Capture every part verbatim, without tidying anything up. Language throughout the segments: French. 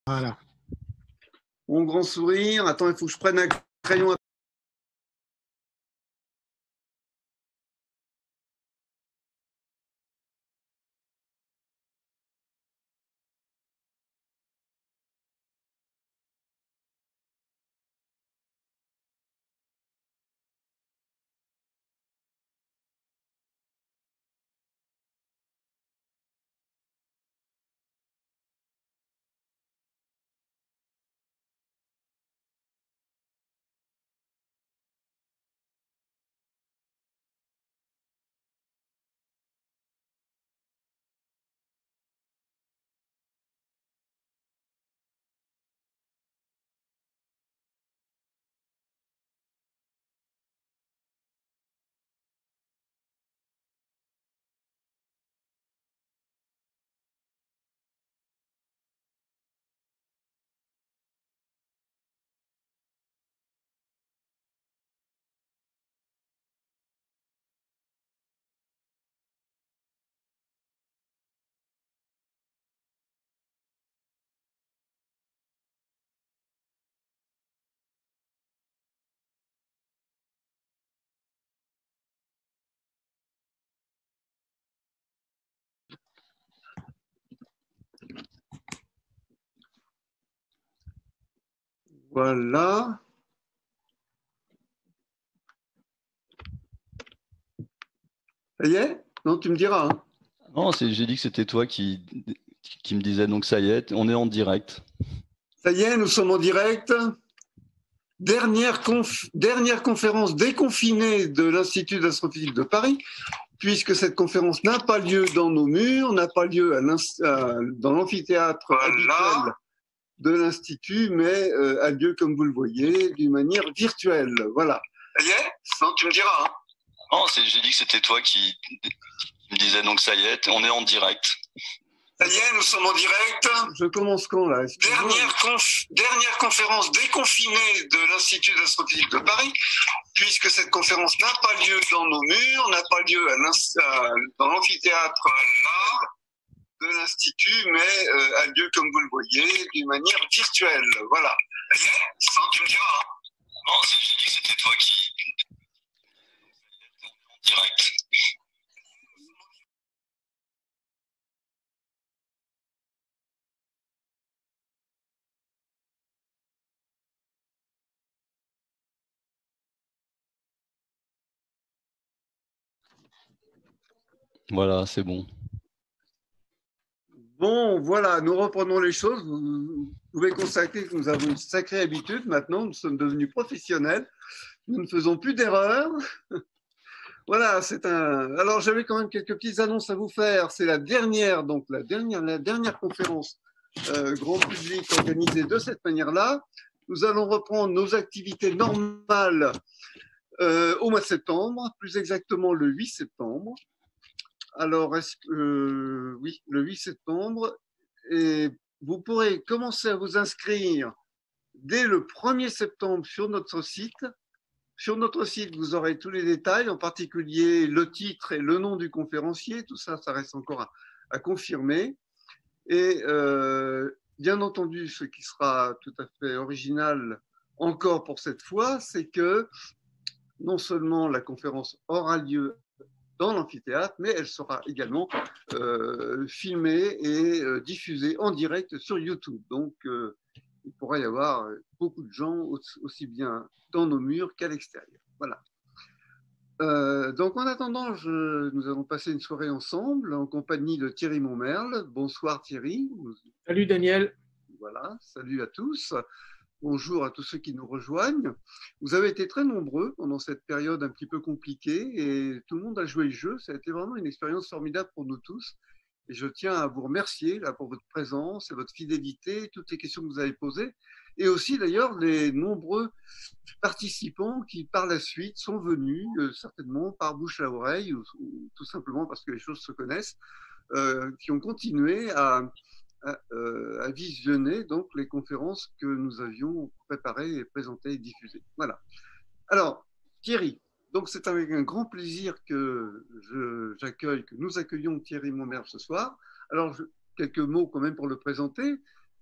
Voilà. Mon grand sourire. Attends, il faut que je prenne un crayon. Voilà. Ça y est? Non, tu me diras. Hein. Non, j'ai dit que c'était toi qui, qui me disais, donc ça y est, on est en direct. Ça y est, nous sommes en direct. Dernière, conf... Dernière conférence déconfinée de l'Institut d'astrophysique de Paris, puisque cette conférence n'a pas lieu dans nos murs, n'a pas lieu à à... dans l'amphithéâtre voilà. habituel de l'Institut, mais euh, a lieu, comme vous le voyez, d'une manière virtuelle. Voilà. Ça y est? Non, tu me diras. Hein. Non, j'ai dit que c'était toi qui, qui me disais, donc ça y est, on est en direct. Ça y est, nous sommes en direct. Je commence quand là? Dernière, conf... Dernière conférence déconfinée de l'Institut d'astrophysique de Paris, puisque cette conférence n'a pas lieu dans nos murs, n'a pas lieu à à... dans l'amphithéâtre de l'Institut, mais euh, a lieu, comme vous le voyez, d'une manière virtuelle. Voilà. Ça y est? Non, tu me diras. Hein. Non, j'ai dit que c'était toi qui... en direct. Voilà, c'est bon. Bon, voilà, nous reprenons les choses. Vous pouvez constater que nous avons une sacrée habitude maintenant. Nous sommes devenus professionnels. Nous ne faisons plus d'erreurs. Voilà, c'est un. Alors, j'avais quand même quelques petites annonces à vous faire. C'est la dernière, donc la dernière, la dernière conférence euh, grand public organisée de cette manière-là. Nous allons reprendre nos activités normales euh, au mois de septembre, plus exactement le huit septembre. Alors, est-ce que, euh, oui, le huit septembre, et vous pourrez commencer à vous inscrire dès le premier septembre sur notre site. Sur notre site, vous aurez tous les détails, en particulier le titre et le nom du conférencier. Tout ça, ça reste encore à, à confirmer. Et euh, bien entendu, ce qui sera tout à fait original encore pour cette fois, c'est que non seulement la conférence aura lieu dans l'amphithéâtre, mais elle sera également euh, filmée et euh, diffusée en direct sur YouTube. Donc, euh, il pourra y avoir beaucoup de gens, aussi bien dans nos murs qu'à l'extérieur. Voilà. Euh, donc, en attendant, je, nous allons passer une soirée ensemble en compagnie de Thierry Montmerle. Bonsoir Thierry. Salut Daniel. Voilà, salut à tous. Bonjour à tous ceux qui nous rejoignent. Vous avez été très nombreux pendant cette période un petit peu compliquée et tout le monde a joué le jeu. Ça a été vraiment une expérience formidable pour nous tous. Et je tiens à vous remercier là, pour votre présence et votre fidélité, toutes les questions que vous avez posées. Et aussi d'ailleurs les nombreux participants qui par la suite sont venus, euh, certainement par bouche à oreille ou, ou tout simplement parce que les choses se connaissent, euh, qui ont continué à... À, euh, à visionner donc les conférences que nous avions préparées et présentées et diffusées. Voilà. Alors, Thierry, donc c'est avec un grand plaisir que je, j'accueille, que nous accueillons Thierry Montmerle ce soir. Alors, je, quelques mots quand même pour le présenter.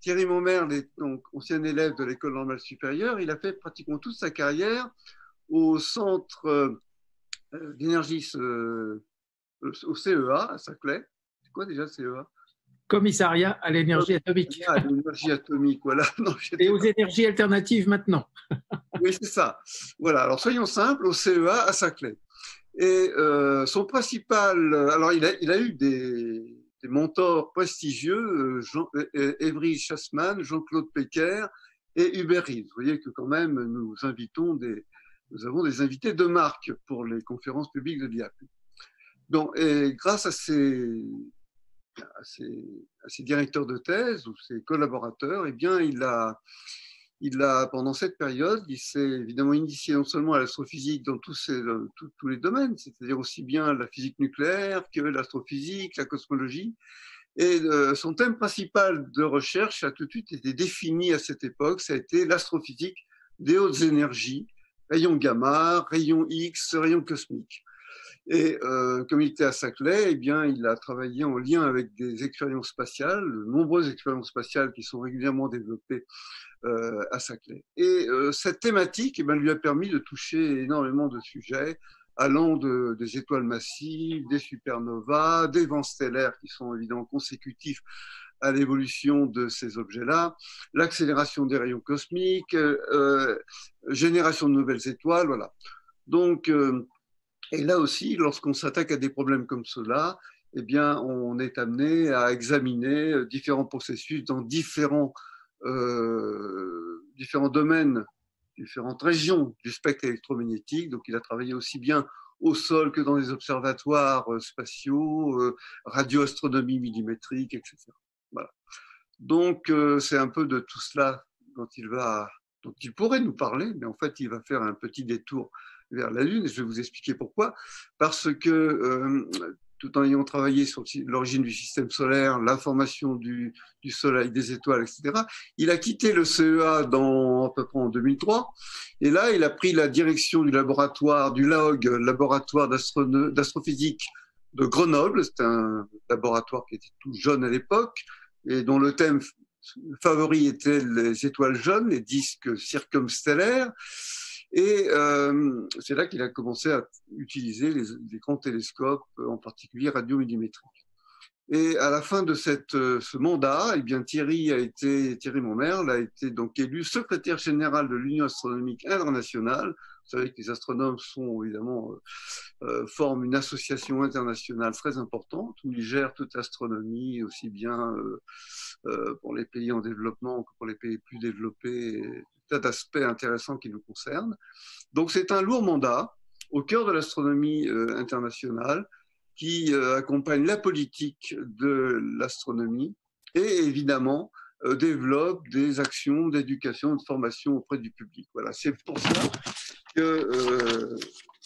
Thierry Mommerle est donc ancien élève de l'École normale supérieure. Il a fait pratiquement toute sa carrière au centre euh, d'énergie, euh, au C E A à Saclay. C'est quoi déjà C E A? Commissariat à l'énergie atomique. À l'énergie atomique, voilà. Non, et aux énergies alternatives maintenant. Oui, c'est ça. Voilà, alors soyons simples, au C E A à Saclay. Et euh, son principal... Alors, il a, il a eu des, des mentors prestigieux, Jean, Évry Chassman, Jean-Claude Péquer et Hubert Reeves. Vous voyez que quand même, nous invitons des... Nous avons des invités de marque pour les conférences publiques de l'I A P. Donc, et grâce à ces... À ses, à ses directeurs de thèse ou ses collaborateurs, eh bien, il a, il a, pendant cette période, il s'est évidemment initié non seulement à l'astrophysique dans tous, ces, dans tous, tous les domaines, c'est-à-dire aussi bien la physique nucléaire que l'astrophysique, la cosmologie. Et euh, son thème principal de recherche a tout de suite été défini à cette époque, ça a été l'astrophysique des hautes énergies, rayons gamma, rayons X, rayons cosmiques. Et euh, comme il était à Saclay, eh bien, il a travaillé en lien avec des expériences spatiales, de nombreuses expériences spatiales qui sont régulièrement développées euh, à Saclay. Et euh, cette thématique eh bien, lui a permis de toucher énormément de sujets, allant de, des étoiles massives, des supernovas, des vents stellaires qui sont évidemment consécutifs à l'évolution de ces objets-là, l'accélération des rayons cosmiques, euh, génération de nouvelles étoiles, voilà. Donc, euh, et là aussi, lorsqu'on s'attaque à des problèmes comme cela, eh bien, on est amené à examiner différents processus dans différents, euh, différents domaines, différentes régions du spectre électromagnétique. Donc, il a travaillé aussi bien au sol que dans les observatoires spatiaux, euh, radioastronomie millimétrique, et cetera. Voilà. Donc, euh, c'est un peu de tout cela dont il va, dont il pourrait nous parler, mais en fait, il va faire un petit détour vers la Lune, et je vais vous expliquer pourquoi. Parce que, euh, tout en ayant travaillé sur l'origine du système solaire, la formation du, du Soleil, des étoiles, et cetera, il a quitté le C E A dans, à peu près en deux mille trois, et là, il a pris la direction du laboratoire, du L A O G, laboratoire d'astrophysique de Grenoble. C'est un laboratoire qui était tout jeune à l'époque, et dont le thème favori était les étoiles jeunes, les disques circumstellaires. Et euh, c'est là qu'il a commencé à utiliser les, les grands télescopes, en particulier radiomillimétriques. Et à la fin de cette, ce mandat, eh bien Thierry a été, Thierry Mommerle a été donc élu secrétaire général de l'Union astronomique internationale. Vous savez que les astronomes sont évidemment euh, forment une association internationale très importante où ils gèrent toute l'astronomie, aussi bien euh, euh, pour les pays en développement que pour les pays plus développés. Tas d'aspects intéressants qui nous concernent. Donc c'est un lourd mandat au cœur de l'astronomie euh, internationale qui euh, accompagne la politique de l'astronomie et évidemment euh, développe des actions d'éducation, de formation auprès du public. Voilà, c'est pour ça que euh,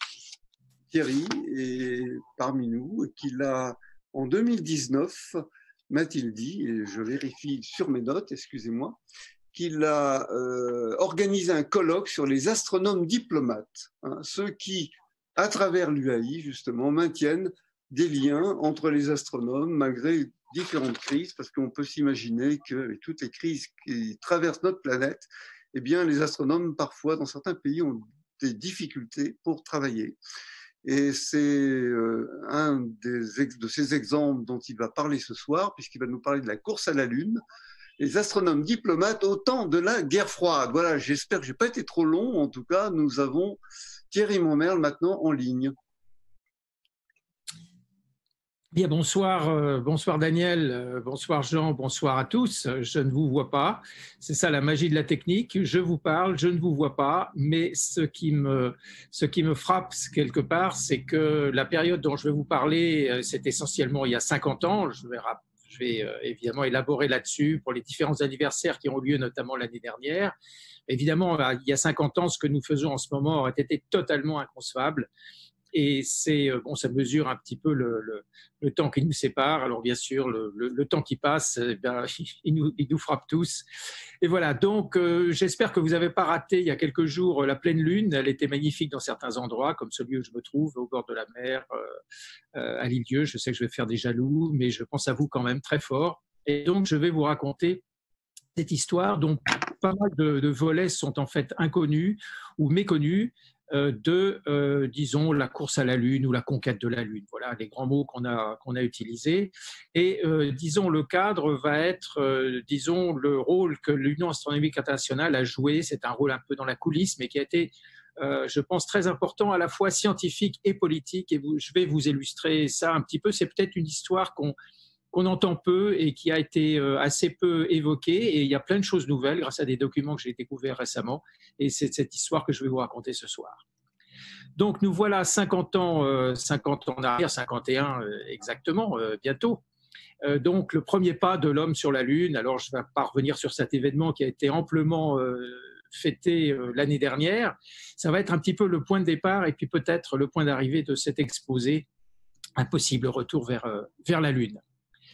Thierry est parmi nous et qu'il a en deux mille dix-neuf, m'a-t-il dit, et je vérifie sur mes notes, excusez-moi, qu'il a euh, organisé un colloque sur les astronomes diplomates, hein, ceux qui, à travers l'U A I, justement, maintiennent des liens entre les astronomes malgré différentes crises, parce qu'on peut s'imaginer que avec toutes les crises qui traversent notre planète, eh bien, les astronomes, parfois, dans certains pays, ont des difficultés pour travailler. Et c'est euh, un des ex de ces exemples dont il va parler ce soir, puisqu'il va nous parler de la course à la Lune, les astronomes diplomates au temps de la guerre froide. Voilà, j'espère que je n'ai pas été trop long. En tout cas, nous avons Thierry Mommerle maintenant en ligne. Bien, bonsoir, euh, bonsoir Daniel, euh, bonsoir Jean, bonsoir à tous. Je ne vous vois pas, c'est ça la magie de la technique. Je vous parle, je ne vous vois pas, mais ce qui me, ce qui me frappe quelque part, c'est que la période dont je vais vous parler, c'est essentiellement il y a cinquante ans. Je vais, je vais euh, évidemment élaborer là-dessus pour les différents anniversaires qui ont eu lieu, notamment l'année dernière. Évidemment, il y a cinquante ans, ce que nous faisons en ce moment aurait été totalement inconcevable. Et c'est bon, ça mesure un petit peu le, le, le temps qui nous sépare. Alors bien sûr, le, le, le temps qui passe, eh bien, il, nous, il nous frappe tous. Et voilà, donc euh, j'espère que vous n'avez pas raté il y a quelques jours la pleine lune. Elle était magnifique dans certains endroits, comme celui où je me trouve, au bord de la mer, euh, à Lisieux. Je sais que je vais faire des jaloux, mais je pense à vous quand même très fort. Et donc, je vais vous raconter cette histoire dont pas mal de, de volets sont en fait inconnus ou méconnus euh, de, euh, disons, la course à la Lune ou la conquête de la Lune. Voilà les grands mots qu'on a, qu'on a utilisés. Et euh, disons, le cadre va être, euh, disons, le rôle que l'Union astronomique internationale a joué. C'est un rôle un peu dans la coulisse, mais qui a été, euh, je pense, très important à la fois scientifique et politique. Et vous, je vais vous illustrer ça un petit peu. C'est peut-être une histoire qu'on qu'on entend peu et qui a été assez peu évoquée. Et il y a plein de choses nouvelles grâce à des documents que j'ai découverts récemment. Et c'est cette histoire que je vais vous raconter ce soir. Donc, nous voilà cinquante ans, euh, cinquante ans en arrière, cinquante et un euh, exactement, euh, bientôt. Euh, donc, le premier pas de l'homme sur la Lune. Alors, je ne vais pas revenir sur cet événement qui a été amplement euh, fêté euh, l'année dernière. Ça va être un petit peu le point de départ et puis peut-être le point d'arrivée de cet exposé, un possible retour vers, euh, vers la Lune.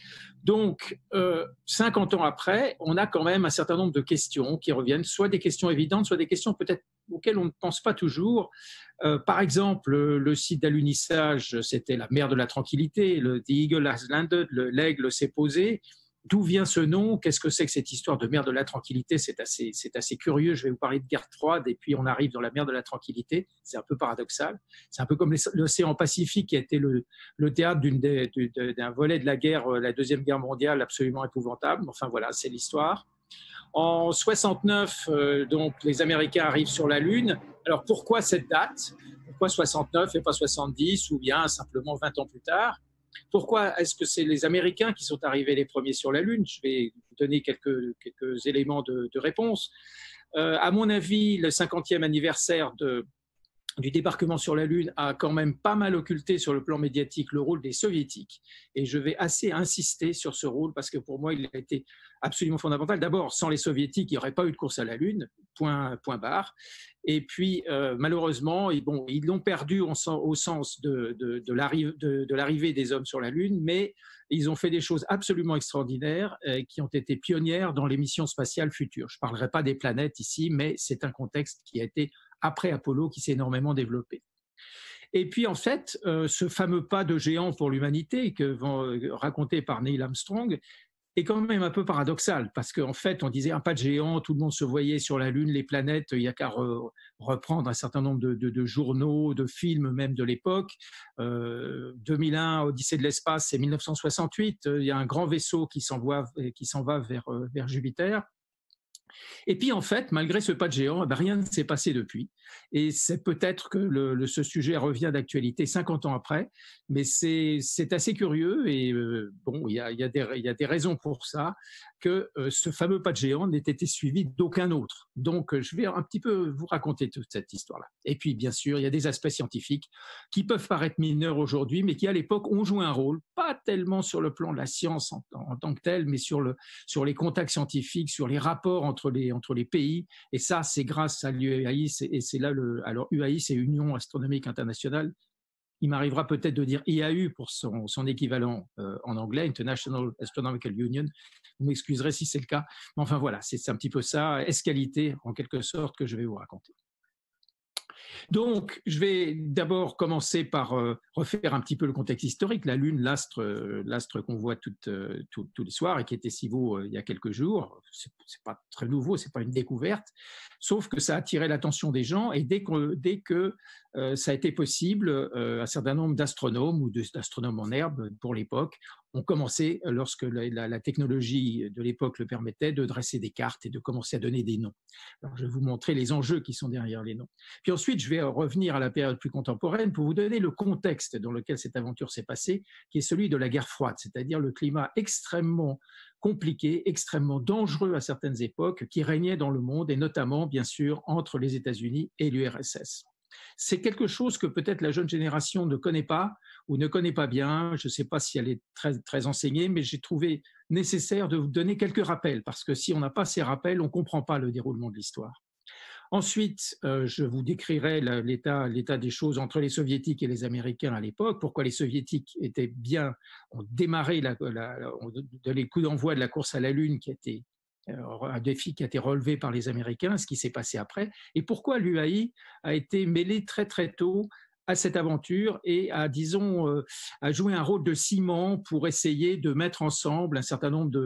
Donc, euh, cinquante ans après, on a quand même un certain nombre de questions qui reviennent, soit des questions évidentes, soit des questions peut-être auxquelles on ne pense pas toujours. Euh, par exemple, le, le site d'alunissage, c'était la mer de la tranquillité, le The Eagle has landed, l'aigle s'est posé. D'où vient ce nom? Qu'est-ce que c'est que cette histoire de mer de la tranquillité? C'est assez, c'est assez curieux. Je vais vous parler de guerre froide et puis on arrive dans la mer de la tranquillité. C'est un peu paradoxal. C'est un peu comme l'océan Pacifique qui a été le, le théâtre d'un volet de la guerre, la Deuxième Guerre mondiale, absolument épouvantable. Enfin voilà, c'est l'histoire. En soixante-neuf, euh, donc, les Américains arrivent sur la Lune. Alors pourquoi cette date? Pourquoi soixante-neuf et pas soixante-dix ou bien simplement vingt ans plus tard? Pourquoi est-ce que c'est les Américains qui sont arrivés les premiers sur la Lune? Je vais vous donner quelques, quelques éléments de, de réponse. Euh, à mon avis, le cinquantième anniversaire de, du débarquement sur la Lune a quand même pas mal occulté sur le plan médiatique le rôle des Soviétiques. Et je vais assez insister sur ce rôle parce que pour moi, il a été absolument fondamental. D'abord, sans les Soviétiques, il n'y aurait pas eu de course à la Lune, point, point barre. Et puis, euh, malheureusement, ils, bon, ils l'ont perdu au, au sens de, de, de l'arrivée des hommes sur la Lune, mais ils ont fait des choses absolument extraordinaires euh, qui ont été pionnières dans les missions spatiales futures. Je ne parlerai pas des planètes ici, mais c'est un contexte qui a été après Apollo qui s'est énormément développé. Et puis en fait, euh, ce fameux pas de géant pour l'humanité que vont raconter par Neil Armstrong est quand même un peu paradoxal parce qu'en fait, on disait un pas de géant, tout le monde se voyait sur la Lune, les planètes, il n'y a qu'à re, reprendre un certain nombre de, de, de journaux, de films même de l'époque. Euh, deux mille un, Odyssée de l'espace, c'est mille neuf cent soixante-huit, il y a un grand vaisseau qui s'en va, qui s'en va vers, vers Jupiter. Et puis en fait, malgré ce pas de géant, eh bien, rien ne s'est passé depuis. Et c'est peut-être que le, le, ce sujet revient d'actualité cinquante ans après, mais c'est assez curieux et euh, bon, il y a, y, a y a des raisons pour ça, que euh, ce fameux pas de géant n'ait été suivi d'aucun autre. Donc euh, je vais un petit peu vous raconter toute cette histoire-là. Et puis bien sûr, il y a des aspects scientifiques qui peuvent paraître mineurs aujourd'hui, mais qui à l'époque ont joué un rôle, pas tellement sur le plan de la science en, en tant que tel, mais sur, le, sur les contacts scientifiques, sur les rapports entre les, entre les pays. Et ça, c'est grâce à l'U A I, et c'est là le... Alors U A I, c'est Union Astronomique Internationale. Il m'arrivera peut-être de dire I A U pour son, son équivalent euh, en anglais, International Astronomical Union. Vous m'excuserez si c'est le cas. Mais enfin voilà, c'est un petit peu ça, escalité en quelque sorte, que je vais vous raconter. Donc, je vais d'abord commencer par euh, refaire un petit peu le contexte historique. La Lune, l'astre euh, l'astre qu'on voit tout, euh, tout, tous les soirs et qui était si beau euh, il y a quelques jours, c'est pas très nouveau, c'est pas une découverte, sauf que ça a attiré l'attention des gens et dès que, dès que euh, ça a été possible, euh, un certain nombre d'astronomes ou d'astronomes en herbe pour l'époque ont commencé, lorsque la, la, la technologie de l'époque le permettait, de dresser des cartes et de commencer à donner des noms. Alors, je vais vous montrer les enjeux qui sont derrière les noms. Puis ensuite, je vais revenir à la période plus contemporaine pour vous donner le contexte dans lequel cette aventure s'est passée, qui est celui de la guerre froide, c'est-à-dire le climat extrêmement compliqué, extrêmement dangereux à certaines époques, qui régnait dans le monde, et notamment, bien sûr, entre les États-Unis et l'U R S S. C'est quelque chose que peut-être la jeune génération ne connaît pas ou ne connaît pas bien. Je ne sais pas si elle est très, très enseignée, mais j'ai trouvé nécessaire de vous donner quelques rappels, parce que si on n'a pas ces rappels, on ne comprend pas le déroulement de l'histoire. Ensuite, euh, je vous décrirai l'état des choses entre les Soviétiques et les Américains à l'époque, pourquoi les Soviétiques étaient bien, ont démarré la, la, la, les coups d'envoi de la course à la Lune qui a été un défi qui a été relevé par les Américains, ce qui s'est passé après, et pourquoi l'U A I a été mêlée très très tôt à cette aventure et a, disons, euh, a joué un rôle de ciment pour essayer de mettre ensemble un certain nombre de,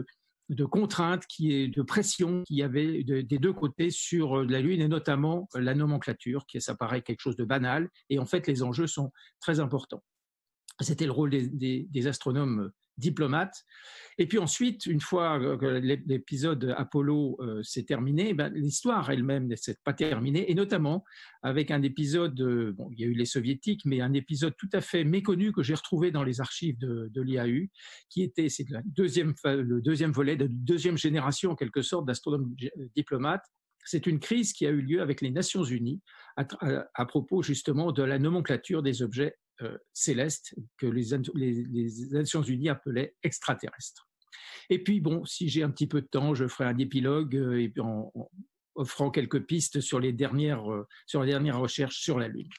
de contraintes, qui est, de pression qu'il y avait de, des deux côtés sur la Lune, et notamment la nomenclature, qui ça paraît quelque chose de banal, et en fait les enjeux sont très importants. C'était le rôle des, des, des astronomes diplomates. Et puis ensuite, une fois que l'épisode Apollo euh, s'est terminé, ben, l'histoire elle-même ne s'est pas terminée, et notamment avec un épisode, euh, bon, il y a eu les soviétiques, mais un épisode tout à fait méconnu que j'ai retrouvé dans les archives de, de l'I A U, qui était, c'est la deuxième, le deuxième volet de deuxième génération en quelque sorte d'astronomes diplomates. C'est une crise qui a eu lieu avec les Nations Unies à, à, à propos justement de la nomenclature des objets euh, célestes que les, les, les Nations Unies appelaient extraterrestres. Et puis bon, si j'ai un petit peu de temps, je ferai un épilogue euh, et en, en offrant quelques pistes sur les dernières, euh, sur les dernières recherches sur la Lune.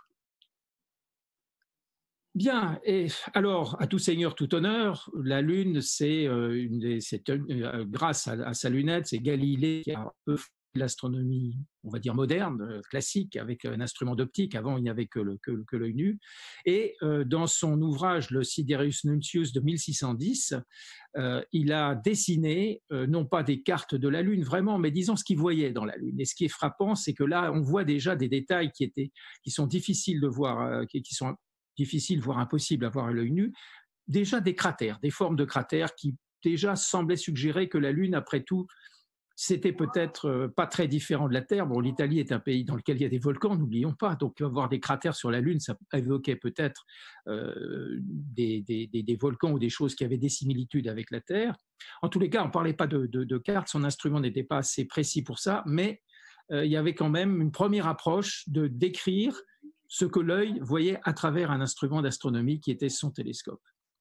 Bien, et alors, à tout seigneur, tout honneur, la Lune, c'est euh, une des, c'est, euh, grâce à, à sa lunette, c'est Galilée qui a un peu l'astronomie, on va dire moderne, classique, avec un instrument d'optique. Avant, il n'y avait que, le, que, que l'œil nu. Et euh, dans son ouvrage, le Sidereus Nuncius de mille six cent dix, euh, il a dessiné, euh, non pas des cartes de la Lune vraiment, mais disons ce qu'il voyait dans la Lune. Et ce qui est frappant, c'est que là, on voit déjà des détails qui, étaient, qui sont difficiles de voir, euh, qui, qui sont difficiles, voire impossibles à voir à l'œil nu. Déjà des cratères, des formes de cratères qui déjà semblaient suggérer que la Lune, après tout, c'était peut-être pas très différent de la Terre. Bon, l'Italie est un pays dans lequel il y a des volcans, n'oublions pas. Donc, avoir des cratères sur la Lune, ça évoquait peut-être euh, des, des, des volcans ou des choses qui avaient des similitudes avec la Terre. En tous les cas, on ne parlait pas de, de, de cartes. Son instrument n'était pas assez précis pour ça, mais euh, il y avait quand même une première approche de décrire ce que l'œil voyait à travers un instrument d'astronomie qui était son télescope.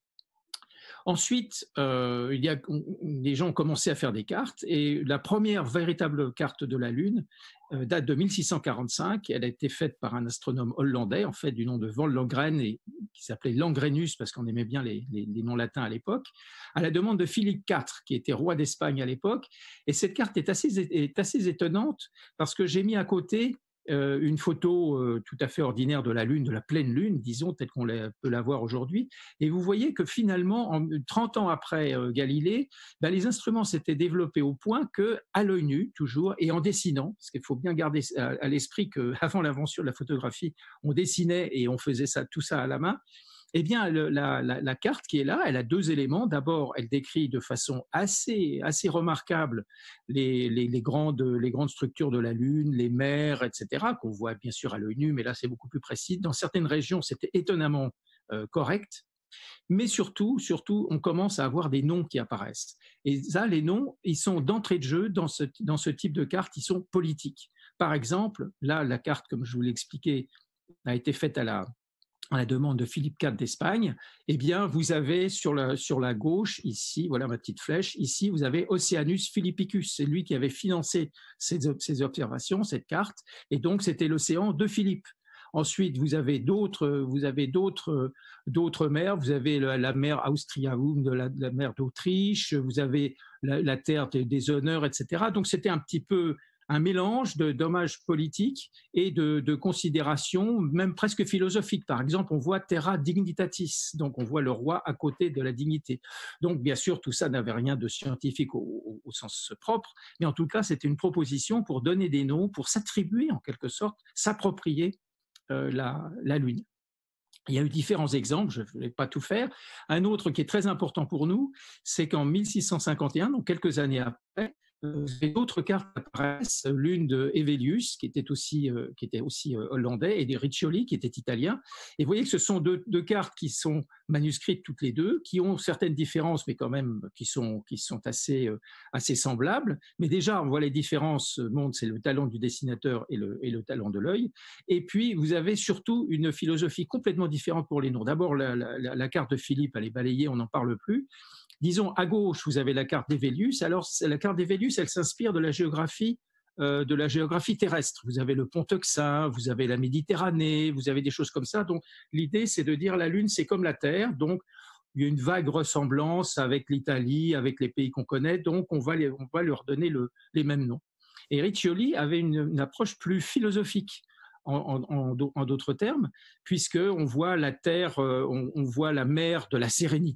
Ensuite, euh, il y a, les gens ont commencé à faire des cartes, et la première véritable carte de la Lune euh, date de mille six cent quarante-cinq. Elle a été faite par un astronome hollandais, en fait, du nom de Van Langren, et qui s'appelait Langrenus, parce qu'on aimait bien les, les, les noms latins à l'époque, à la demande de Philippe quatre, qui était roi d'Espagne à l'époque. Et cette carte est assez, est assez étonnante, parce que j'ai mis à côté Euh, une photo euh, tout à fait ordinaire de la Lune, de la pleine Lune, disons, telle qu'on la, peut la voir aujourd'hui. Et vous voyez que finalement, en, trente ans après euh, Galilée, ben, les instruments s'étaient développés au point qu'à l'œil nu, toujours, et en dessinant, parce qu'il faut bien garder à, à l'esprit qu'avant l'invention de la photographie, on dessinait et on faisait ça, tout ça à la main. Eh bien, le, la, la, la carte qui est là, elle a deux éléments. D'abord, elle décrit de façon assez, assez remarquable les, les, les, grandes, les grandes structures de la Lune, les mers, et cetera, qu'on voit bien sûr à l'œil nu, mais là, c'est beaucoup plus précis. Dans certaines régions, c'était étonnamment euh, correct. Mais surtout, surtout, on commence à avoir des noms qui apparaissent. Et ça, les noms, ils sont d'entrée de jeu dans ce, dans ce type de carte, ils sont politiques. Par exemple, là, la carte, comme je vous l'ai expliqué, a été faite à la... à la demande de Philippe quatre d'Espagne. Eh bien, vous avez sur la, sur la gauche, ici, voilà ma petite flèche, ici, vous avez Oceanus Philippicus. C'est lui qui avait financé ces, ces observations, cette carte, et donc c'était l'océan de Philippe. Ensuite, vous avez d'autres, vous avez d'autres, d'autres mers. Vous avez la, la mer Austriaum, de la, la mer d'Autriche. Vous avez la, la terre des, des honneurs, et cetera. Donc, c'était un petit peu un mélange de dommages politiques et de, de considérations, même presque philosophiques. Par exemple, on voit terra dignitatis, donc on voit le roi à côté de la dignité. Donc, bien sûr, tout ça n'avait rien de scientifique au, au, au sens propre, mais en tout cas, c'était une proposition pour donner des noms, pour s'attribuer en quelque sorte, s'approprier euh, la, la Lune. Il y a eu différents exemples, je ne vais pas tout faire. Un autre qui est très important pour nous, c'est qu'en mille six cent cinquante et un, donc quelques années après, Euh, d'autres cartes apparaissent, l'une de Hevelius, qui était aussi, euh, qui était aussi euh, hollandais, et de Riccioli, qui était italien. Et vous voyez que ce sont deux, deux cartes qui sont manuscrites toutes les deux, qui ont certaines différences, mais quand même qui sont, qui sont assez, euh, assez semblables. Mais déjà, on voit les différences, montrent, c'est le talent du dessinateur et le, et le talent de l'œil. Et puis, vous avez surtout une philosophie complètement différente pour les noms. D'abord, la, la, la carte de Philippe, elle est balayée, on n'en parle plus. Disons, à gauche, vous avez la carte d'Hevelius. Alors, la carte d'Hevelius, elle s'inspire de la géographie, euh, de la géographie terrestre. Vous avez le pont Euxin, vous avez la Méditerranée, vous avez des choses comme ça. Donc, l'idée, c'est de dire la Lune, c'est comme la Terre. Donc, il y a une vague ressemblance avec l'Italie, avec les pays qu'on connaît. Donc, on va, les, on va leur donner le, les mêmes noms. Et Riccioli avait une, une approche plus philosophique. En, en, en d'autres termes, puisqu'on voit la terre, on, on voit la mer de la sérénité,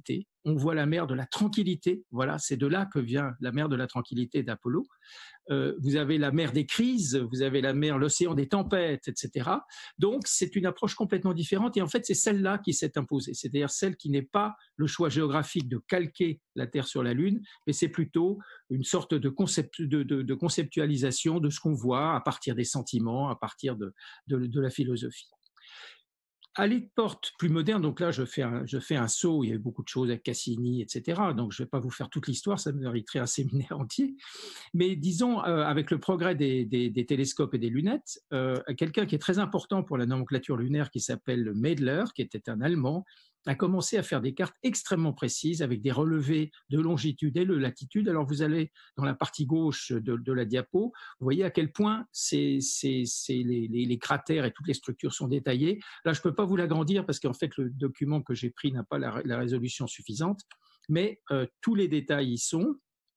on voit la mer de la tranquillité. Voilà, c'est de là que vient la mer de la tranquillité d'Apollo. Euh, vous avez la mer des crises, vous avez la mer, l'océan des tempêtes, et cetera. Donc, c'est une approche complètement différente. Et en fait, c'est celle-là qui s'est imposée. C'est-à-dire celle qui n'est pas le choix géographique de calquer la Terre sur la Lune, mais c'est plutôt une sorte de, concept, de, de, de conceptualisation de ce qu'on voit à partir des sentiments, à partir de, de, de la philosophie. À l'époque plus moderne, donc là je fais, un, je fais un saut, il y a eu beaucoup de choses avec Cassini, et cetera. Donc je ne vais pas vous faire toute l'histoire, ça mériterait un séminaire entier. Mais disons, euh, avec le progrès des, des, des télescopes et des lunettes, euh, quelqu'un qui est très important pour la nomenclature lunaire, qui s'appelle Mädler, qui était un Allemand, a commencé à faire des cartes extrêmement précises avec des relevés de longitude et de latitude. Alors vous allez dans la partie gauche de, de la diapo, vous voyez à quel point c'est, c'est, c'est les, les, les cratères et toutes les structures sont détaillées. Là, je ne peux pas vous l'agrandir parce qu'en fait, le document que j'ai pris n'a pas la, la résolution suffisante, mais euh, tous les détails y sont,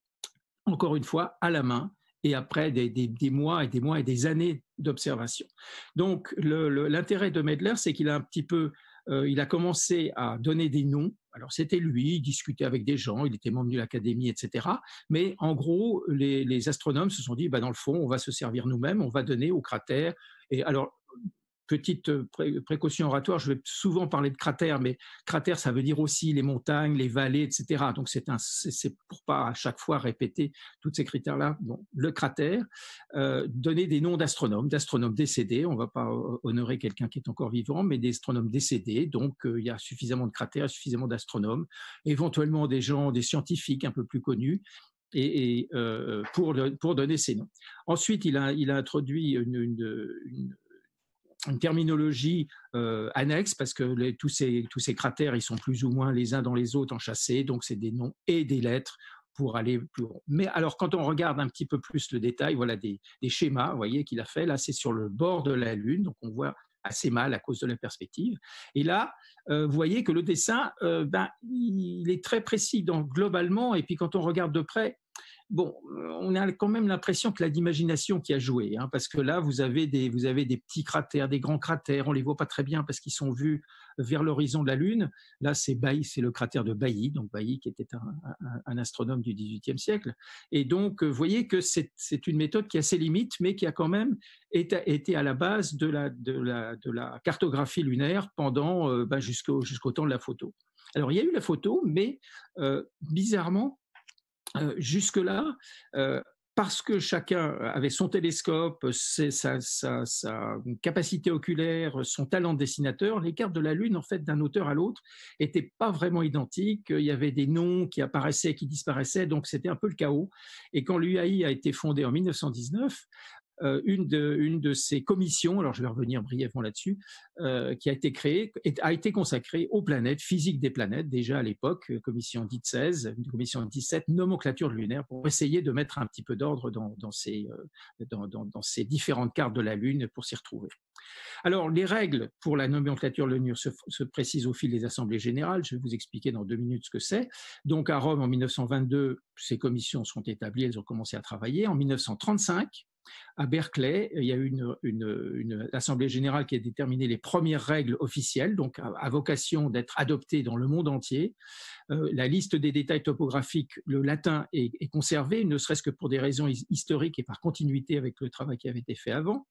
encore une fois, à la main, et après des, des, des mois et des mois et des années d'observation. Donc, le, le, l'intérêt de Mädler, c'est qu'il a un petit peu Euh, il a commencé à donner des noms. Alors, c'était lui, il discutait avec des gens, il était membre de l'académie, et cetera. Mais en gros, les, les astronomes se sont dit, bah, dans le fond, on va se servir nous-mêmes, on va donner aux cratères. Et alors, petite pré- précaution oratoire, je vais souvent parler de cratères, mais cratères, ça veut dire aussi les montagnes, les vallées, et cetera. Donc, c'est, un, c'est, c'est pour pas à chaque fois répéter tous ces critères-là. Bon, le cratère, euh, donner des noms d'astronomes, d'astronomes décédés. On ne va pas honorer quelqu'un qui est encore vivant, mais des astronomes décédés. Donc, euh, il y a suffisamment de cratères, suffisamment d'astronomes, éventuellement des gens, des scientifiques un peu plus connus. Et, et euh, pour, le, pour donner ces noms. Ensuite, il a, il a introduit une, une, une une terminologie euh, annexe parce que les, tous, ces, tous ces cratères, ils sont plus ou moins les uns dans les autres enchâssés, donc c'est des noms et des lettres pour aller plus haut. Mais alors, quand on regarde un petit peu plus le détail, voilà des, des schémas, vous voyez, qu'il a fait. Là, c'est sur le bord de la Lune, donc on voit assez mal à cause de la perspective. Et là, euh, vous voyez que le dessin, euh, ben, il est très précis donc, globalement, et puis quand on regarde de près, bon, on a quand même l'impression que la d'imagination qui a joué, hein, parce que là, vous avez, des, vous avez des petits cratères, des grands cratères, on ne les voit pas très bien parce qu'ils sont vus vers l'horizon de la Lune. Là, c'est Bailly, c'est le cratère de Bailly, donc Bailly qui était un, un, un astronome du dix-huitième siècle. Et donc, vous voyez que c'est, c'est une méthode qui a ses limites, mais qui a quand même été, été à la base de la, de la, de la cartographie lunaire pendant, euh, ben, jusqu'au, jusqu'au temps de la photo. Alors, il y a eu la photo, mais euh, bizarrement, Euh, jusque-là, euh, parce que chacun avait son télescope, ses, sa, sa, sa capacité oculaire, son talent de dessinateur, les cartes de la Lune, en fait, d'un auteur à l'autre, n'étaient pas vraiment identiques. Il y avait des noms qui apparaissaient, qui disparaissaient, donc c'était un peu le chaos. Et quand l'U A I a été fondée en mille neuf cent dix-neuf, Euh, une, de, une de ces commissions, alors je vais revenir brièvement là-dessus, euh, qui a été créée, a été consacrée aux planètes, physique des planètes, déjà à l'époque, commission dite seize, commission dix-sept, nomenclature lunaire, pour essayer de mettre un petit peu d'ordre dans, dans, ces, euh, dans, dans, dans ces différentes cartes de la Lune pour s'y retrouver. Alors, les règles pour la nomenclature lunaire se, se précisent au fil des assemblées générales. Je vais vous expliquer dans deux minutes ce que c'est. Donc, à Rome, en mille neuf cent vingt-deux, ces commissions sont établies, elles ont commencé à travailler. En mille neuf cent trente-cinq, à Berkeley, il y a eu une, une, une assemblée générale qui a déterminé les premières règles officielles, donc à, à vocation d'être adoptées dans le monde entier. Euh, la liste des détails topographiques, le latin est, est conservé, ne serait-ce que pour des raisons historiques et par continuité avec le travail qui avait été fait avant.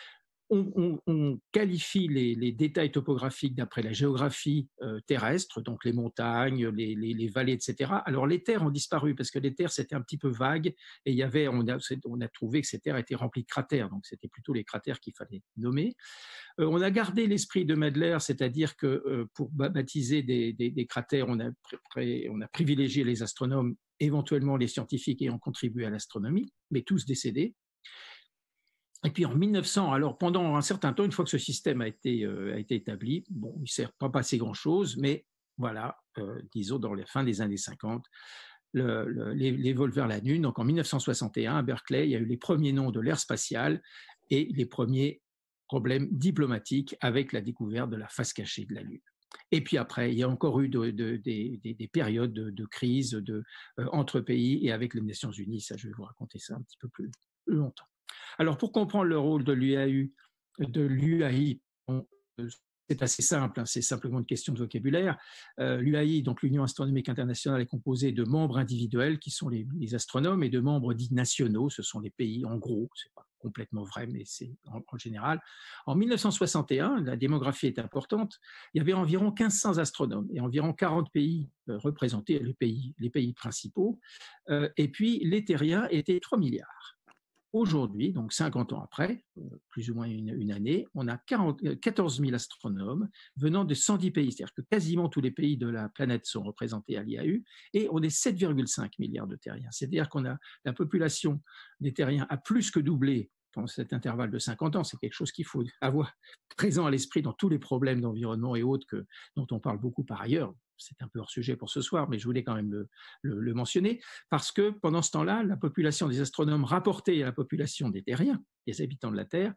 On, on, on qualifie les, les détails topographiques d'après la géographie euh, terrestre, donc les montagnes, les, les, les vallées, et cetera. Alors les terres ont disparu parce que les terres c'était un petit peu vague et il y avait, on a, on a trouvé que ces terres étaient remplies de cratères, donc c'était plutôt les cratères qu'il fallait nommer. Euh, on a gardé l'esprit de Mädler, c'est-à-dire que euh, pour baptiser des, des, des cratères, on a, pré, on a privilégié les astronomes, éventuellement les scientifiques ayant contribué à l'astronomie, mais tous décédés. Et puis en mille neuf cents, alors pendant un certain temps, une fois que ce système a été, euh, a été établi, bon, il ne s'est pas passé grand-chose, mais voilà, euh, disons dans la fin des années cinquante, le, le, les, les vols vers la Lune. Donc en mille neuf cent soixante et un, à Berkeley, il y a eu les premiers noms de l'ère spatiale et les premiers problèmes diplomatiques avec la découverte de la face cachée de la Lune. Et puis après, il y a encore eu de, de, de, de, des périodes de, de crise de, euh, entre pays et avec les Nations Unies. Ça, je vais vous raconter ça un petit peu plus longtemps. Alors, pour comprendre le rôle de l'U A U, de l'U A I c'est assez simple, hein, c'est simplement une question de vocabulaire. Euh, L'U A I, donc l'Union astronomique internationale, est composée de membres individuels qui sont les, les astronomes et de membres dits nationaux, ce sont les pays en gros, c'est pas complètement vrai, mais c'est en, en général. En mille neuf cent soixante et un, la démographie est importante, il y avait environ mille cinq cents astronomes et environ quarante pays euh, représentés, les pays, les pays principaux, euh, et puis les terriens étaient trois milliards. Aujourd'hui, donc cinquante ans après, plus ou moins une, une année, on a quarante, quatorze mille astronomes venant de cent dix pays, c'est-à-dire que quasiment tous les pays de la planète sont représentés à l'I A U, et on est sept virgule cinq milliards de terriens. C'est-à-dire qu'on a la population des terriens a plus que doublé dans cet intervalle de cinquante ans. C'est quelque chose qu'il faut avoir présent à l'esprit dans tous les problèmes d'environnement et autres que, dont on parle beaucoup par ailleurs. C'est un peu hors sujet pour ce soir, mais je voulais quand même le, le, le mentionner, parce que pendant ce temps-là, la population des astronomes rapportée à la population des terriens, des habitants de la Terre,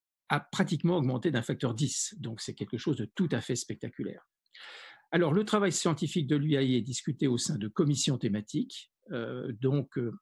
a pratiquement augmenté d'un facteur dix. Donc c'est quelque chose de tout à fait spectaculaire. Alors le travail scientifique de l'U A I est discuté au sein de commissions thématiques, euh, donc euh,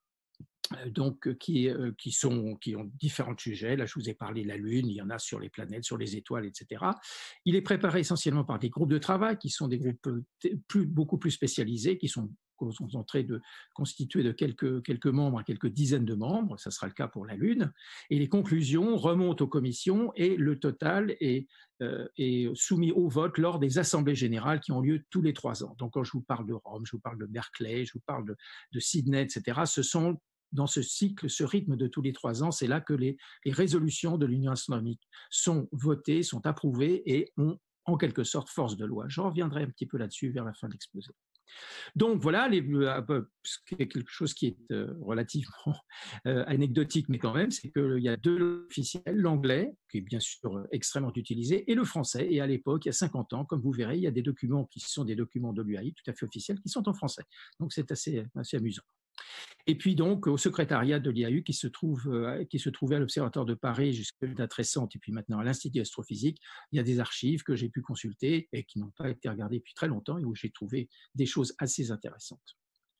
donc qui, qui, sont, qui ont différents sujets. Là, je vous ai parlé de la Lune, il y en a sur les planètes, sur les étoiles, et cetera. Il est préparé essentiellement par des groupes de travail qui sont des groupes plus, beaucoup plus spécialisés, qui sont concentrés de, constitués de quelques, quelques membres à quelques dizaines de membres. Ça sera le cas pour la Lune. Et les conclusions remontent aux commissions et le total est, euh, est soumis au vote lors des assemblées générales qui ont lieu tous les trois ans. Donc, quand je vous parle de Rome, je vous parle de Berkeley, je vous parle de, de Sydney, et cetera, ce sont dans ce cycle, ce rythme de tous les trois ans, c'est là que les, les résolutions de l'Union astronomique sont votées, sont approuvées et ont en quelque sorte force de loi. Je reviendrai un petit peu là-dessus vers la fin de l'exposé. Donc voilà, les, quelque chose qui est euh, relativement euh, anecdotique, mais quand même, c'est qu'il y a deux officiels, l'anglais, qui est bien sûr extrêmement utilisé, et le français. Et à l'époque, il y a cinquante ans, comme vous verrez, il y a des documents qui sont des documents de l'U A I, tout à fait officiels, qui sont en français. Donc c'est assez, assez amusant. Et puis donc au secrétariat de l'I A U qui se trouve euh, qui se trouvait à l'Observatoire de Paris jusqu'à une date récente et puis maintenant à l'Institut astrophysique, il y a des archives que j'ai pu consulter et qui n'ont pas été regardées depuis très longtemps et où j'ai trouvé des choses assez intéressantes.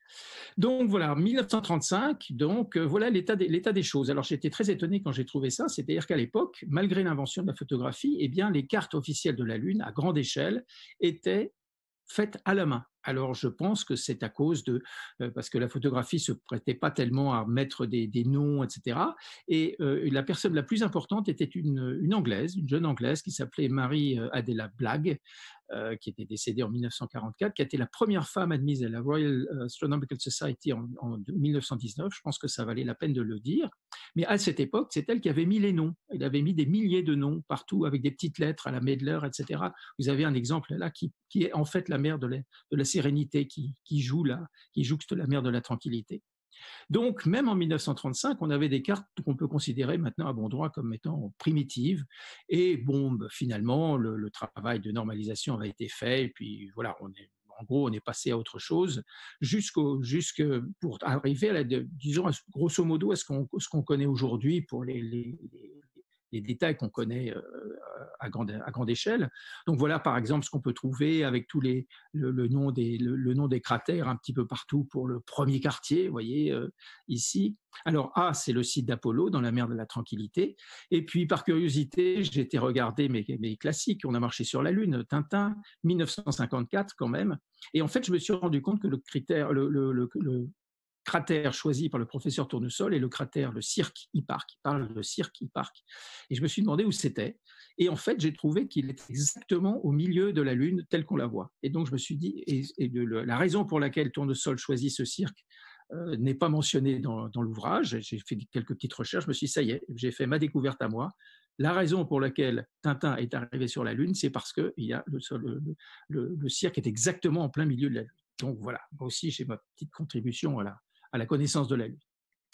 Donc voilà, mille neuf cent trente-cinq, donc euh, voilà l'état des, l'état des choses. Alors j'étais très étonné quand j'ai trouvé ça, c'est-à-dire qu'à l'époque, malgré l'invention de la photographie, eh bien les cartes officielles de la Lune à grande échelle étaient faites à la main. Alors, je pense que c'est à cause de, euh, parce que la photographie se prêtait pas tellement à mettre des, des noms, et cetera. Et euh, la personne la plus importante était une, une Anglaise, une jeune Anglaise qui s'appelait Mary Adela Blagg, euh, qui était décédée en mille neuf cent quarante-quatre, qui a été la première femme admise à la Royal Astronomical Society en, en mille neuf cent dix-neuf. Je pense que ça valait la peine de le dire. Mais à cette époque, c'est elle qui avait mis les noms. Elle avait mis des milliers de noms partout avec des petites lettres à la Medler, et cetera. Vous avez un exemple là qui, qui est en fait la mère de la, de la sérénité qui, qui joue là, qui jouxte la mer de la tranquillité. Donc, même en mille neuf cent trente-cinq, on avait des cartes qu'on peut considérer maintenant à bon droit comme étant primitives. Et bon, bah, finalement, le, le travail de normalisation a été fait. Et puis voilà, on est, en gros, on est passé à autre chose jusqu'au, jusque pour arriver à la, disons, grosso modo, à ce qu'on, ce qu'on connaît aujourd'hui pour les, les, les les détails qu'on connaît euh, à, grande, à grande échelle. Donc voilà par exemple ce qu'on peut trouver avec tous les, le, le, nom des, le, le nom des cratères un petit peu partout pour le premier quartier, vous voyez euh, ici. Alors A, c'est le site d'Apollo dans la mer de la Tranquillité. Et puis par curiosité, j'ai été regarder mes, mes classiques, on a marché sur la Lune, Tintin, mille neuf cent cinquante-quatre quand même. Et en fait, je me suis rendu compte que le critère, le, le, le, le cratère choisi par le professeur Tournesol et le cratère, le Cirque Hipparque. Il parle de Cirque Hipparque. Et je me suis demandé où c'était. Et en fait, j'ai trouvé qu'il était exactement au milieu de la Lune, telle qu'on la voit. Et donc, je me suis dit, et, et de, le, la raison pour laquelle Tournesol choisit ce cirque euh, n'est pas mentionnée dans, dans l'ouvrage. J'ai fait quelques petites recherches. Je me suis dit, ça y est, j'ai fait ma découverte à moi. La raison pour laquelle Tintin est arrivé sur la Lune, c'est parce que il y a le, le, le, le cirque est exactement en plein milieu de la Lune. Donc voilà, moi aussi, j'ai ma petite contribution à la, à la connaissance de la Lune.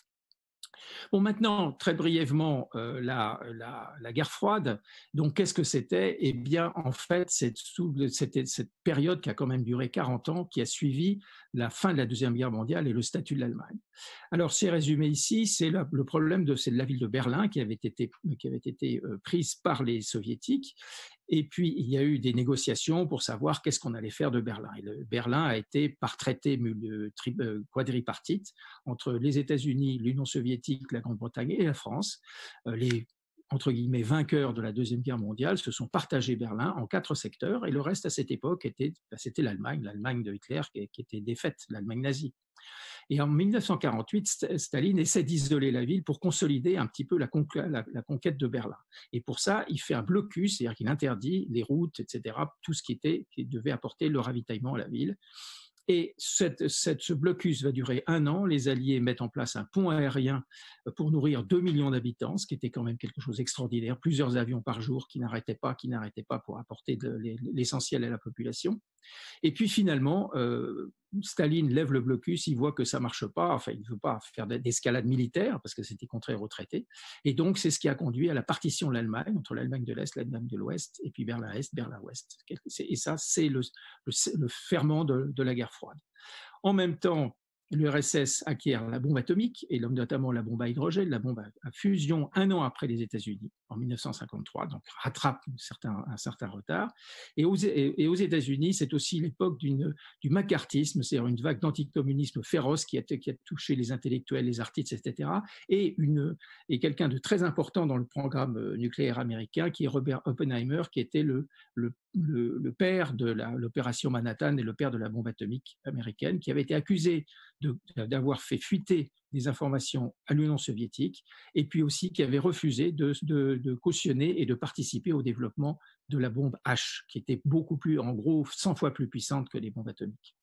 Bon, maintenant, très brièvement, euh, la, la, la guerre froide. Donc, qu'est-ce que c'était? Eh bien, en fait, c'était cette période qui a quand même duré quarante ans, qui a suivi la fin de la Deuxième Guerre mondiale et le statut de l'Allemagne. Alors, c'est résumé ici, c'est le problème de, de la ville de Berlin qui avait été, qui avait été euh, prise par les Soviétiques. Et puis, il y a eu des négociations pour savoir qu'est-ce qu'on allait faire de Berlin. Et le Berlin a été, par traité quadripartite, entre les États-Unis, l'Union soviétique, la Grande-Bretagne et la France, les, entre guillemets, vainqueurs de la Deuxième Guerre mondiale se sont partagés Berlin en quatre secteurs, et le reste à cette époque, était, c'était l'Allemagne, l'Allemagne de Hitler qui, qui était défaite, l'Allemagne nazie. Et en mille neuf cent quarante-huit, Staline essaie d'isoler la ville pour consolider un petit peu la, la, la conquête de Berlin. Et pour ça, il fait un blocus, c'est-à-dire qu'il interdit les routes, et cetera, tout ce qui, était, qui devait apporter le ravitaillement à la ville. Et cette, cette, ce blocus va durer un an. Les Alliés mettent en place un pont aérien pour nourrir deux millions d'habitants, ce qui était quand même quelque chose d'extraordinaire. Plusieurs avions par jour qui n'arrêtaient pas, qui n'arrêtaient pas pour apporter de, l'essentiel à la population. Et puis finalement, euh, Staline lève le blocus, il voit que ça ne marche pas, enfin il ne veut pas faire d'escalade militaire parce que c'était contraire au traité. Et donc c'est ce qui a conduit à la partition de l'Allemagne, entre l'Allemagne de l'Est, l'Allemagne de l'Ouest, et puis Berlin-Est, Berlin-Ouest. Et ça, c'est le, le, le ferment de, de la guerre froide. En même temps, l'U R S S acquiert la bombe atomique, et notamment la bombe à hydrogène, la bombe à fusion, un an après les États-Unis, en mille neuf cent cinquante-trois, donc rattrape un certain, un certain retard. Et aux, et aux États-Unis, c'est aussi l'époque d'une, du macartisme, c'est-à-dire une vague d'anticommunisme féroce qui a, qui a touché les intellectuels, les artistes, et cetera. Et, une, et quelqu'un de très important dans le programme nucléaire américain, qui est Robert Oppenheimer, qui était le, le, le, le père de la, l'opération Manhattan et le père de la bombe atomique américaine, qui avait été accusé De, d'avoir fait fuiter des informations à l'Union soviétique, et puis aussi qui avait refusé de, de, de cautionner et de participer au développement de la bombe H, qui était beaucoup plus, en gros, cent fois plus puissante que les bombes atomiques.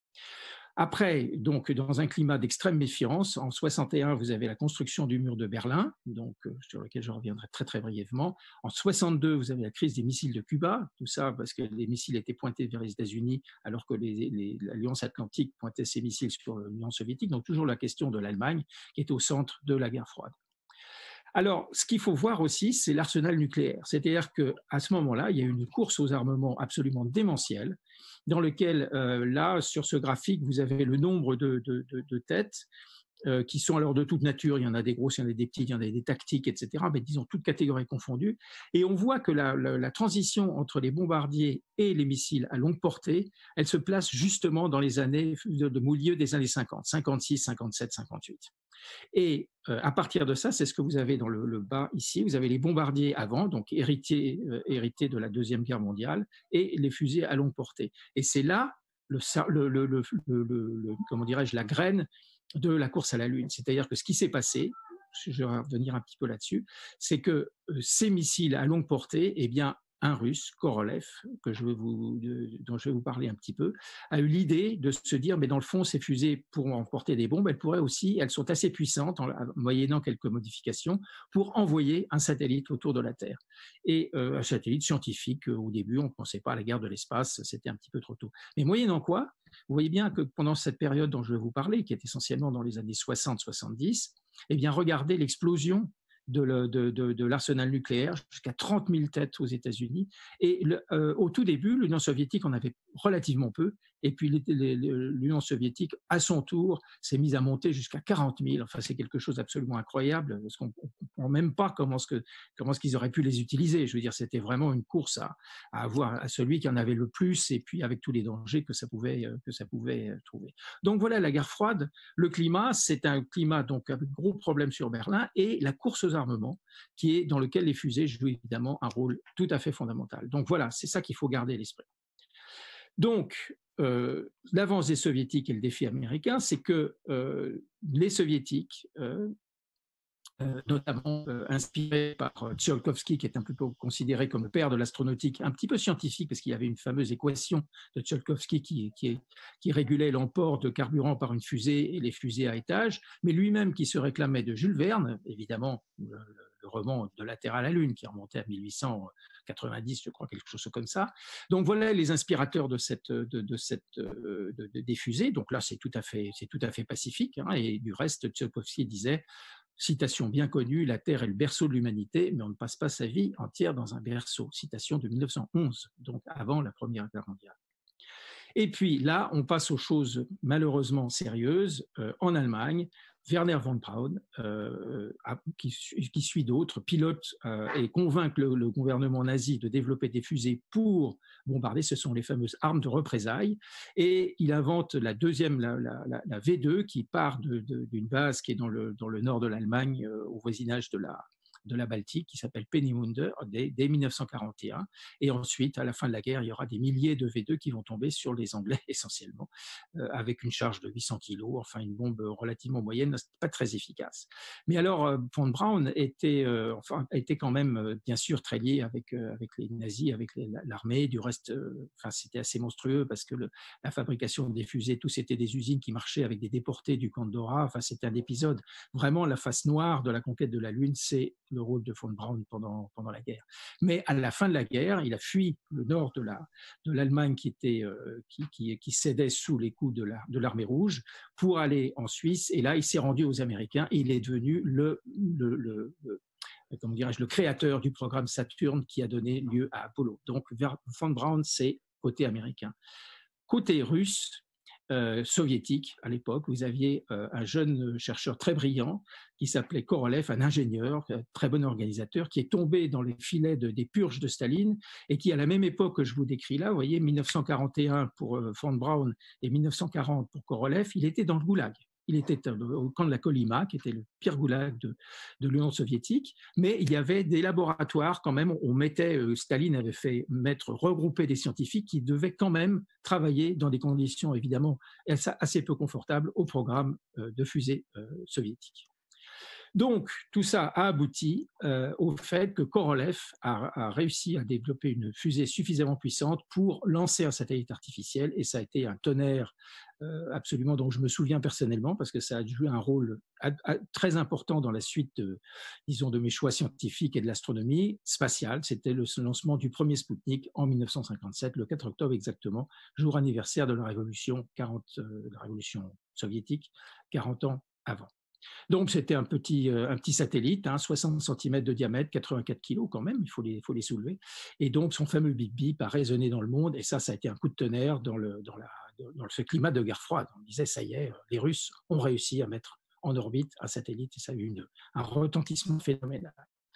Après, donc, dans un climat d'extrême méfiance, en soixante et un, vous avez la construction du mur de Berlin, donc, sur lequel je reviendrai très, très brièvement. En soixante-deux, vous avez la crise des missiles de Cuba, tout ça parce que les missiles étaient pointés vers les États-Unis, alors que les, les, l'Alliance Atlantique pointait ses missiles sur l'Union soviétique. Donc, toujours la question de l'Allemagne qui est au centre de la guerre froide. Alors, ce qu'il faut voir aussi, c'est l'arsenal nucléaire. C'est-à-dire qu'à ce moment-là, il y a une course aux armements absolument démentielle, dans lequel, euh, là, sur ce graphique, vous avez le nombre de, de, de, de têtes euh, qui sont alors de toute nature. Il y en a des grosses, il y en a des petites, il y en a des tactiques, et cetera, mais disons toutes catégories confondues. Et on voit que la, la, la transition entre les bombardiers et les missiles à longue portée, elle se place justement dans les années, de, de milieu des années cinquante, cinquante-six, cinquante-sept, cinquante-huit. Et euh, à partir de ça, c'est ce que vous avez dans le, le bas ici, vous avez les bombardiers avant, donc héritiers, euh, hérités de la Deuxième Guerre mondiale, et les fusées à longue portée. Et c'est là, le, le, le, le, le, le, comment dirais-je, la graine de la course à la Lune. C'est-à-dire que ce qui s'est passé, je vais revenir un petit peu là-dessus, c'est que euh, ces missiles à longue portée, eh bien, un Russe, Korolev, que je vais vous, de, dont je vais vous parler un petit peu, a eu l'idée de se dire, mais dans le fond, ces fusées, pour emporter des bombes, elles pourraient aussi, elles sont assez puissantes, en, moyennant quelques modifications, pour envoyer un satellite autour de la Terre. Et euh, un satellite scientifique, au début, on ne pensait pas à la guerre de l'espace, c'était un petit peu trop tôt. Mais moyennant quoi, vous voyez bien que pendant cette période dont je vais vous parler, qui est essentiellement dans les années soixante soixante-dix, eh bien, regardez l'explosion de, le, de, de, de l'arsenal nucléaire, jusqu'à trente mille têtes aux États-Unis. Et le, euh, au tout début, l'Union soviétique en avait relativement peu, et puis les, les, l'Union soviétique, à son tour, s'est mise à monter jusqu'à quarante mille. Enfin, c'est quelque chose d'absolument incroyable, parce qu'on ne comprend même pas comment ce que, comment ce qu'ils auraient pu les utiliser. Je veux dire, c'était vraiment une course à, à avoir à celui qui en avait le plus, et puis avec tous les dangers que ça pouvait, que ça pouvait trouver. Donc voilà, la guerre froide, le climat, c'est un climat donc avec gros problèmes sur Berlin, et la course aux armements, qui est dans lequel les fusées jouent évidemment un rôle tout à fait fondamental. Donc voilà, c'est ça qu'il faut garder à l'esprit. Donc, euh, l'avance des Soviétiques et le défi américain, c'est que euh, les Soviétiques, euh, euh, notamment euh, inspirés par euh, Tsiolkovsky, qui est un peu considéré comme le père de l'astronautique, un petit peu scientifique, parce qu'il y avait une fameuse équation de Tsiolkovsky qui, qui, est, qui régulait l'emport de carburant par une fusée et les fusées à étage, mais lui-même qui se réclamait de Jules Verne, évidemment, le, le roman de la Terre à la Lune, qui remontait à mille huit cent quatre-vingt-dix, je crois, quelque chose comme ça. Donc voilà les inspirateurs de cette, de, de cette, de, de, des fusées. Donc là, c'est tout à fait, c'est tout à fait pacifique. Hein, et du reste, Tsiolkovsky disait, citation bien connue, la Terre est le berceau de l'humanité, mais on ne passe pas sa vie entière dans un berceau. Citation de mille neuf cent onze, donc avant la Première Guerre mondiale. Et puis là, on passe aux choses malheureusement sérieuses. Euh, en Allemagne, Werner von Braun, euh, qui, qui suit d'autres, pilote euh, et convainc le, le gouvernement nazi de développer des fusées pour bombarder. Ce sont les fameuses armes de représailles. Et il invente la deuxième, la, la, la V deux, qui part de, de, d'une base qui est dans le, dans le nord de l'Allemagne, euh, au voisinage de la, de la Baltique qui s'appelle Peenemünde dès, dès mille neuf cent quarante et un. Et ensuite, à la fin de la guerre, il y aura des milliers de V deux qui vont tomber sur les Anglais essentiellement, euh, avec une charge de huit cents kilos, enfin une bombe relativement moyenne, pas très efficace. Mais alors, euh, von Braun était, euh, enfin, était quand même, euh, bien sûr, très lié avec, euh, avec les nazis, avec les, l'armée. Du reste, euh, enfin, c'était assez monstrueux parce que le, la fabrication des fusées, tout c'était des usines qui marchaient avec des déportés du camp de Dora. Enfin, c'était un épisode. Vraiment, la face noire de la conquête de la Lune, c'est le rôle de von Braun pendant, pendant la guerre. Mais à la fin de la guerre, il a fui le nord de, la, de l'Allemagne qui, était, euh, qui, qui, qui cédait sous les coups de, la, de l'armée rouge pour aller en Suisse. Et là, il s'est rendu aux Américains et il est devenu le, le, le, le comment dirais-je, le créateur du programme Saturne qui a donné lieu à Apollo. Donc, von Braun, c'est côté américain. Côté russe, euh, soviétique, à l'époque, vous aviez euh, un jeune chercheur très brillant qui s'appelait Korolev, un ingénieur, un très bon organisateur, qui est tombé dans les filets de, des purges de Staline et qui, à la même époque que je vous décris là, vous voyez, mille neuf cent quarante et un pour euh, von Braun et mille neuf cent quarante pour Korolev, il était dans le goulag. Il était au camp de la Kolyma, qui était le pire goulag de, de l'Union soviétique, mais il y avait des laboratoires quand même. On mettait, Staline avait fait mettre, regrouper des scientifiques qui devaient quand même travailler dans des conditions évidemment assez peu confortables au programme de fusée soviétique. Donc, tout ça a abouti euh, au fait que Korolev a, a réussi à développer une fusée suffisamment puissante pour lancer un satellite artificiel, et ça a été un tonnerre euh, absolument dont je me souviens personnellement, parce que ça a joué un rôle à, à, très important dans la suite, de, disons, de mes choix scientifiques et de l'astronomie spatiale. C'était le lancement du premier Spoutnik en mille neuf cent cinquante-sept, le quatre octobre exactement, jour anniversaire de la révolution, quarante, euh, la révolution soviétique, quarante ans avant. Donc, c'était un petit, euh, un petit satellite, hein, soixante centimètres de diamètre, quatre-vingt-quatre kilos quand même, il faut les, faut les soulever. Et donc, son fameux bip bip a résonné dans le monde. Et ça, ça a été un coup de tonnerre dans, le, dans, la, dans ce climat de guerre froide. On disait, ça y est, les Russes ont réussi à mettre en orbite un satellite et ça a eu une, un retentissement phénoménal.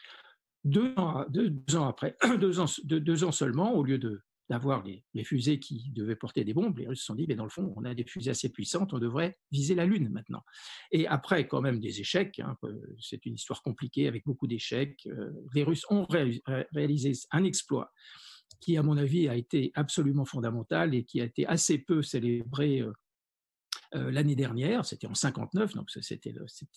Deux ans, deux, deux ans après, deux ans, deux, deux ans seulement, au lieu de d'avoir les, les fusées qui devaient porter des bombes, les Russes se sont dit, mais dans le fond, on a des fusées assez puissantes, on devrait viser la Lune maintenant. Et après, quand même, des échecs, hein, c'est une histoire compliquée avec beaucoup d'échecs, euh, les Russes ont ré réalisé un exploit qui, à mon avis, a été absolument fondamental et qui a été assez peu célébré euh, Euh, l'année dernière, c'était en cinquante-neuf, donc c'était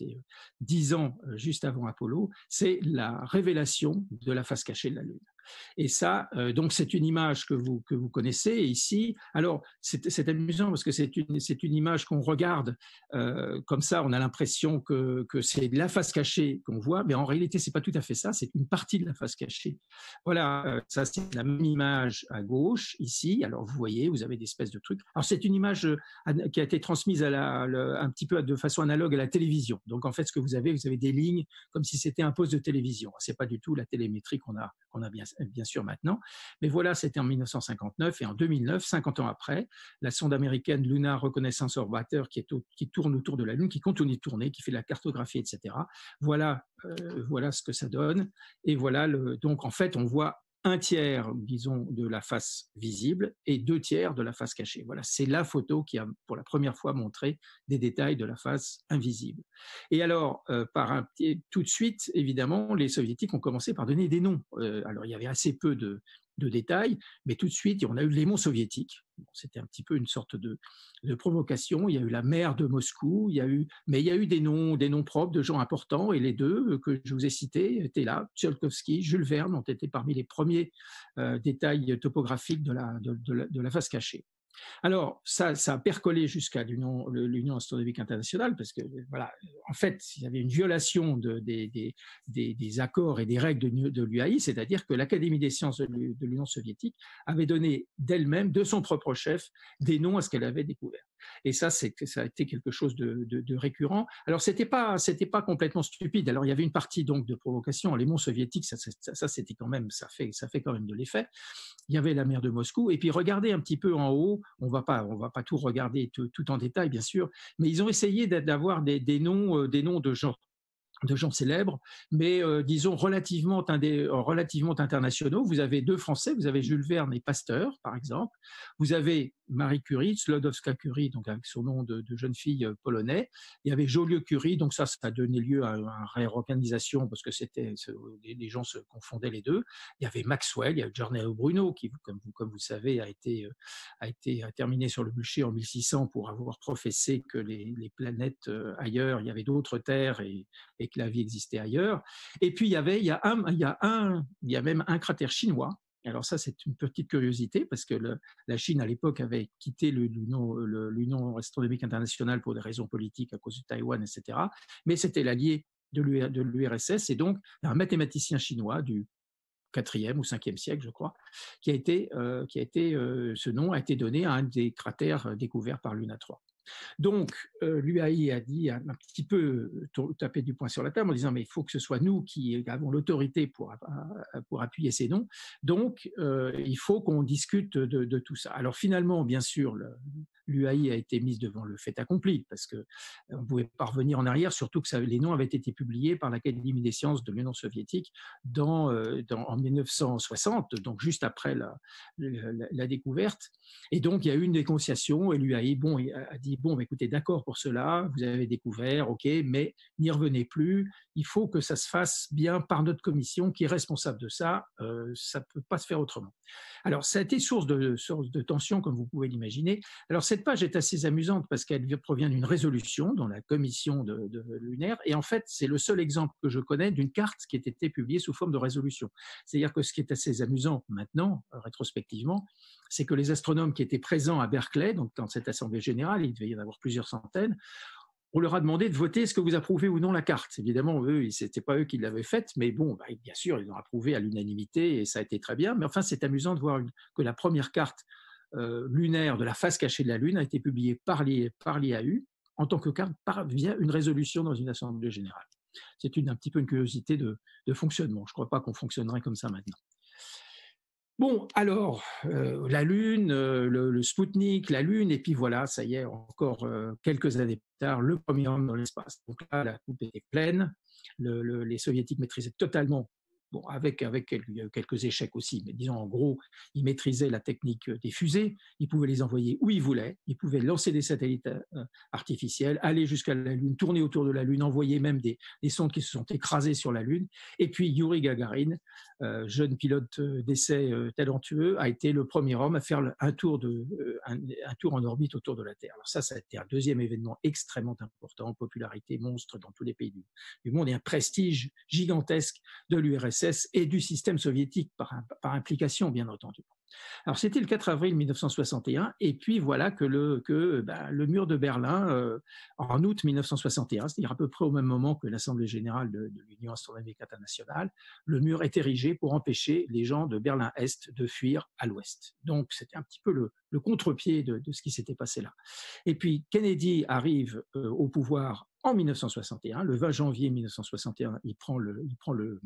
dix ans euh, juste avant Apollo, c'est la révélation de la face cachée de la Lune. Et ça, euh, donc c'est une image que vous, que vous connaissez ici. Alors, c'est amusant parce que c'est une, c'est une image qu'on regarde euh, comme ça, on a l'impression que, que c'est la face cachée qu'on voit, mais en réalité, c'est pas tout à fait ça, c'est une partie de la face cachée. Voilà, euh, ça c'est la même image à gauche, ici. Alors, vous voyez, vous avez des espèces de trucs. Alors, c'est une image euh, qui a été transmise à la, le, un petit peu de façon analogue à la télévision. Donc, en fait, ce que vous avez, vous avez des lignes comme si c'était un poste de télévision. C'est pas du tout la télémétrie qu'on a, qu'on a bien bien sûr maintenant. Mais voilà, c'était en mille neuf cent cinquante-neuf et en deux mille neuf, cinquante ans après, la sonde américaine Lunar Reconnaissance Orbiter qui, est au, qui tourne autour de la Lune, qui continue de tourner, qui fait de la cartographie, et cetera. Voilà, euh, voilà ce que ça donne. Et voilà, le, donc en fait, on voit un tiers, disons, de la face visible et deux tiers de la face cachée. Voilà, c'est la photo qui a pour la première fois montré des détails de la face invisible. Et alors, euh, par un, tout de suite, évidemment, les soviétiques ont commencé par donner des noms. Euh, alors, il y avait assez peu de, de détails, mais tout de suite, on a eu les monts soviétiques. Bon, c'était un petit peu une sorte de, de provocation. Il y a eu la mer de Moscou, il y a eu, mais il y a eu des noms, des noms propres de gens importants, et les deux que je vous ai cités étaient là. Tsiolkovsky, Jules Verne ont été parmi les premiers euh, détails topographiques de la, de, de, la, de la face cachée. Alors, ça, ça a percolé jusqu'à l'Union astronomique internationale, parce que, voilà, en fait, il y avait une violation de, des, des, des, des accords et des règles de, de l'U A I, c'est-à-dire que l'Académie des sciences de l'Union soviétique avait donné d'elle-même, de son propre chef, des noms à ce qu'elle avait découvert. Et ça, ça a été quelque chose de, de, de récurrent. Alors, c'était pas, c'était pas complètement stupide. Alors, il y avait une partie donc de provocation. Les monts soviétiques, ça, ça, ça c'était quand même, ça fait, ça fait quand même de l'effet. Il y avait la mer de Moscou. Et puis, regardez un petit peu en haut. On va pas, on va pas tout regarder tout, tout en détail, bien sûr. Mais ils ont essayé d'avoir des, des noms, des noms de gens de gens célèbres, mais euh, disons relativement, indé, relativement internationaux. Vous avez deux Français, vous avez Jules Verne et Pasteur, par exemple. Vous avez Marie Curie, Sklodowska-Curie, donc avec son nom de, de jeune fille polonais. Il y avait Joliot-Curie, donc ça, ça a donné lieu à une réorganisation parce que c'était, les gens se confondaient les deux. Il y avait Maxwell, il y a Giordano Bruno, qui, comme vous, comme vous savez, a été, a été terminé sur le bûcher en mille six cents pour avoir professé que les, les planètes ailleurs, il y avait d'autres terres et, et que la vie existait ailleurs. Et puis, il y avait, il y a un, il y a un, il y a même un cratère chinois. Alors ça, c'est une petite curiosité parce que le, la Chine, à l'époque, avait quitté l'Union astronomique internationale pour des raisons politiques à cause de Taïwan, et cetera. Mais c'était l'allié de l'U R S S et donc un mathématicien chinois du quatrième ou cinquième siècle, je crois, qui a été, euh, qui a été euh, ce nom a été donné à un des cratères découverts par Luna trois. Donc, euh, l'U A I a dit, a un petit peu tapé du poing sur la table en disant mais il faut que ce soit nous qui avons l'autorité pour, pour appuyer ces noms, donc euh, il faut qu'on discute de, de tout ça. Alors finalement, bien sûr, l'U A I a été mise devant le fait accompli parce qu'on ne pouvait pas revenir en arrière, surtout que ça, les noms avaient été publiés par l'Académie des sciences de l'Union soviétique dans, euh, dans, en mille neuf cent soixante, donc juste après la, la, la découverte. Et donc, il y a eu une négociation et l'U A I bon, a dit bon, bah, écoutez, d'accord pour cela, vous avez découvert, ok, mais n'y revenez plus. Il faut que ça se fasse bien par notre commission qui est responsable de ça. Euh, ça ne peut pas se faire autrement. Alors, ça a été source de, source de tension, comme vous pouvez l'imaginer. Alors, cette page est assez amusante parce qu'elle provient d'une résolution dans la commission de, de lunaire. Et en fait, c'est le seul exemple que je connais d'une carte qui a été publiée sous forme de résolution. C'est-à-dire que ce qui est assez amusant maintenant, rétrospectivement, c'est que les astronomes qui étaient présents à Berkeley, donc dans cette assemblée générale, il devait y en avoir plusieurs centaines, on leur a demandé de voter est-ce que vous approuvez ou non la carte. Évidemment, eux, ce n'était pas eux qui l'avaient faite, mais bon, bah, bien sûr, ils l'ont approuvé à l'unanimité et ça a été très bien. Mais enfin, c'est amusant de voir une, que la première carte euh, lunaire de la face cachée de la Lune a été publiée par l'I A U en tant que carte par, via une résolution dans une assemblée générale. C'est une, un petit peu une curiosité de, de fonctionnement. Je ne crois pas qu'on fonctionnerait comme ça maintenant. Bon, alors, euh, la Lune, euh, le, le Spoutnik, la Lune, et puis voilà, ça y est, encore euh, quelques années plus tard, le premier homme dans l'espace. Donc là, la coupe était pleine, le, le, les Soviétiques maîtrisaient totalement, bon, avec, avec quelques échecs aussi, mais disons en gros, ils maîtrisaient la technique des fusées, ils pouvaient les envoyer où ils voulaient, ils pouvaient lancer des satellites euh, artificiels, aller jusqu'à la Lune, tourner autour de la Lune, envoyer même des, des sondes qui se sont écrasées sur la Lune, et puis Yuri Gagarin, Euh, jeune pilote d'essai euh, talentueux, a été le premier homme à faire un tour, de, euh, un, un tour en orbite autour de la Terre. Alors ça, ça a été un deuxième événement extrêmement important, popularité monstre dans tous les pays du, du monde et un prestige gigantesque de l'U R S S et du système soviétique par, par implication, bien entendu. Alors c'était le quatre avril mille neuf cent soixante et un et puis voilà que le, que, ben, le mur de Berlin, euh, en août mille neuf cent soixante et un, c'est-à-dire à peu près au même moment que l'Assemblée générale de, de l'Union astronomique internationale, le mur est érigé pour empêcher les gens de Berlin-Est de fuir à l'Ouest. Donc c'était un petit peu le, le contre-pied de, de ce qui s'était passé là. Et puis Kennedy arrive euh, au pouvoir en mille neuf cent soixante et un, le vingt janvier mille neuf cent soixante et un, il prend le, il prend le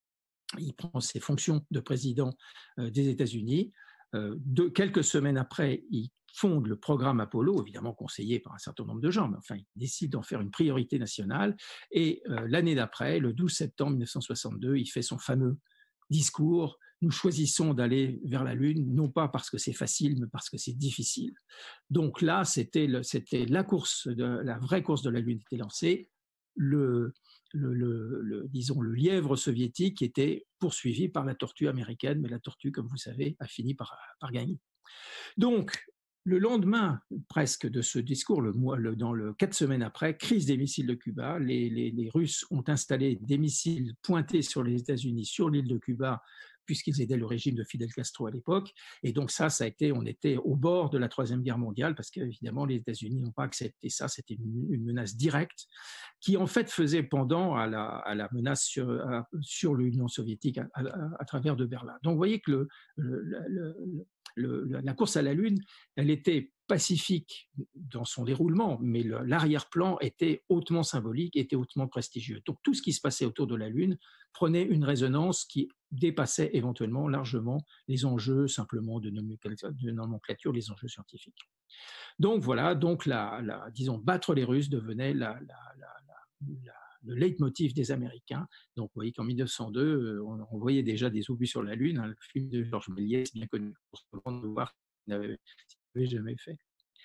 Il prend ses fonctions de président euh, des États-Unis. Euh, de, quelques semaines après, il fonde le programme Apollo, évidemment conseillé par un certain nombre de gens, mais enfin, il décide d'en faire une priorité nationale. Et euh, l'année d'après, le douze septembre mille neuf cent soixante-deux, il fait son fameux discours. Nous choisissons d'aller vers la Lune, non pas parce que c'est facile, mais parce que c'est difficile. Donc là, c'était, le, c'était la course, de, la vraie course de la Lune était lancée. Le, Le, le, le, disons, le lièvre soviétique était poursuivi par la tortue américaine, mais la tortue, comme vous savez, a fini par, par gagner. Donc, le lendemain presque de ce discours, le, le, dans le quatre semaines après, crise des missiles de Cuba, les, les, les Russes ont installé des missiles pointés sur les États-Unis, sur l'île de Cuba, puisqu'ils aidaient le régime de Fidel Castro à l'époque. Et donc ça, ça a été, on était au bord de la Troisième Guerre mondiale, parce qu'évidemment, les États-Unis n'ont pas accepté ça. C'était une, une menace directe qui, en fait, faisait pendant à la, à la menace sur, à, sur l'Union soviétique à, à, à travers de Berlin. Donc, vous voyez que le, le, le, le, la course à la Lune, elle était pacifique dans son déroulement, mais le, l'arrière-plan était hautement symbolique, était hautement prestigieux. Donc tout ce qui se passait autour de la Lune prenait une résonance qui dépassait éventuellement largement les enjeux simplement de nomenclature, les enjeux scientifiques. Donc voilà, donc la, la, disons, battre les Russes devenait la, la, la, la, le leitmotiv des Américains. Donc, vous voyez qu'en mille neuf cent deux, on, on voyait déjà des obus sur la Lune. Hein, le film de Georges Méliès, bien connu pour ce monde de voir qu'il n'avait jamais fait.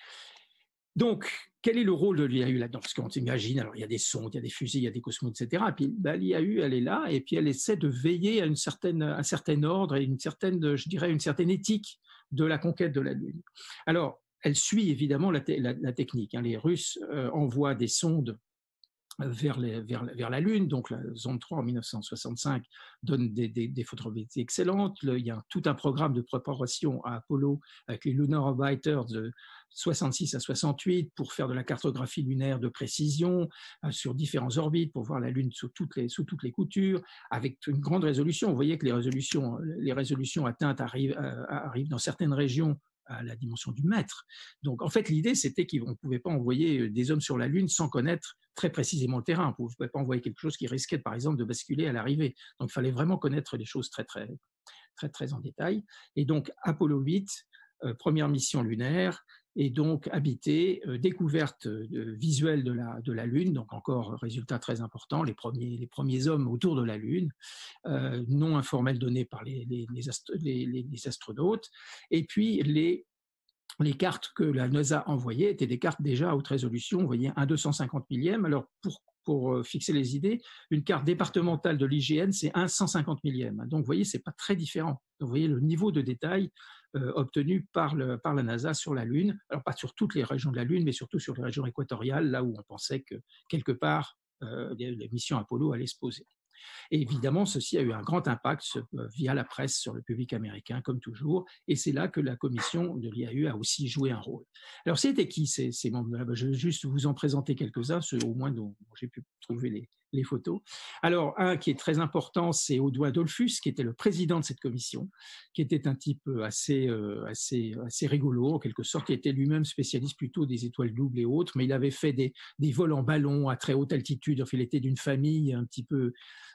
Donc, quel est le rôle de l'I A U là-dedans? Parce qu'on s'imagine, alors il y a des sondes, il y a des fusées, il y a des cosmonautes, et cetera. Et puis ben, l'I A U, elle est là, et puis elle essaie de veiller à une certaine, un certain ordre et une certaine, je dirais, une certaine éthique de la conquête de la Lune. Alors, elle suit évidemment la, la, la technique. Hein. Les Russes euh, envoient des sondes vers, les, vers, vers la Lune, donc la zone trois en mille neuf cent soixante-cinq donne des, des, des photogrammétries excellentes. Le, il y a tout un programme de préparation à Apollo avec les Lunar Orbiters de soixante-six à soixante-huit pour faire de la cartographie lunaire de précision euh, sur différentes orbites pour voir la Lune sous toutes les, sous toutes les coutures avec une grande résolution. Vous voyez que les résolutions, les résolutions atteintes arrivent, euh, arrivent dans certaines régions à la dimension du mètre. Donc, en fait, l'idée, c'était qu'on ne pouvait pas envoyer des hommes sur la Lune sans connaître très précisément le terrain. On ne pouvait pas envoyer quelque chose qui risquait, par exemple, de basculer à l'arrivée. Donc, il fallait vraiment connaître les choses très, très, très, très en détail. Et donc, Apollo huit, euh, première mission lunaire, et donc habité, euh, découverte euh, visuelle de la, de la Lune, donc encore résultat très important, les premiers, les premiers hommes autour de la Lune, euh, non informels donnés par les, les, les, astro, les, les astronautes, et puis les, les cartes que la NASA envoyait étaient des cartes déjà à haute résolution, vous voyez, un deux cent cinquante millième, alors pour pour fixer les idées, une carte départementale de l'I G N, c'est un cent cinquante millième. Donc, vous voyez, ce n'est pas très différent. Donc, vous voyez le niveau de détail euh, obtenu par, le, par la NASA sur la Lune. Alors, pas sur toutes les régions de la Lune, mais surtout sur les régions équatoriales, là où on pensait que, quelque part, euh, les, les missions Apollo allaient se poser. Et évidemment, ceci a eu un grand impact via la presse sur le public américain, comme toujours, et c'est là que la commission de l'I A U a aussi joué un rôle. Alors, c'était qui ces, ces membres-là? Je vais juste vous en présenter quelques-uns, ceux au moins dont j'ai pu trouver les, les photos. Alors, un qui est très important, c'est Audouin Dollfus, qui était le président de cette commission, qui était un type assez, euh, assez, assez rigolo, en quelque sorte, qui était lui-même spécialiste plutôt des étoiles doubles et autres, mais il avait fait des, des vols en ballon à très haute altitude. Enfin, il était d'une famille un petit peu,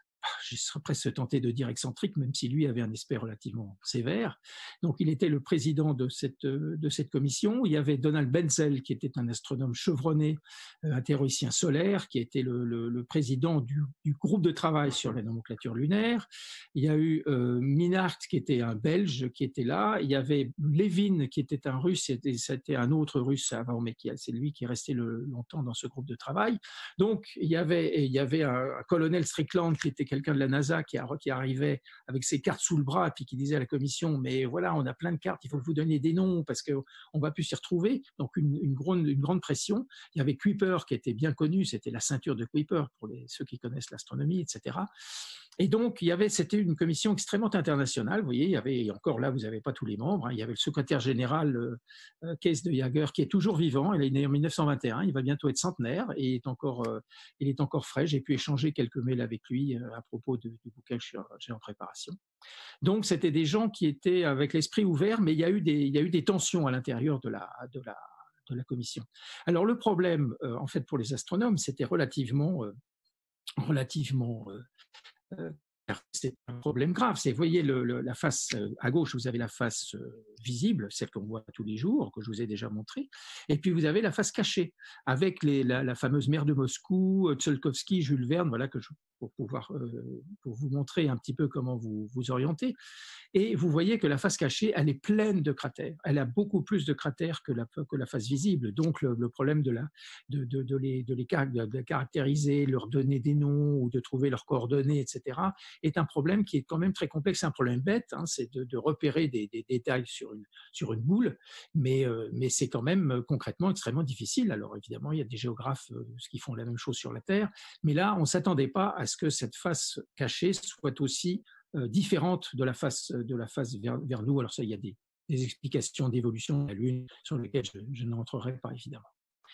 je serais presque tenté de dire excentrique, même si lui avait un aspect relativement sévère. Donc, il était le président de cette, de cette commission. Il y avait Donald Benzel, qui était un astronome chevronné, un théoricien solaire, qui était le, le, le président du, du groupe de travail sur la nomenclature lunaire. Il y a eu euh, Minart, qui était un Belge, qui était là. Il y avait Levin, qui était un Russe, et c'était un autre Russe avant, mais qui, c'est lui qui est resté le, longtemps dans ce groupe de travail. Donc, il y avait, il y avait un, un colonel Strickland, qui était quelqu'un de la NASA qui, a, qui arrivait avec ses cartes sous le bras et puis qui disait à la commission, mais voilà, on a plein de cartes, il faut que vous donniez des noms parce qu'on ne va plus s'y retrouver. Donc une, une, grande, une grande pression. Il y avait Kuiper qui était bien connu, c'était la ceinture de Kuiper pour les, ceux qui connaissent l'astronomie, et cetera. Et donc, il y avait, c'était une commission extrêmement internationale. Vous voyez, il y avait, et encore là, vous n'avez pas tous les membres. Hein, il y avait le secrétaire général euh, Kees de Jager qui est toujours vivant. Il est né en mille neuf cent vingt et un. Il va bientôt être centenaire et il est encore, euh, il est encore frais. J'ai pu échanger quelques mails avec lui euh, à propos de, du bouquin que j'ai en préparation. Donc, c'était des gens qui étaient avec l'esprit ouvert, mais il y a eu des, il y a eu des tensions à l'intérieur de la, de la, de la commission. Alors, le problème, euh, en fait, pour les astronomes, c'était relativement, euh, relativement euh, Euh, c'est un problème grave. C'est, vous voyez, le, le, la face à gauche, vous avez la face visible, celle qu'on voit tous les jours, que je vous ai déjà montrée, et puis vous avez la face cachée, avec les, la, la fameuse mer de Moscou, Tsiolkovsky, Jules Verne, voilà, que je, pour pouvoir euh, pour vous montrer un petit peu comment vous vous orientez. Et vous voyez que la face cachée, elle est pleine de cratères. Elle a beaucoup plus de cratères que la, que la face visible. Donc, le, le problème de, la, de, de, de, les, de, les, de les caractériser, leur donner des noms ou de trouver leurs coordonnées, et cetera, est un problème qui est quand même très complexe. C'est un problème bête, hein, c'est de, de repérer des, des détails sur une, sur une boule, mais, euh, mais c'est quand même concrètement extrêmement difficile. Alors, évidemment, il y a des géographes euh, qui font la même chose sur la Terre, mais là, on ne s'attendait pas à ce que cette face cachée soit aussi Euh, différente de la face, de la face vers, vers nous. Alors ça, il y a des, des explications d'évolution de la Lune sur lesquelles je, je n'entrerai pas évidemment.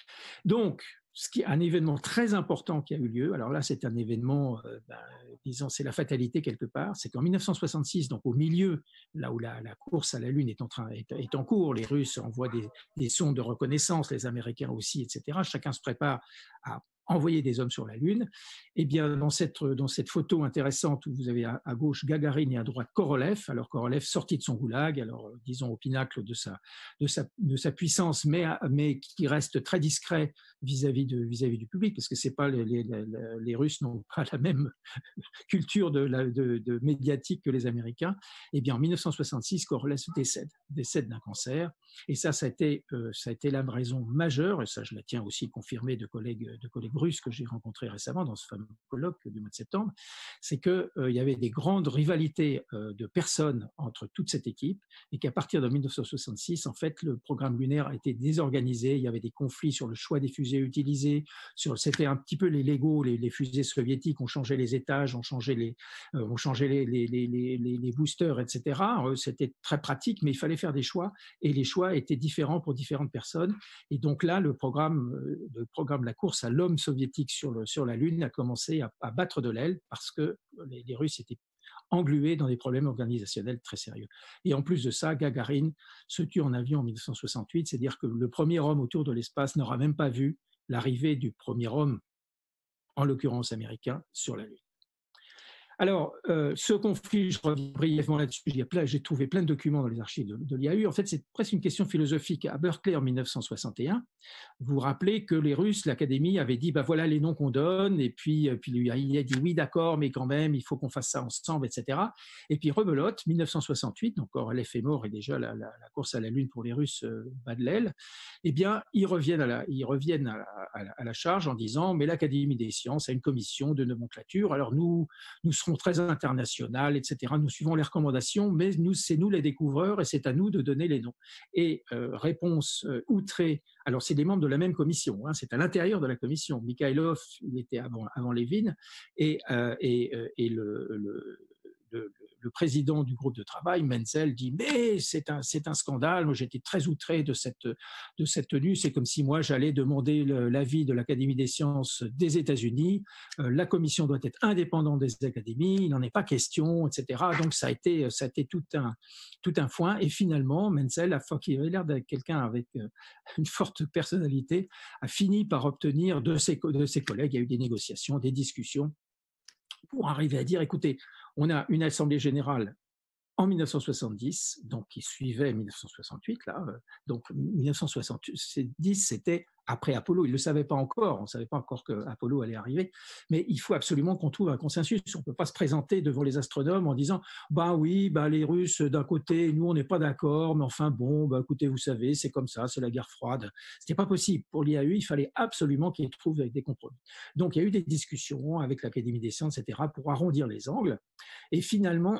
Donc, ce qui est un événement très important qui a eu lieu, alors là c'est un événement, euh, ben, disons c'est la fatalité quelque part, c'est qu'en mille neuf cent soixante-six, donc au milieu, là où la, la course à la Lune est en, train, est, est en cours, les Russes envoient des, des sondes de reconnaissance, les Américains aussi, et cetera. Chacun se prépare à envoyer des hommes sur la Lune. Eh bien, dans cette, dans cette photo intéressante où vous avez à, à gauche Gagarine et à droite Korolev, alors Korolev sorti de son goulag, alors disons au pinacle de sa, de sa, de sa puissance, mais, mais qui reste très discret vis-à-vis, de, vis-à-vis du public, parce que c'est pas les, les, les, les Russes n'ont pas la même culture de, la, de, de médiatique que les Américains. Eh bien, en mille neuf cent soixante-six, Korolev décède, décède d'un cancer, et ça, ça a été, euh, ça a été la raison majeure, et ça, je la tiens aussi confirmée de collègues, de collègues russes que j'ai rencontrés récemment dans ce fameux colloque du mois de septembre, c'est qu'il euh, y avait des grandes rivalités euh, de personnes entre toute cette équipe, et qu'à partir de mille neuf cent soixante-six, en fait, le programme lunaire a été désorganisé, il y avait des conflits sur le choix des fusées utilisées, sur, c'était un petit peu les Lego, les, les fusées soviétiques, on changeait les étages, on changeait les, euh, on changeait les, les, les, les, les boosters, et cetera. Euh, c'était très pratique, mais il fallait faire des choix, et les choix étaient différents pour différentes personnes. Et donc là, le programme, le programme La course à l'homme soviétique sur, le, sur la Lune a commencé à, à battre de l'aile parce que les, les Russes étaient englués dans des problèmes organisationnels très sérieux. Et en plus de ça, Gagarine se tue en avion en mille neuf cent soixante-huit, c'est-à-dire que le premier homme autour de l'espace n'aura même pas vu l'arrivée du premier homme, en l'occurrence américain, sur la Lune. Alors, euh, ce conflit, je reviens brièvement là-dessus, j'ai trouvé plein de documents dans les archives de, de l'I A U. En fait, c'est presque une question philosophique. À Berkeley, en mille neuf cent soixante et un, vous vous rappelez que les Russes, l'Académie, avait dit bah, « voilà les noms qu'on donne », et puis, puis l'I A I a dit « oui, d'accord, mais quand même, il faut qu'on fasse ça ensemble, et cetera » Et puis, rebelote, mille neuf cent soixante-huit, donc Korolev est mort et déjà la, la, la course à la Lune pour les Russes euh, bat de l'aile, eh bien, ils reviennent, à la, ils reviennent à, la, à, la, à la charge en disant « mais l'Académie des sciences a une commission de nomenclature, alors nous, nous serons très internationales, et cetera. Nous suivons les recommandations, mais nous, c'est nous les découvreurs et c'est à nous de donner les noms. » Et euh, réponse euh, outrée, alors c'est des membres de la même commission, hein, c'est à l'intérieur de la commission. Mikhailov, il était avant, avant Lévin, et, euh, et, euh, et le, le, le, le président du groupe de travail, Menzel, dit « mais c'est un, c'est un scandale, moi j'étais très outré de cette, de cette tenue, c'est comme si moi j'allais demander l'avis de l'Académie des sciences des États-Unis, euh, la commission doit être indépendante des académies, il n'en est pas question, et cetera » Donc ça a été, ça a été tout, un, tout un foin, et finalement Menzel, qui avait l'air d'être quelqu'un avec une forte personnalité, a fini par obtenir de ses, de ses collègues, il y a eu des négociations, des discussions, pour arriver à dire, écoutez, on a une assemblée générale en mille neuf cent soixante-dix, donc qui suivait mille neuf cent soixante-huit, là, donc mille neuf cent soixante-dix, c'était après Apollo, ils ne le savaient pas encore, on ne savait pas encore que Apollo allait arriver, mais il faut absolument qu'on trouve un consensus, on ne peut pas se présenter devant les astronomes en disant « bah oui, bah les Russes d'un côté, nous on n'est pas d'accord, mais enfin bon, bah écoutez, vous savez, c'est comme ça, c'est la guerre froide ». Ce n'était pas possible, pour l'I A U, il fallait absolument qu'ils trouvent des compromis. Donc il y a eu des discussions avec l'Académie des sciences, et cetera, pour arrondir les angles, et finalement...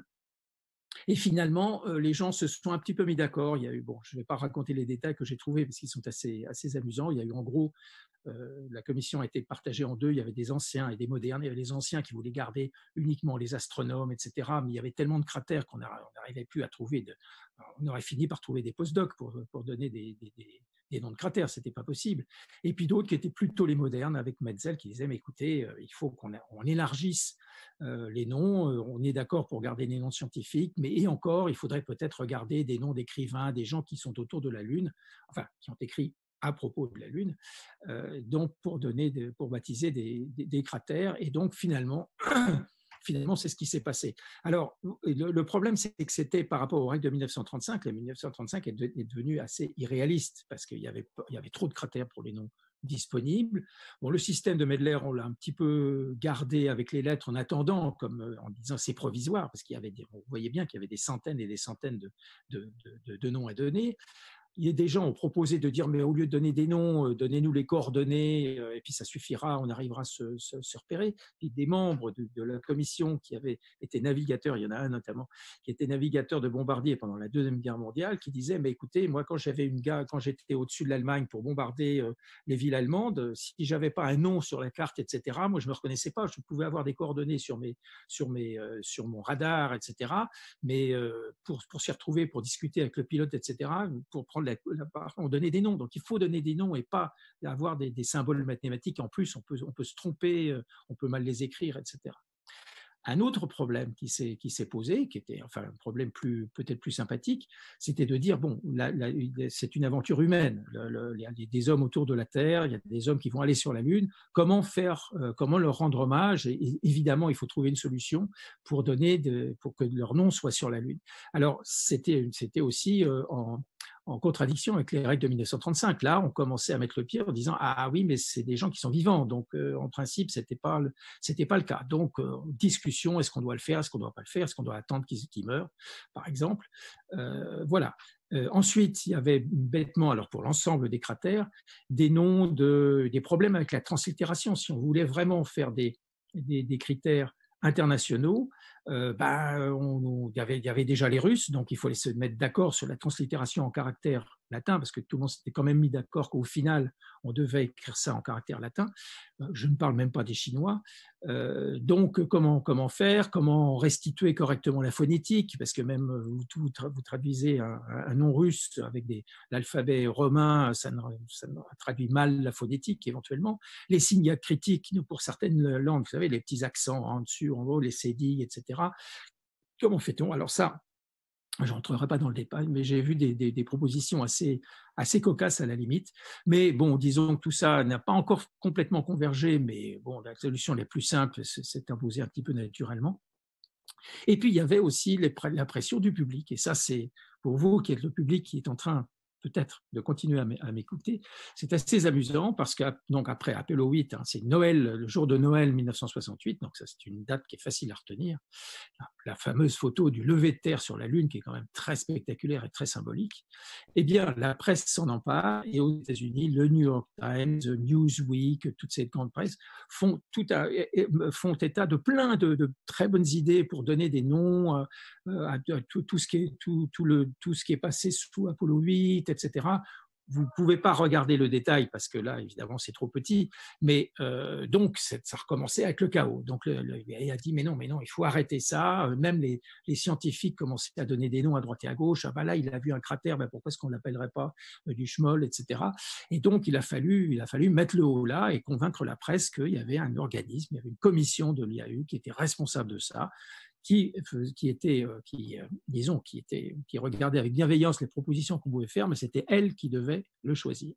Et finalement, euh, les gens se sont un petit peu mis d'accord. Il y a eu, bon, je ne vais pas raconter les détails que j'ai trouvés parce qu'ils sont assez, assez amusants. Il y a eu en gros, euh, la commission a été partagée en deux. Il y avait des anciens et des modernes. Il y avait les anciens qui voulaient garder uniquement les astronomes, et cetera. Mais il y avait tellement de cratères qu'on n'arrivait plus à trouver. De, on aurait fini par trouver des postdocs pour, pour donner des, des, des des noms de cratères, ce n'était pas possible. Et puis d'autres qui étaient plutôt les modernes, avec Metzel, qui disaient, mais écoutez, euh, il faut qu'on on élargisse euh, les noms, euh, on est d'accord pour garder les noms scientifiques, mais et encore, il faudrait peut-être regarder des noms d'écrivains, des gens qui sont autour de la Lune, enfin, qui ont écrit à propos de la Lune, euh, donc pour, donner de, pour baptiser des, des, des cratères, et donc finalement... Finalement, c'est ce qui s'est passé. Alors, le, le problème, c'est que c'était par rapport aux règles de mille neuf cent trente-cinq, la mille neuf cent trente-cinq est, de, est devenue assez irréaliste parce qu'il y avait, il y avait trop de cratères pour les noms disponibles. Bon, le système de Medler, on l'a un petit peu gardé avec les lettres en attendant, comme en disant c'est provisoire, parce qu'il y avait des, on voyait bien qu'il y avait des centaines et des centaines de, de, de, de noms à donner. Il y a des gens ont proposé de dire, mais au lieu de donner des noms, donnez-nous les coordonnées, et puis ça suffira, on arrivera à se, se, se repérer. Puis des membres de, de la commission qui avaient été navigateurs, il y en a un notamment, qui était navigateur de bombardier pendant la Deuxième Guerre mondiale, qui disait, mais écoutez, moi quand j'avais une gars, quand j'étais au-dessus de l'Allemagne pour bombarder euh, les villes allemandes, si j'avais pas un nom sur la carte, et cetera, moi je me reconnaissais pas, je pouvais avoir des coordonnées sur mes, sur mes, euh, sur mon radar, et cetera. Mais euh, pour, pour s'y retrouver, pour discuter avec le pilote, et cetera, pour prendre La, la, on donnait des noms, donc il faut donner des noms et pas avoir des, des symboles mathématiques. En plus, on peut, on peut se tromper, on peut mal les écrire, et cetera. un autre problème qui s'est qui s'est posé, qui était enfin un problème plus peut-être plus sympathique, c'était de dire bon, la, la, c'est une aventure humaine. Le, le, il y a des hommes autour de la Terre, il y a des hommes qui vont aller sur la Lune. Comment faire, euh, comment leur rendre hommage? Et, et évidemment, il faut trouver une solution pour donner de, pour que leur nom soit sur la Lune. Alors c'était c'était aussi euh, en en contradiction avec les règles de mille neuf cent trente-cinq. Là, on commençait à mettre le pied en disant ah oui, mais c'est des gens qui sont vivants, donc euh, en principe, c'était pas le, c'était pas le cas. Donc euh, discussion, est-ce qu'on doit le faire, est-ce qu'on doit pas le faire, est-ce qu'on doit attendre qu'ils qu'ils meurent, par exemple. Euh, voilà. Euh, ensuite, il y avait bêtement, alors pour l'ensemble des cratères, des noms de, des problèmes avec la translittération. Si on voulait vraiment faire des, des, des critères internationaux, euh, ben, on, on, il, y avait, il y avait déjà les Russes, donc il fallait se mettre d'accord sur la translittération en caractère latin, parce que tout le monde s'était quand même mis d'accord qu'au final, on devait écrire ça en caractère latin. Je ne parle même pas des Chinois. Euh, donc, comment, comment faire? Comment restituer correctement la phonétique? Parce que même vous, vous, vous traduisez un, un nom russe avec l'alphabet romain, ça, ne, ça ne traduit mal la phonétique éventuellement. Les signes diacritiques, pour certaines langues, vous savez, les petits accents en dessus, en haut, les cédilles, et cetera. Comment fait-on? Alors ça, je n'entrerai pas dans le détail, mais j'ai vu des, des, des propositions assez, assez cocasses à la limite. Mais bon, disons que tout ça n'a pas encore complètement convergé, mais bon, la solution la plus simple s'est imposée un petit peu naturellement. Et puis, il y avait aussi les, la pression du public. Et ça, c'est pour vous qui êtes le public qui est en train peut-être de continuer à m'écouter, c'est assez amusant parce que donc après Apollo huit, hein, c'est Noël, le jour de Noël mille neuf cent soixante-huit, donc ça c'est une date qui est facile à retenir. La, la fameuse photo du lever de terre sur la Lune qui est quand même très spectaculaire et très symbolique. Eh bien, la presse s'en empare et aux États-Unis, le New York Times, Newsweek, toutes ces grandes presses font, tout à, font état de plein de, de très bonnes idées pour donner des noms à, à tout, tout, ce qui est, tout, tout, le, tout ce qui est passé sous Apollo huit, et cetera. Vous ne pouvez pas regarder le détail parce que là, évidemment, c'est trop petit. Mais euh, donc, ça recommençait avec le chaos. Donc, le, le, il a dit, mais non, mais non, il faut arrêter ça. Même les, les scientifiques commençaient à donner des noms à droite et à gauche. Ah ben là, il a vu un cratère, ben pourquoi est-ce qu'on ne l'appellerait pas euh, du Schmoll, et cetera. Et donc, il a fallu, il a fallu mettre le haut là et convaincre la presse qu'il y avait un organisme, il y avait une commission de l'I A U qui était responsable de ça. Qui, qui était, qui, disons, qui était, qui regardait avec bienveillance les propositions qu'on pouvait faire, mais c'était elle qui devait le choisir.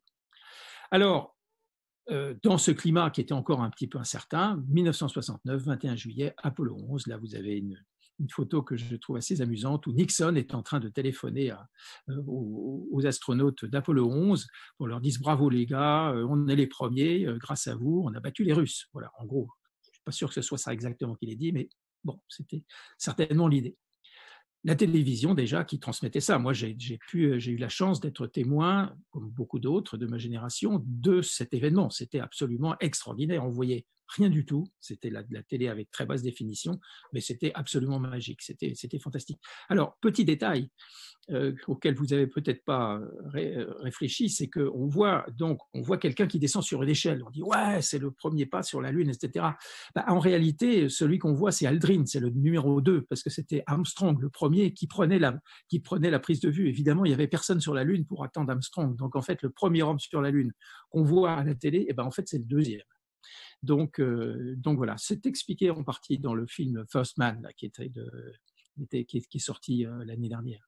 Alors, euh, dans ce climat qui était encore un petit peu incertain, mille neuf cent soixante-neuf, vingt et un juillet, Apollo onze, là vous avez une, une photo que je trouve assez amusante où Nixon est en train de téléphoner à, euh, aux, aux astronautes d'Apollo onze pour leur dire bravo les gars, euh, on est les premiers, euh, grâce à vous, on a battu les Russes. Voilà, en gros, je ne suis pas sûr que ce soit ça exactement qu'il ait dit, mais bon, c'était certainement l'idée. La télévision, déjà, qui transmettait ça. Moi, j'ai eu la chance d'être témoin, comme beaucoup d'autres de ma génération, de cet événement. C'était absolument extraordinaire. On voyait rien du tout. C'était la, la télé avec très basse définition, mais c'était absolument magique. C'était fantastique. Alors, petit détail euh, auquel vous n'avez peut-être pas ré, réfléchi, c'est qu'on voit donc on voit quelqu'un qui descend sur une échelle. On dit ouais, c'est le premier pas sur la Lune, et cetera. Bah, en réalité, celui qu'on voit, c'est Aldrin, c'est le numéro deux, parce que c'était Armstrong, le premier, qui prenait, la, qui prenait la prise de vue. Évidemment, il n'y avait personne sur la Lune pour attendre Armstrong. Donc, en fait, le premier homme sur la Lune qu'on voit à la télé, eh ben, en fait, c'est le deuxième. Donc, euh, donc voilà, c'est expliqué en partie dans le film First Man, là, qui, était de, qui, est, qui est sorti euh, l'année dernière.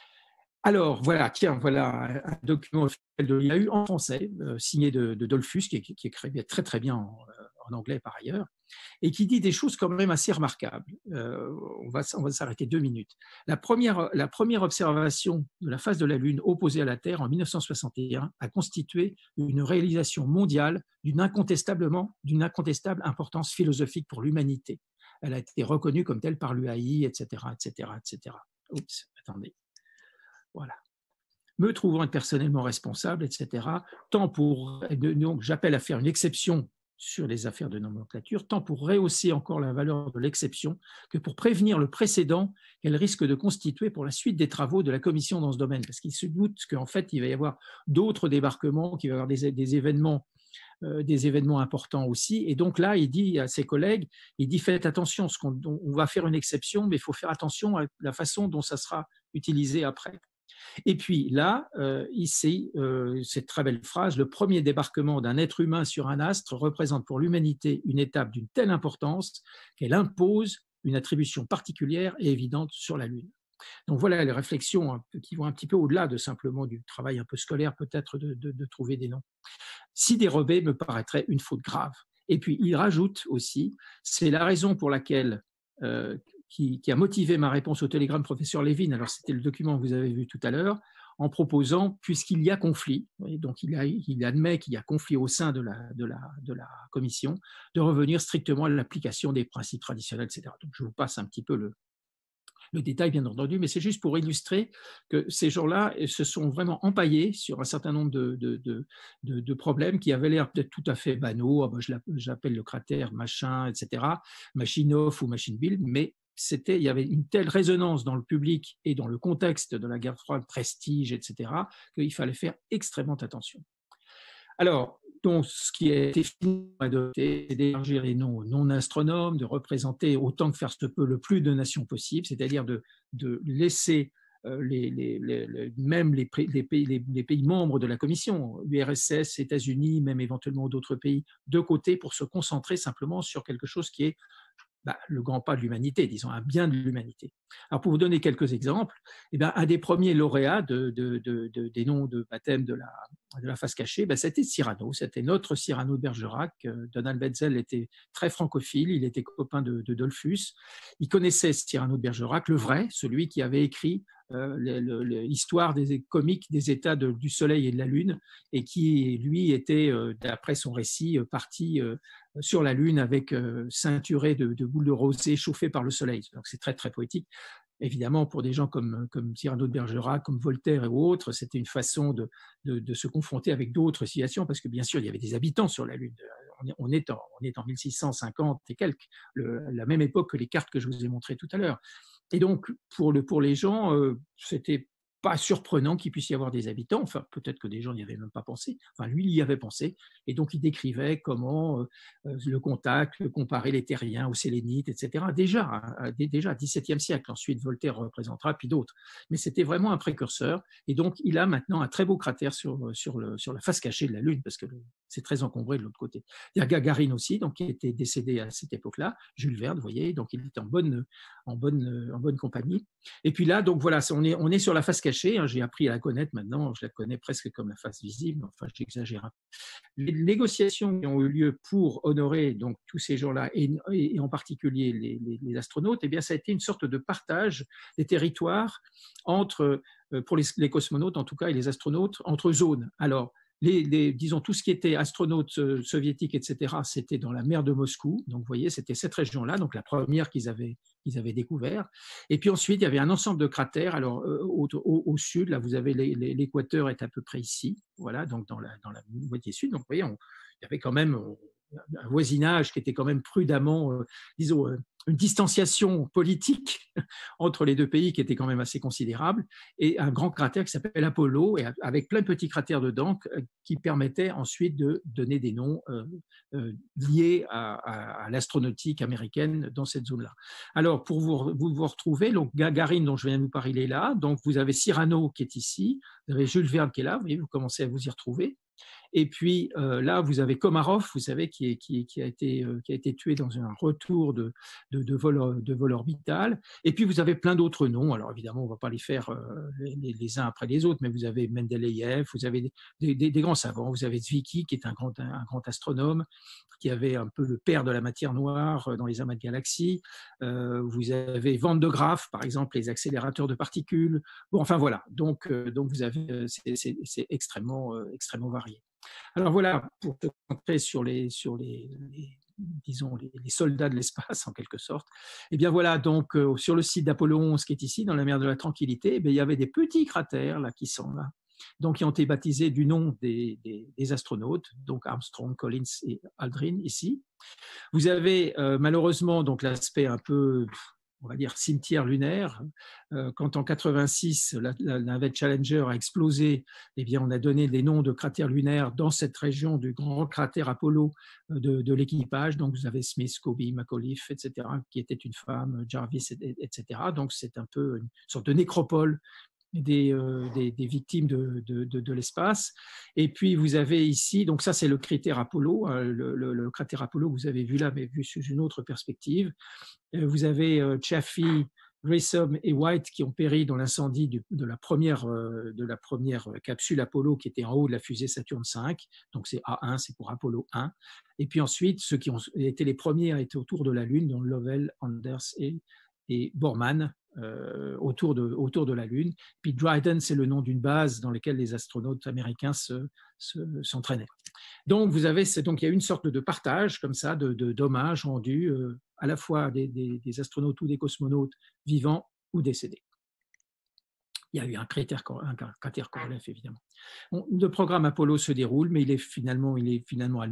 Alors, voilà, tiens, voilà un document officiel de l'I A U en français, euh, signé de, de Dollfuss, qui, qui écrit très très bien en, en anglais par ailleurs, et qui dit des choses quand même assez remarquables. Euh, on va, on va s'arrêter deux minutes. La première, la première observation de la face de la Lune opposée à la Terre en mille neuf cent soixante et un a constitué une réalisation mondiale d'une incontestablement, d'une incontestable importance philosophique pour l'humanité. Elle a été reconnue comme telle par l'U A I, et cetera, et cetera, et cetera. Oups, attendez. Voilà. Me trouvant être personnellement responsable, et cetera, tant pour, donc j'appelle à faire une exception sur les affaires de nomenclature, tant pour rehausser encore la valeur de l'exception que pour prévenir le précédent qu'elle risque de constituer pour la suite des travaux de la commission dans ce domaine. Parce qu'il se doute qu'en fait, il va y avoir d'autres débarquements, qu'il va y avoir des, des événements Euh, des événements importants aussi. Et donc là, il dit à ses collègues, il dit faites attention, ce qu'on, on va faire une exception, mais il faut faire attention à la façon dont ça sera utilisé après. Et puis là, euh, ici, euh, cette très belle phrase, le premier débarquement d'un être humain sur un astre représente pour l'humanité une étape d'une telle importance qu'elle impose une attribution particulière et évidente sur la Lune. Donc voilà les réflexions qui vont un petit peu au-delà de simplement du travail un peu scolaire peut-être de, de, de trouver des noms. S'y dérober me paraîtrait une faute grave. Et puis il rajoute aussi, c'est la raison pour laquelle, euh, qui, qui a motivé ma réponse au télégramme professeur Levin, alors c'était le document que vous avez vu tout à l'heure, en proposant, puisqu'il y a conflit, et donc il, a, il admet qu'il y a conflit au sein de la, de, la, de la commission, de revenir strictement à l'application des principes traditionnels, et cetera. Donc je vous passe un petit peu le, le détail, bien entendu, mais c'est juste pour illustrer que ces gens-là se sont vraiment empaillés sur un certain nombre de, de, de, de, de problèmes qui avaient l'air peut-être tout à fait banaux. Ah ben, je l'appelle le cratère machin, et cetera, machine off ou machine build, mais c'était, il y avait une telle résonance dans le public et dans le contexte de la guerre froide, prestige, et cetera, qu'il fallait faire extrêmement attention. Alors, donc, ce qui a été adopté, c'est d'élargir les noms aux non-astronomes, de représenter autant que faire se peut le plus de nations possible, c'est-à-dire de, de laisser euh, les, les, les, même les, les, pays, les, les pays membres de la Commission, U R S S, États-Unis, même éventuellement d'autres pays, de côté pour se concentrer simplement sur quelque chose qui est bah, le grand pas de l'humanité, disons un bien de l'humanité. Alors pour vous donner quelques exemples, eh bien, un des premiers lauréats de, de, de, de, des noms de baptême de la, de la face cachée, ben, c'était Cyrano, c'était notre Cyrano de Bergerac. Donald Benzel était très francophile, il était copain de, de Dollfus, il connaissait Cyrano de Bergerac, le vrai, celui qui avait écrit euh, l'histoire des comiques des états de, du Soleil et de la Lune, et qui, lui, était, euh, d'après son récit, euh, parti euh, sur la Lune avec euh, ceinturé de, de boules de rosée chauffées par le Soleil. Donc c'est très, très poétique. Évidemment, pour des gens comme, comme Cyrano de Bergerac, comme Voltaire et autres, c'était une façon de, de, de se confronter avec d'autres situations, parce que bien sûr, il y avait des habitants sur la Lune. On est en, on est en mille six cent cinquante et quelques, le, la même époque que les cartes que je vous ai montrées tout à l'heure. Et donc, pour, le, pour les gens, euh, c'était pas surprenant qu'il puisse y avoir des habitants, enfin peut-être que des gens n'y avaient même pas pensé, enfin lui il y avait pensé, et donc il décrivait comment euh, le contact, comparer les terriens aux sélénites, et cetera. Déjà, hein, déjà dix-septième siècle, ensuite Voltaire représentera, puis d'autres, mais c'était vraiment un précurseur, et donc il a maintenant un très beau cratère sur, sur, le, sur la face cachée de la Lune, parce que c'est très encombré de l'autre côté. Il y a Gagarine aussi, donc, qui était décédé à cette époque-là, Jules Verne, vous voyez, donc il était en bonne, en bonne, en bonne compagnie. Et puis là, donc voilà, on est, on est sur la face cachée. J'ai appris à la connaître maintenant, je la connais presque comme la face visible, enfin j'exagère un peu. Les négociations qui ont eu lieu pour honorer donc tous ces gens-là, et, et en particulier les, les, les astronautes, eh bien ça a été une sorte de partage des territoires entre, pour les, les cosmonautes en tout cas, et les astronautes, entre zones. Alors, Les, les, disons, tout ce qui était astronautes soviétiques, et cetera, c'était dans la mer de Moscou. Donc, vous voyez, c'était cette région-là, donc la première qu'ils avaient, qu'ils avaient découvert. Et puis ensuite, il y avait un ensemble de cratères. Alors, euh, au, au, au sud, là, vous avez l'équateur est à peu près ici, voilà, donc dans la, dans la moitié sud. Donc, vous voyez, on, il y avait quand même un voisinage qui était quand même prudemment, euh, disons, euh, une distanciation politique entre les deux pays qui était quand même assez considérable, et un grand cratère qui s'appelle Apollo, et avec plein de petits cratères dedans qui permettaient ensuite de donner des noms euh, euh, liés à, à, à l'astronautique américaine dans cette zone-là. Alors, pour vous, vous, vous retrouver, donc Gagarine, dont je viens de vous parler, il est là, donc vous avez Cyrano qui est ici, vous avez Jules Verne qui est là, vous voyez, vous commencez à vous y retrouver. Et puis euh, là, vous avez Komarov, vous savez, qui, est, qui, qui, a été, euh, qui a été tué dans un retour de, de, de, vol, de vol orbital. Et puis vous avez plein d'autres noms. Alors évidemment, on ne va pas les faire euh, les, les uns après les autres, mais vous avez Mendeleïev, vous avez des, des, des, des grands savants, vous avez Zwicky, qui est un grand, un grand astronome, qui avait un peu le père de la matière noire dans les amas de galaxies. Euh, vous avez Van de Graaff, par exemple, les accélérateurs de particules. Bon, enfin voilà, donc, euh, donc vous avez, c'est extrêmement, euh, extrêmement varié. Alors voilà, pour te concentrer sur les, sur les, les disons, les, les soldats de l'espace, en quelque sorte. Et bien voilà, donc euh, sur le site d'Apollo onze, qui est ici, dans la mer de la Tranquillité, eh bien, il y avait des petits cratères là, qui sont là, donc qui ont été baptisés du nom des, des, des astronautes, donc Armstrong, Collins et Aldrin, ici. Vous avez euh, malheureusement donc l'aspect un peu, on va dire, cimetière lunaire. Euh, quand en quatre-vingt-six, la, la navette Challenger a explosé, eh bien, on a donné des noms de cratères lunaires dans cette région du grand cratère Apollo de, de l'équipage. Donc, vous avez Smith, Scobie, McAuliffe, et cetera, qui était une femme, Jarvis, et cetera. Donc, c'est un peu une sorte de nécropole des, euh, des, des victimes de, de, de, de l'espace. Et puis vous avez ici, donc ça c'est le cratère Apollo, hein, le, le, le cratère Apollo que vous avez vu là, mais vu sous une autre perspective. Vous avez euh, Chaffee, Grissom et White qui ont péri dans l'incendie de la première euh, de la première capsule Apollo qui était en haut de la fusée Saturne cinq. Donc c'est A un, c'est pour Apollo un. Et puis ensuite, ceux qui ont été les premiers à être autour de la Lune, dont Lovell, Anders et, et Borman, euh, autour, de, autour de la Lune. Puis Dryden, c'est le nom d'une base dans laquelle les astronautes américains se, se, s'entraînaient. Donc, vous avez, donc, il y a une sorte de partage comme ça, de, de, d'hommages rendus euh, à la fois des, des, des astronautes ou des cosmonautes vivants ou décédés. Il y a eu un cratère, un cratère Korolev, évidemment. Bon, le programme Apollo se déroule, mais il est finalement, il est finalement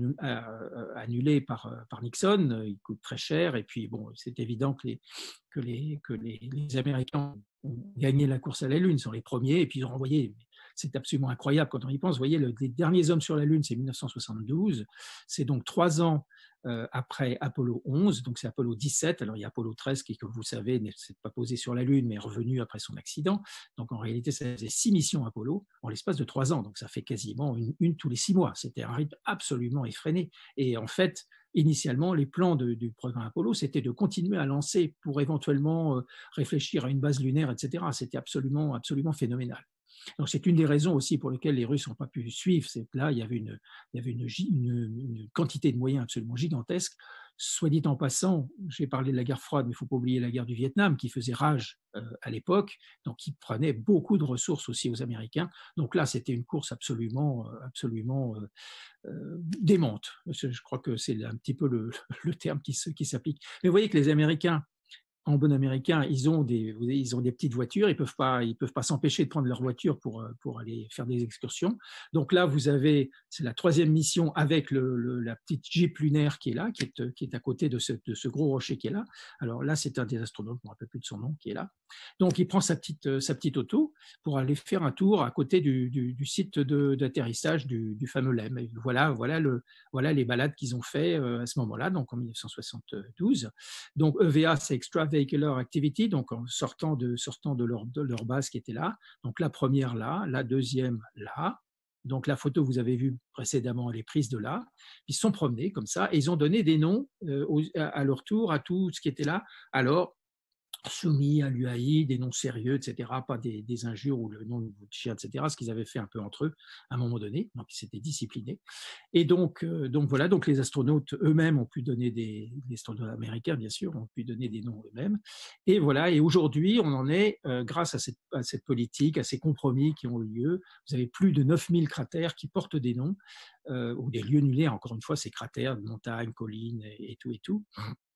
annulé par, par Nixon. Il coûte très cher. Et puis, bon, c'est évident que, les, que, les, que les, les Américains ont gagné la course à la Lune, sont les premiers, et puis ils ont envoyé. C'est absolument incroyable quand on y pense. Vous voyez, le, les derniers hommes sur la Lune, c'est mille neuf cent soixante-douze. C'est donc trois ans euh, après Apollo onze. Donc, c'est Apollo dix-sept. Alors, il y a Apollo treize qui, comme vous savez, ne s'est pas posé sur la Lune, mais est revenu après son accident. Donc, en réalité, ça faisait six missions Apollo en l'espace de trois ans. Donc, ça fait quasiment une, une tous les six mois. C'était un rythme absolument effréné. Et en fait, initialement, les plans de, du programme Apollo, c'était de continuer à lancer pour éventuellement euh, réfléchir à une base lunaire, et cetera. C'était absolument, absolument phénoménal. Donc, c'est une des raisons aussi pour lesquelles les Russes n'ont pas pu suivre. C'est que là, il y avait, une, il y avait une, une, une quantité de moyens absolument gigantesque. Soit dit en passant, j'ai parlé de la guerre froide, mais il ne faut pas oublier la guerre du Vietnam qui faisait rage euh, à l'époque, donc qui prenait beaucoup de ressources aussi aux Américains. Donc là, c'était une course absolument, absolument euh, euh, démente. Je crois que c'est un petit peu le, le terme qui, qui s'applique. Mais vous voyez que les Américains, en bon américain, ils ont des, ils ont des petites voitures, ils ne peuvent pas, ils peuvent pas s'empêcher de prendre leur voiture pour, pour aller faire des excursions. Donc là, vous avez, c'est la troisième mission avec le, le, la petite Jeep lunaire qui est là, qui est, qui est à côté de ce, de ce gros rocher qui est là. Alors là, c'est un des astronautes, je ne me rappelle plus de son nom, qui est là. Donc il prend sa petite, sa petite auto pour aller faire un tour à côté du, du, du site de, d'atterrissage du, du fameux Lem. Et voilà, voilà, le, voilà les balades qu'ils ont fait à ce moment-là, donc en mille neuf cent soixante-douze. Donc E V A, c'est Extra Vehicular Activity, donc en sortant de, sortant de, leur, de leur base qui était là. Donc la première là, la deuxième là. Donc la photo que vous avez vue précédemment, elle est prise de là. Ils se sont promenés comme ça et ils ont donné des noms euh, à leur tour à tout ce qui était là. Alors, soumis à l'U A I, des noms sérieux, et cetera, pas des, des injures ou le nom de chien, et cetera, ce qu'ils avaient fait un peu entre eux à un moment donné, donc ils s'étaient disciplinés. Et donc, euh, donc voilà, donc les astronautes eux-mêmes ont pu donner des, les astronautes américains, bien sûr, ont pu donner des noms eux-mêmes. Et voilà, et aujourd'hui, on en est, euh, grâce à cette, à cette politique, à ces compromis qui ont eu lieu, vous avez plus de neuf mille cratères qui portent des noms, euh, ou des lieux annulés, encore une fois, ces cratères, montagnes, collines et, et tout et tout.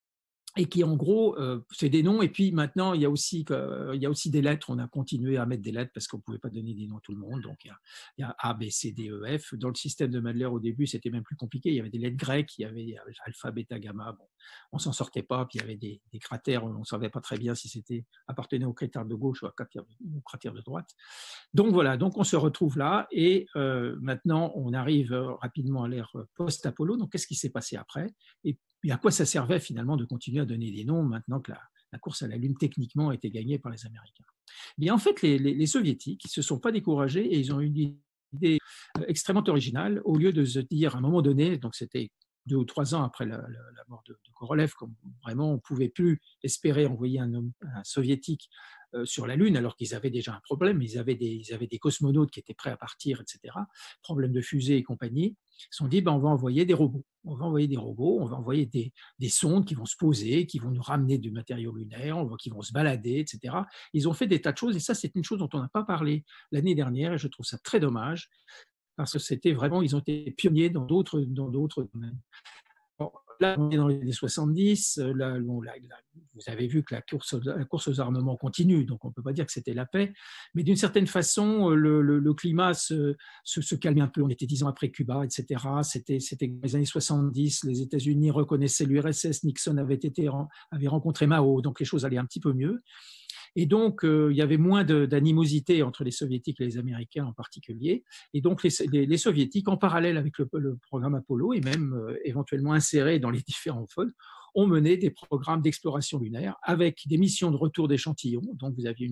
Et qui en gros, euh, c'est des noms, et puis maintenant, il y, a aussi, euh, il y a aussi des lettres, on a continué à mettre des lettres parce qu'on ne pouvait pas donner des noms à tout le monde, donc il y, a, il y a A, B, C, D, E, F. Dans le système de Madler, au début, c'était même plus compliqué, il y avait des lettres grecques, il y avait alpha, bêta, gamma, bon, on ne s'en sortait pas, puis il y avait des, des cratères, on ne savait pas très bien si c'était appartenait au cratère de gauche ou au cratère, au cratère de droite. Donc voilà, donc on se retrouve là, et euh, maintenant, on arrive rapidement à l'ère post-Apollo, donc qu'est-ce qui s'est passé après? Et Et à quoi ça servait finalement de continuer à donner des noms maintenant que la, la course à la Lune techniquement a été gagnée par les Américains? Bien, en fait, les, les, les Soviétiques ne se sont pas découragés et ils ont eu une idée extrêmement originale. Au lieu de se dire à un moment donné, donc c'était deux ou trois ans après la, la, la mort de, de Korolev, comme vraiment on ne pouvait plus espérer envoyer un, homme, un soviétique euh, sur la Lune, alors qu'ils avaient déjà un problème, ils avaient, des, ils avaient des cosmonautes qui étaient prêts à partir, et cetera. Problème de fusée et compagnie. Ils se sont dit, ben, on va envoyer des robots. On va envoyer des robots, on va envoyer des, des sondes qui vont se poser, qui vont nous ramener du matériau lunaire, on va, qui vont se balader, et cetera. Ils ont fait des tas de choses, et ça, c'est une chose dont on n'a pas parlé l'année dernière, et je trouve ça très dommage, parce que c'était vraiment, ils ont été pionniers dans d'autres, dans d'autres domaines. Bon, là, on est dans les années soixante-dix, là, bon, là, là, vous avez vu que la course, la course aux armements continue, donc on ne peut pas dire que c'était la paix, mais d'une certaine façon, le, le, le climat se, se, se calmait un peu. On était dix ans après Cuba, et cetera. C'était, c'était dans les années soixante-dix, les États-Unis reconnaissaient l'U R S S, Nixon avait, été, avait rencontré Mao, donc les choses allaient un petit peu mieux. Et donc, euh, il y avait moins de, d'animosité entre les Soviétiques et les Américains en particulier. Et donc, les, les, les Soviétiques, en parallèle avec le, le programme Apollo, et même euh, éventuellement insérés dans les différents pôles, ont mené des programmes d'exploration lunaire avec des missions de retour d'échantillons. Donc, vous aviez une,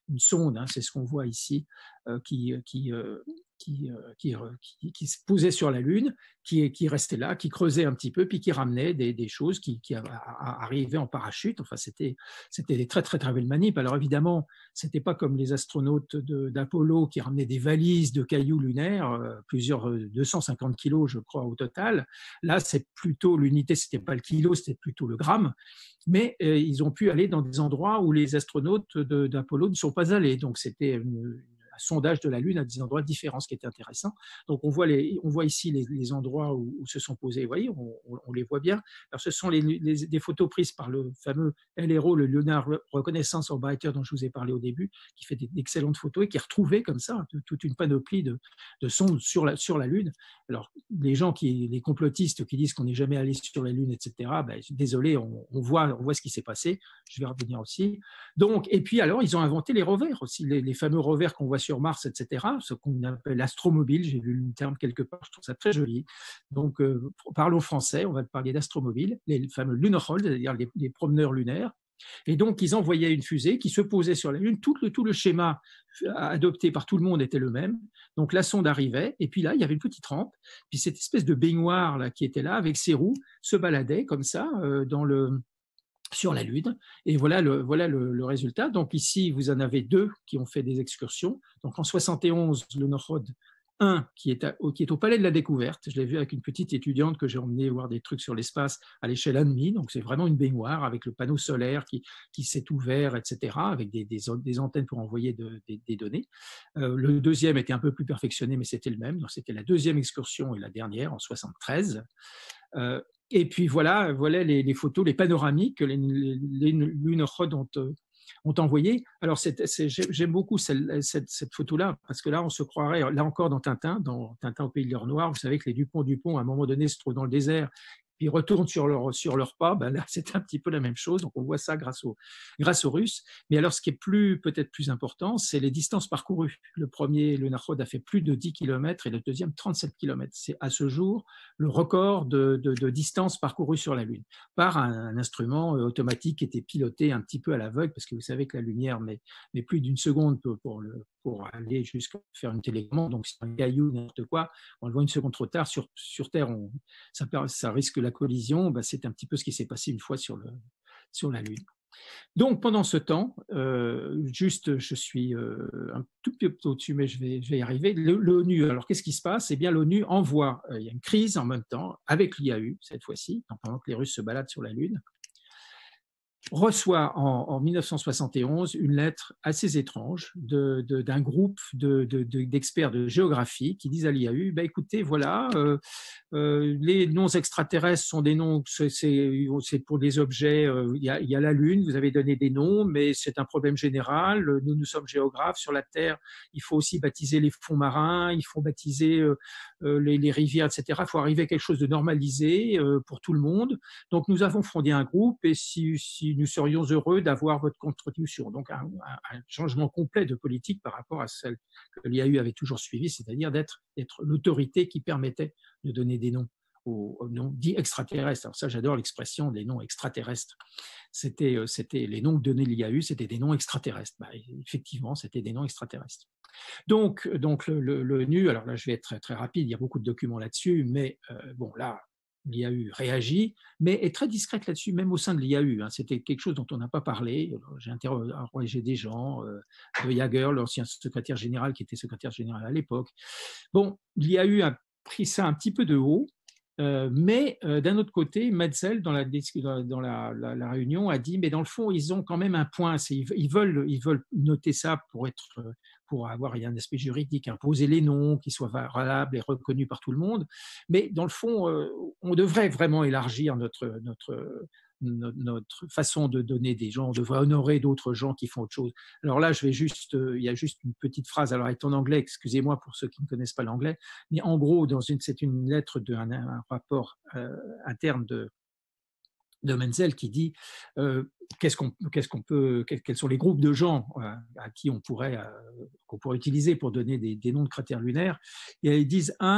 une sonde, hein, c'est ce qu'on voit ici, euh, qui, qui, euh, qui, euh, qui, qui, qui se posait sur la Lune, qui, qui restait là, qui creusait un petit peu, puis qui ramenait des, des choses qui, qui arrivaient en parachute. Enfin, c'était des très, très, très belles manips. Alors évidemment, ce n'était pas comme les astronautes d'Apollo qui ramenaient des valises de cailloux lunaires, euh, plusieurs, deux cent cinquante kilos, je crois, au total. Là, c'est plutôt l'unité, ce n'était pas le kilo, c'était plutôt le gramme. Mais euh, ils ont pu aller dans des endroits où les astronautes d'Apollo ne sont pas allés. Donc, c'était une, un sondage de la Lune à des endroits différents, ce qui était intéressant. Donc, on voit, les, on voit ici les, les endroits où, où se sont posés. Vous voyez, on, on, on les voit bien. Alors, ce sont les, les, des photos prises par le fameux L R O, le Lunar Reconnaissance Orbiter, dont je vous ai parlé au début, qui fait d'excellentes photos et qui est retrouvé comme ça, toute une panoplie de, de sondes sur la, sur la Lune. Alors, les gens, qui, les complotistes qui disent qu'on n'est jamais allé sur la Lune, et cetera, ben, désolé, on, on, voit, on voit ce qui s'est passé. Je vais revenir aussi. Donc, et puis, alors, ils ont inventé les rovers aussi, les, les fameux rovers qu'on voit sur Mars, et cetera, ce qu'on appelle l'astromobile. J'ai vu le terme quelque part, je trouve ça très joli. Donc, euh, parlons français, on va parler d'astromobile, les fameux lunokhod, c'est-à-dire les, les promeneurs lunaires. Et donc, ils envoyaient une fusée qui se posait sur la Lune. Tout le, tout le schéma adopté par tout le monde était le même. Donc, la sonde arrivait, et puis là, il y avait une petite rampe. Puis cette espèce de baignoire là, qui était là, avec ses roues, se baladait comme ça euh, dans le, sur la Lune. Et voilà le, voilà le, le résultat. Donc, ici, vous en avez deux qui ont fait des excursions. Donc, en soixante et onze, le Lunokhod un qui est, à, qui est au Palais de la Découverte. Je l'ai vu avec une petite étudiante que j'ai emmenée voir des trucs sur l'espace à l'échelle un virgule cinq. Donc, c'est vraiment une baignoire avec le panneau solaire qui, qui s'est ouvert, et cetera, avec des, des, des antennes pour envoyer de, des, des données. Euh, le deuxième était un peu plus perfectionné, mais c'était le même. Donc, c'était la deuxième excursion et la dernière en soixante-treize. Euh, et puis, voilà, voilà les, les photos, les panoramiques que les, les, les Lunokhod ont ont envoyé. Alors, j'aime beaucoup cette, cette, cette photo-là, parce que là, on se croirait, là encore dans Tintin, dans Tintin au pays de l'or noir, vous savez que les Dupont-Dupont, à un moment donné, se trouvent dans le désert, puis retournent sur leur, sur leur pas, ben là, c'est un petit peu la même chose. Donc, on voit ça grâce, au, grâce aux Russes. Mais alors, ce qui est plus, peut-être plus important, c'est les distances parcourues. Le premier, le Lunokhod, a fait plus de dix kilomètres et le deuxième, trente-sept kilomètres. C'est à ce jour le record de, de, de distance parcourue sur la Lune par un, un instrument automatique qui était piloté un petit peu à l'aveugle, parce que vous savez que la lumière met, met plus d'une seconde pour, pour, le, pour aller jusqu'à faire une télécommande. Donc, c'est un caillou, n'importe quoi, on le voit une seconde trop tard. Sur, sur Terre, on, ça, ça risque la collision. Ben, c'est un petit peu ce qui s'est passé une fois sur, le, sur la Lune. Donc, pendant ce temps, euh, juste, je suis euh, un tout petit peu au-dessus, mais je vais, je vais y arriver. L'ONU, alors qu'est-ce qui se passe? Eh bien, l'ONU envoie, euh, il y a une crise en même temps, avec l'I A U, cette fois-ci, pendant que les Russes se baladent sur la Lune, reçoit en, en mille neuf cent soixante et onze une lettre assez étrange d'un de, de, groupe d'experts de, de, de géographie qui disent à l'I A U, bah, écoutez, voilà, euh, euh, les noms extraterrestres sont des noms, c'est pour des objets, euh, il, y a, il y a la Lune, vous avez donné des noms, mais c'est un problème général, nous, nous sommes géographes, sur la Terre, il faut aussi baptiser les fonds marins, il faut baptiser euh, les, les rivières, et cetera. Il faut arriver à quelque chose de normalisé euh, pour tout le monde. Donc, nous avons fondé un groupe et si, si nous serions heureux d'avoir votre contribution. Donc, un, un, changement complet de politique par rapport à celle que l'I A U avait toujours suivie, c'est-à-dire d'être l'autorité qui permettait de donner des noms aux, aux noms dits extraterrestres. Alors ça, j'adore l'expression des noms extraterrestres. C'était les noms que donnait l'I A U, c'était des noms extraterrestres. Bah, effectivement, c'était des noms extraterrestres. Donc, donc l'ONU, alors là, je vais être très, très rapide, il y a beaucoup de documents là-dessus, mais euh, bon, là, l'I A U réagit, mais est très discrète là-dessus, même au sein de l'I A U. Hein. C'était quelque chose dont on n'a pas parlé. J'ai interrogé des gens, euh, de Jaeger, l'ancien secrétaire général, qui était secrétaire général à l'époque. Bon, l'I A U a pris ça un petit peu de haut, euh, mais euh, d'un autre côté, Metzel, dans, la, dans la, la, la réunion, a dit, mais dans le fond, ils ont quand même un point, ils, ils, veulent, ils veulent noter ça pour être... pour avoir un aspect juridique, imposer les noms, qui soient valables et reconnus par tout le monde. Mais dans le fond, euh, on devrait vraiment élargir notre, notre, notre, notre façon de donner des gens, on devrait honorer d'autres gens qui font autre chose. Alors là, je vais juste, euh, il y a juste une petite phrase, alors elle est en anglais, excusez-moi pour ceux qui ne connaissent pas l'anglais, mais en gros, c'est une, une lettre d'un un rapport euh, interne de de Menzel qui dit euh, qu'est-ce qu'on qu'est-ce qu'on peut quels sont les groupes de gens euh, à qui on pourrait euh, qu'on pourrait utiliser pour donner des, des noms de cratères lunaires, et ils disent un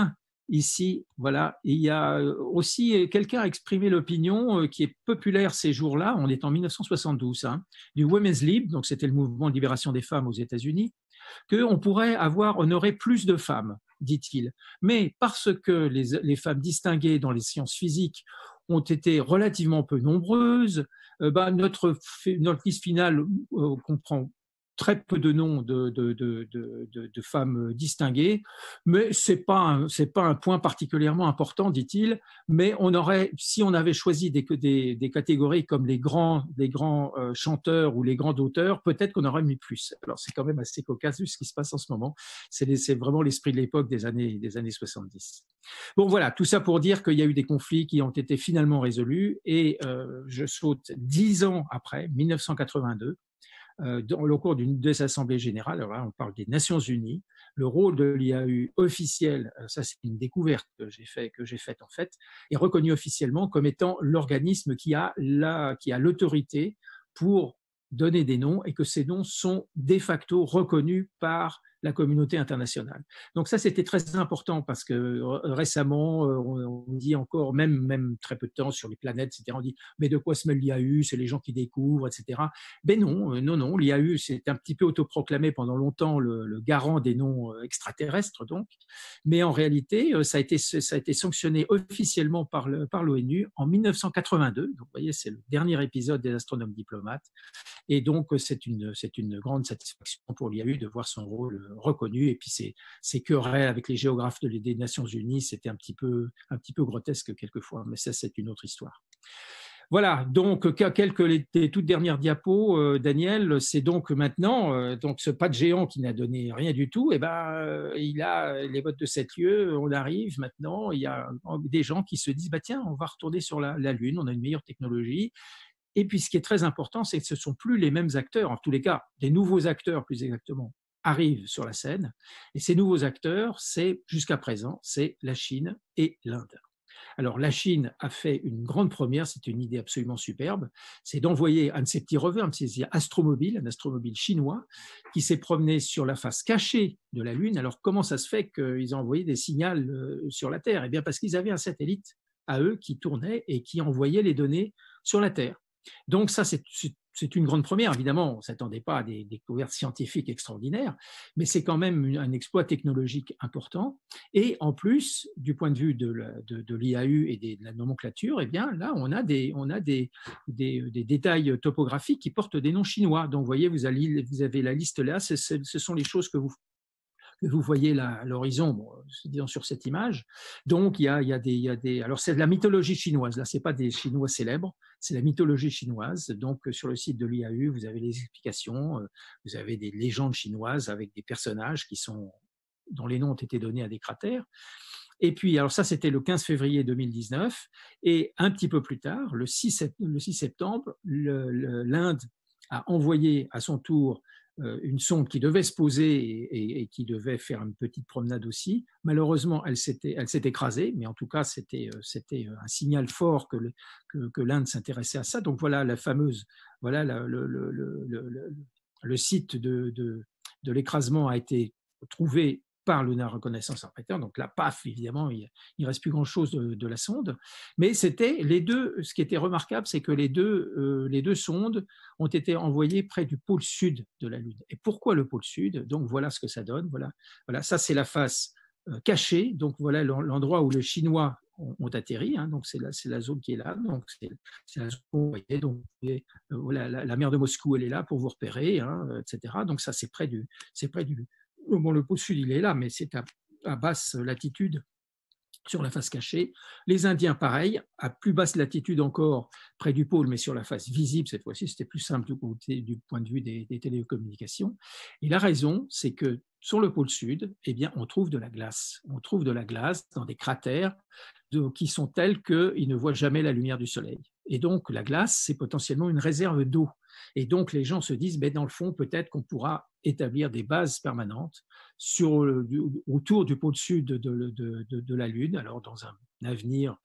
ici, voilà. Et il y a aussi, quelqu'un a exprimé l'opinion qui est populaire ces jours-là, on est en mille neuf cent soixante-douze, hein, du Women's Lib, donc c'était le mouvement de libération des femmes aux États-Unis, qu'on pourrait avoir, on aurait plus de femmes, dit-il. Mais parce que les, les femmes distinguées dans les sciences physiques ont été relativement peu nombreuses, euh, ben notre, notre liste finale euh, comprend très peu de noms de, de, de, de, de femmes distinguées, mais ce n'est pas, un, c'est pas un point particulièrement important, dit-il, mais on aurait, si on avait choisi des, des, des catégories comme les grands, les grands euh, chanteurs ou les grands auteurs, peut-être qu'on aurait mis plus. Alors c'est quand même assez cocasse vu ce qui se passe en ce moment, c'est, c'est vraiment l'esprit de l'époque des années, des années soixante-dix. Bon voilà, tout ça pour dire qu'il y a eu des conflits qui ont été finalement résolus, et euh, je saute dix ans après, mille neuf cent quatre-vingt-deux, dans le cours d'une des assemblées générales. Alors là, on parle des Nations Unies, le rôle de l'I A U officiel, ça c'est une découverte que j'ai fait, que j'ai faite en fait, est reconnu officiellement comme étant l'organisme qui a la, qui a l'autorité pour donner des noms, et que ces noms sont de facto reconnus par la communauté internationale. Donc ça, c'était très important parce que récemment, on dit encore, même, même très peu de temps sur les planètes, et cetera, on dit, mais de quoi se mêle l'I A U? C'est les gens qui découvrent, et cetera. Ben non, non, non, l'I A U s'est un petit peu autoproclamé pendant longtemps le, le garant des noms extraterrestres, donc, mais en réalité, ça a été, ça a été sanctionné officiellement par, le, par l'ONU en mille neuf cent quatre-vingt-deux. Donc, vous voyez, c'est le dernier épisode des astronomes diplomates. Et donc, c'est une, c'est une grande satisfaction pour l'I A U de voir son rôle reconnu. Et puis, ces, ces querelles avec les géographes de, des Nations Unies, c'était un petit peu, un petit peu grotesque quelquefois, mais ça, c'est une autre histoire. Voilà, donc quelques les toutes dernières diapos, euh, Daniel, c'est donc maintenant, euh, donc ce pas de géant qui n'a donné rien du tout, et ben euh, il a les bottes de sept lieues, on arrive maintenant, il y a des gens qui se disent bah tiens, on va retourner sur la, la Lune, on a une meilleure technologie. Et puis ce qui est très important, c'est que ce ne sont plus les mêmes acteurs, en tous les cas, des nouveaux acteurs plus exactement, arrivent sur la scène. Et ces nouveaux acteurs, c'est jusqu'à présent, c'est la Chine et l'Inde. Alors la Chine a fait une grande première, c'est une idée absolument superbe, c'est d'envoyer un de ces petits revers, un petit astromobile, un astromobile chinois, qui s'est promené sur la face cachée de la Lune. Alors comment ça se fait qu'ils ont envoyé des signaux sur la Terre? Eh bien parce qu'ils avaient un satellite à eux qui tournait et qui envoyait les données sur la Terre. Donc ça, c'est, c'est une grande première. Évidemment, on ne s'attendait pas à des découvertes scientifiques extraordinaires, mais c'est quand même un exploit technologique important. Et en plus, du point de vue de, la, de, de l'I A U et des, de la nomenclature, eh bien, là, on a, des, on a des, des, des détails topographiques qui portent des noms chinois. Donc, vous voyez, vous avez, vous avez la liste là, ce, ce sont les choses que vous que vous voyez là, à l'horizon, bon, disons sur cette image. Donc, il y a, il y a des, il y a des, alors c'est de la mythologie chinoise. Là, c'est pas des Chinois célèbres, c'est la mythologie chinoise. Donc, sur le site de l'I A U, vous avez les explications, vous avez des légendes chinoises avec des personnages qui sont, dont les noms ont été donnés à des cratères. Et puis, alors ça, c'était le quinze février deux mille dix-neuf. Et un petit peu plus tard, le six septembre, le, le, l'Inde a envoyé à son tour une sonde qui devait se poser et, et, et qui devait faire une petite promenade aussi. Malheureusement, elle s'est, elle s'est écrasée, mais en tout cas, c'était, c'était un signal fort que, le, que, que l'Inde s'intéressait à ça. Donc voilà la fameuse, voilà la, le, le, le, le, le site de, de, de l'écrasement a été trouvé par Lunar Reconnaissance Orbiter. Donc là, paf, évidemment, il ne reste plus grand-chose de, de la sonde. Mais c'était les deux, ce qui était remarquable, c'est que les deux, euh, les deux sondes ont été envoyées près du pôle sud de la Lune. Et pourquoi le pôle sud? Donc voilà ce que ça donne. Voilà, voilà ça c'est la face euh, cachée. Donc voilà l'endroit où les Chinois ont, ont atterri. Hein, donc c'est la, c'est la zone qui est là. Donc c'est, c'est la zone où vous voyez. Donc et, euh, voilà, la, la mer de Moscou, elle est là pour vous repérer, hein, et cetera. Donc ça c'est près du, c'est près du Bon, le pôle sud, il est là, mais c'est à, à basse latitude sur la face cachée. Les Indiens, pareil, à plus basse latitude encore, près du pôle, mais sur la face visible, cette fois-ci, c'était plus simple du, côté, du point de vue des, des télécommunications. Et la raison, c'est que sur le pôle sud, eh bien, on trouve de la glace. On trouve de la glace dans des cratères de, qui sont tels qu'ils ne voient jamais la lumière du soleil. Et donc, la glace, c'est potentiellement une réserve d'eau. Et donc, les gens se disent, ben, dans le fond, peut-être qu'on pourra établir des bases permanentes sur le, autour du pôle sud de, de, de, de la Lune, alors dans un avenir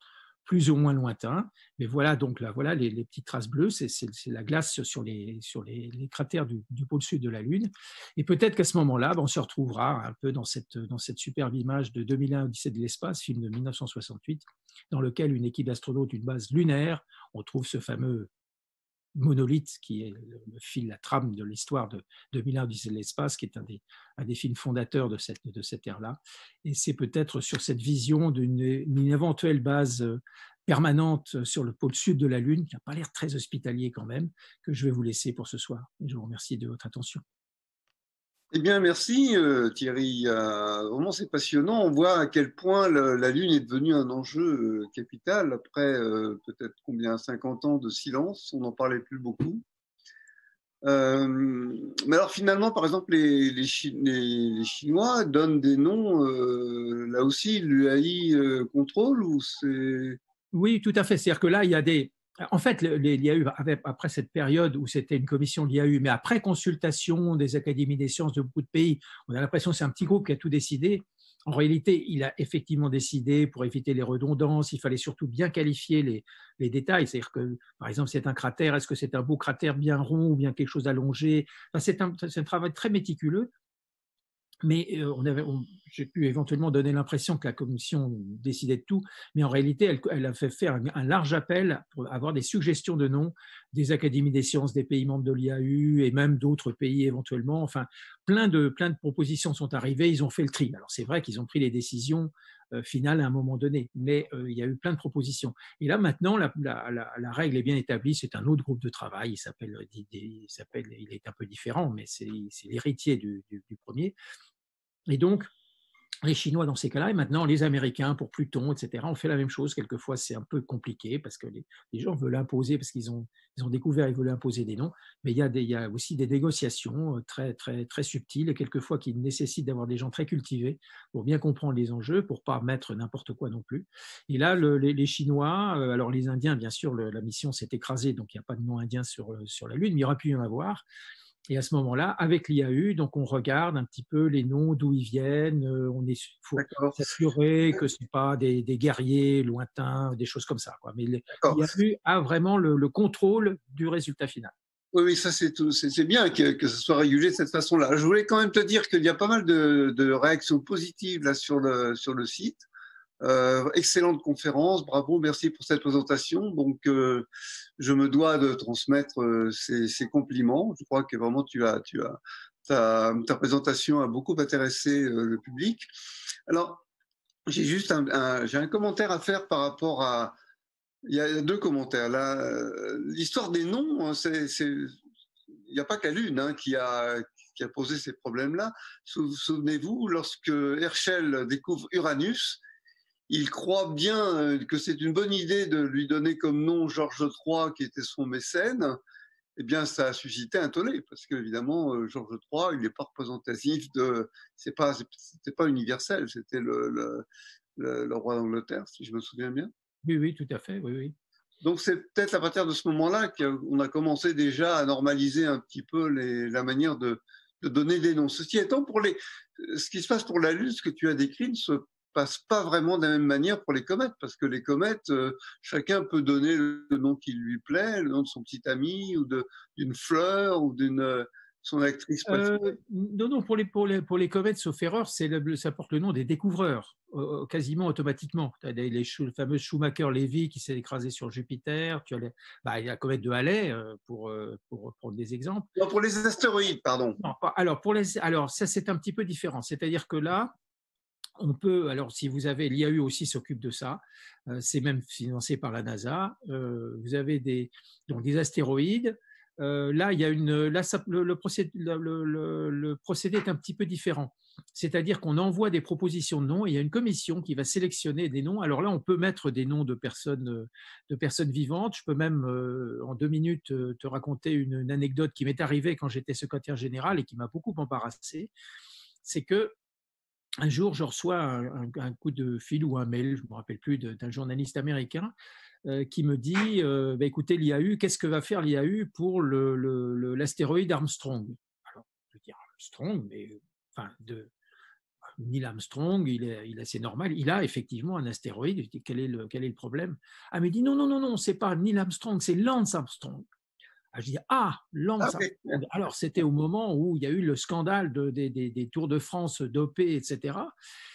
plus ou moins lointain. Mais voilà, donc là, voilà les, les petites traces bleues, c'est la glace sur les, sur les, les cratères du, du pôle sud de la Lune. Et peut-être qu'à ce moment-là, ben, on se retrouvera un peu dans cette, dans cette superbe image de deux mille un, Odyssée de l'espace, film de mille neuf cent soixante-huit, dans lequel une équipe d'astronautes d'une base lunaire, on trouve ce fameux monolithe qui est le, le fil, la trame de l'histoire de deux mille un, Odyssée de l'espace, qui est un des, un des films fondateurs de cette, de cette ère-là. Et c'est peut-être sur cette vision d'une éventuelle base permanente sur le pôle sud de la Lune, qui n'a pas l'air très hospitalier quand même, que je vais vous laisser pour ce soir. Et je vous remercie de votre attention. Eh bien, merci euh, Thierry. Euh, vraiment, c'est passionnant. On voit à quel point le, la Lune est devenue un enjeu euh, capital après euh, peut-être combien, cinquante ans de silence. On n'en parlait plus beaucoup. Euh, mais alors finalement, par exemple, les, les, Chi les, les Chinois donnent des noms, euh, là aussi, l'U A I euh, contrôle ou c'est… Oui, tout à fait. C'est-à-dire que là, il y a des… En fait, l'I A U, après cette période où c'était une commission de l'I A U, mais après consultation des académies des sciences de beaucoup de pays, on a l'impression que c'est un petit groupe qui a tout décidé. En réalité, il a effectivement décidé, pour éviter les redondances, il fallait surtout bien qualifier les, les détails. C'est-à-dire que, par exemple, c'est un cratère, est-ce que c'est un beau cratère bien rond ou bien quelque chose d'allongé? Enfin, c'est un, un travail très méticuleux. Mais euh, j'ai pu éventuellement donner l'impression que la commission décidait de tout, mais en réalité, elle, elle a fait faire un, un large appel pour avoir des suggestions de noms des académies des sciences des pays membres de l'I A U et même d'autres pays éventuellement. Enfin, plein de, plein de propositions sont arrivées, ils ont fait le tri. Alors c'est vrai qu'ils ont pris les décisions euh, finales à un moment donné, mais euh, il y a eu plein de propositions. Et là maintenant, la, la, la, la règle est bien établie, c'est un autre groupe de travail, il s'appelle, il s'appelle, il est un peu différent, mais c'est l'héritier du, du, du premier. Et donc, les Chinois dans ces cas-là, et maintenant les Américains pour Pluton, et cetera, on fait la même chose. Quelquefois, c'est un peu compliqué parce que les, les gens veulent imposer, parce qu'ils ont, ils ont découvert, ils veulent imposer des noms, mais il y a, des, il y a aussi des négociations très, très, très subtiles et quelquefois qui nécessitent d'avoir des gens très cultivés pour bien comprendre les enjeux, pour ne pas mettre n'importe quoi non plus. Et là, le, les, les Chinois, alors les Indiens, bien sûr, le, la mission s'est écrasée, donc il n'y a pas de nom indien sur, sur la Lune, mais il aurait pu y en avoir. Et à ce moment-là, avec l'I A U, donc on regarde un petit peu les noms, d'où ils viennent. On est, faut s'assurer que ce n'est pas des, des guerriers lointains, des choses comme ça, quoi. Mais l'I A U a vraiment le, le contrôle du résultat final. Oui, oui, ça c'est bien que, que ce soit régulé de cette façon-là. Je voulais quand même te dire qu'il y a pas mal de, de réactions positives là sur le, sur le site. Euh, excellente conférence, bravo, merci pour cette présentation. Donc, euh, je me dois de transmettre euh, ces, ces compliments. Je crois que vraiment tu as, tu as, ta, ta présentation a beaucoup intéressé euh, le public. Alors, j'ai juste un, un, j'ai un commentaire à faire par rapport à. Il y a deux commentaires là. L'histoire des noms, c'est, c'est, il n'y a pas qu'à l'une hein, qui a qui a posé ces problèmes-là. Souvenez-vous, lorsque Herschel découvre Uranus, il croit bien que c'est une bonne idée de lui donner comme nom Georges trois, qui était son mécène. Eh bien, ça a suscité un tollé, parce qu'évidemment, Georges trois, il n'est pas représentatif de… C'est pas, c'était pas universel, c'était le, le, le, le roi d'Angleterre, si je me souviens bien. Oui, oui, tout à fait, oui, oui. Donc, c'est peut-être à partir de ce moment-là qu'on a commencé déjà à normaliser un petit peu les, la manière de, de donner des noms. Ceci étant, pour les, ce qui se passe pour la Lune, ce que tu as décrit, ne se passe pas vraiment de la même manière pour les comètes, parce que les comètes, euh, chacun peut donner le nom qui lui plaît, le nom de son petit ami, ou d'une fleur, ou d'une euh, son actrice préférée. Euh, non, non, pour les, pour les, pour les comètes, sauf erreur, le, ça porte le nom des découvreurs, euh, quasiment automatiquement. Tu as les, les, les fameux Schumacher-Levy qui s'est écrasé sur Jupiter, tu as les, bah, il y a la comète de Halley, euh, pour, euh, pour prendre des exemples. Non, pour les astéroïdes, pardon. Non, alors, pour les, alors, ça, c'est un petit peu différent. C'est-à-dire que là, on peut, alors si vous avez, l'I A U aussi s'occupe de ça, euh, c'est même financé par la NASA, euh, vous avez des, donc des astéroïdes, euh, là, il y a une, là ça, le, le, procédé, le, le, le procédé est un petit peu différent, c'est-à-dire qu'on envoie des propositions de noms et il y a une commission qui va sélectionner des noms. Alors là, on peut mettre des noms de personnes, de personnes vivantes. Je peux même, euh, en deux minutes, te raconter une, une anecdote qui m'est arrivée quand j'étais secrétaire général et qui m'a beaucoup embarrassé. C'est que un jour, je reçois un, un coup de fil ou un mail, je ne me rappelle plus, d'un journaliste américain euh, qui me dit euh, bah, écoutez, l'I A U, qu'est-ce que va faire l'I A U pour l'astéroïde le, le, Armstrong? Alors, je dis Armstrong, mais enfin, de, Neil Armstrong, il est, il est assez normal, il a effectivement un astéroïde. Je dis, quel est le, quel est le problème? Ah, mais il dit, non, non, non, non, c'est pas Neil Armstrong, c'est Lance Armstrong. Ah, je dis, ah, Lance Armstrong. Ah, okay. Alors, c'était au moment où il y a eu le scandale de, des, des, des Tours de France dopés, et cetera.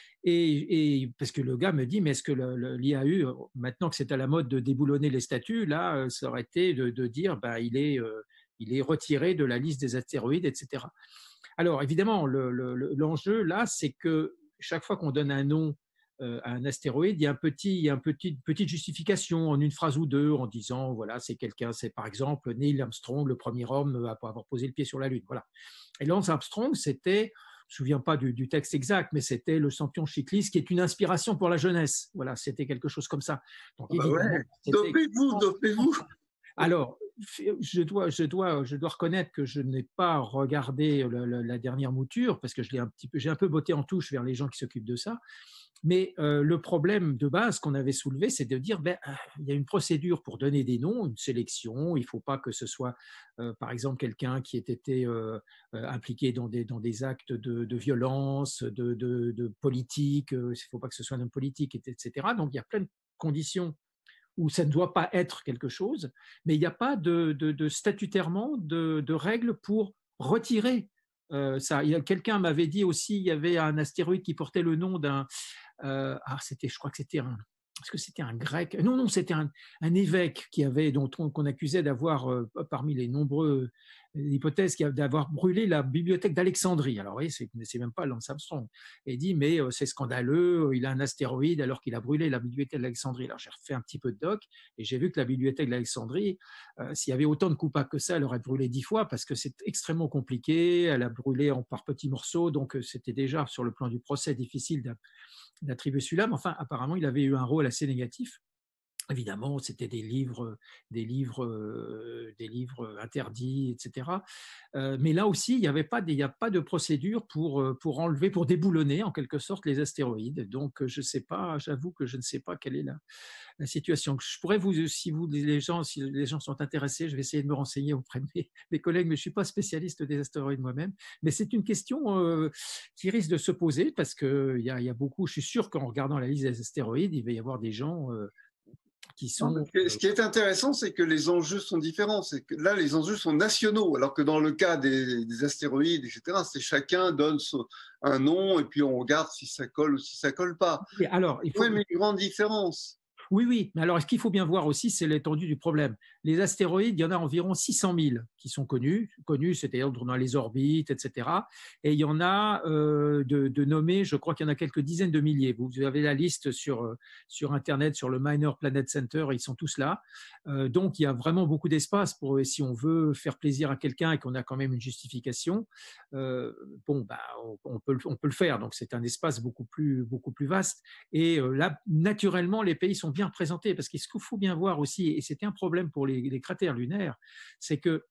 Et, et parce que le gars me dit, mais est-ce que l'I A U, maintenant que c'est à la mode de déboulonner les statuts, là, ça aurait été de, de dire, ben, il est, euh, il est retiré de la liste des astéroïdes, et cetera. Alors, évidemment, le, le, l'enjeu, là, c'est que chaque fois qu'on donne un nom euh, à un astéroïde, il y a, un petit, il y a une petite, petite justification en une phrase ou deux en disant, voilà, c'est quelqu'un, c'est par exemple Neil Armstrong, le premier homme à avoir posé le pied sur la Lune. Voilà. Et Lance Armstrong, c'était, je ne me souviens pas du, du texte exact, mais c'était le champion cycliste qui est une inspiration pour la jeunesse. Voilà, c'était quelque chose comme ça. Donc, bah ouais. Dopez-vous, dopez-vous. Alors, je dois, je, dois, je dois reconnaître que je n'ai pas regardé le, le, la dernière mouture parce que je l'ai un petit peu, j'ai un peu botté en touche vers les gens qui s'occupent de ça. Mais euh, le problème de base qu'on avait soulevé, c'est de dire ben, euh, il y a une procédure pour donner des noms, une sélection. Il ne faut pas que ce soit, euh, par exemple, quelqu'un qui ait été euh, impliqué dans des, dans des actes de, de violence, de, de, de politique. Il ne faut pas que ce soit un homme politique, et cetera. Donc, il y a plein de conditions où ça ne doit pas être quelque chose, mais il n'y a pas de, de, de statutairement de, de règles pour retirer euh, ça. Il y a, quelqu'un m'avait dit aussi, il y avait un astéroïde qui portait le nom d'un, euh, ah c'était, je crois que c'était un, est-ce que c'était un grec? Non, non, c'était un, un évêque qui avait, dont on, qu'on accusait d'avoir, euh, parmi les nombreuses hypothèses, d'avoir brûlé la bibliothèque d'Alexandrie. Alors, vous voyez, c'est, c'est même pas Lance Armstrong. Et il dit, mais euh, c'est scandaleux, il a un astéroïde alors qu'il a brûlé la bibliothèque d'Alexandrie. Alors, j'ai refait un petit peu de doc et j'ai vu que la bibliothèque d'Alexandrie, euh, s'il y avait autant de coupables que ça, elle aurait brûlé dix fois parce que c'est extrêmement compliqué. Elle a brûlé en, par petits morceaux, donc euh, c'était déjà, sur le plan du procès, difficile de d'attribuer celui-là, mais enfin, apparemment, il avait eu un rôle assez négatif. Évidemment, c'était des livres, des livres, euh, des livres interdits, et cetera. Euh, mais là aussi, il n'y avait pas, il n'y a pas de procédure pour pour enlever, pour déboulonner en quelque sorte les astéroïdes. Donc, je ne sais pas. J'avoue que je ne sais pas quelle est la, la situation. Je pourrais vous, si vous les gens, si les gens sont intéressés, je vais essayer de me renseigner auprès de mes, mes collègues, mais je suis pas spécialiste des astéroïdes moi-même. Mais c'est une question euh, qui risque de se poser parce que il y a, il y a beaucoup. Je suis sûr qu'en regardant la liste des astéroïdes, il va y avoir des gens euh, qui sont. Non, ce qui est intéressant, c'est que les enjeux sont différents. C'est que là, les enjeux sont nationaux, alors que dans le cas des, des astéroïdes, et cetera, c'est chacun donne son, un nom et puis on regarde si ça colle ou si ça colle pas. Et alors, il faut. Oui, mais une grande différence. Oui, oui, mais alors ce qu'il faut bien voir aussi, c'est l'étendue du problème. Les astéroïdes, il y en a environ six cent mille qui sont connus, connus, c'est-à-dire dans les orbites, et cetera. Et il y en a euh, de, de nommés, je crois qu'il y en a quelques dizaines de milliers. Vous avez la liste sur, sur Internet, sur le Minor Planet Center, ils sont tous là. Euh, donc il y a vraiment beaucoup d'espace pour, si on veut faire plaisir à quelqu'un et qu'on a quand même une justification, euh, bon, bah, on, on, peut, on peut le faire. Donc c'est un espace beaucoup plus, beaucoup plus vaste. Et euh, là, naturellement, les pays sont bien représentés, parce qu'il faut bien voir aussi, et c'était un problème pour les, les cratères lunaires, c'est que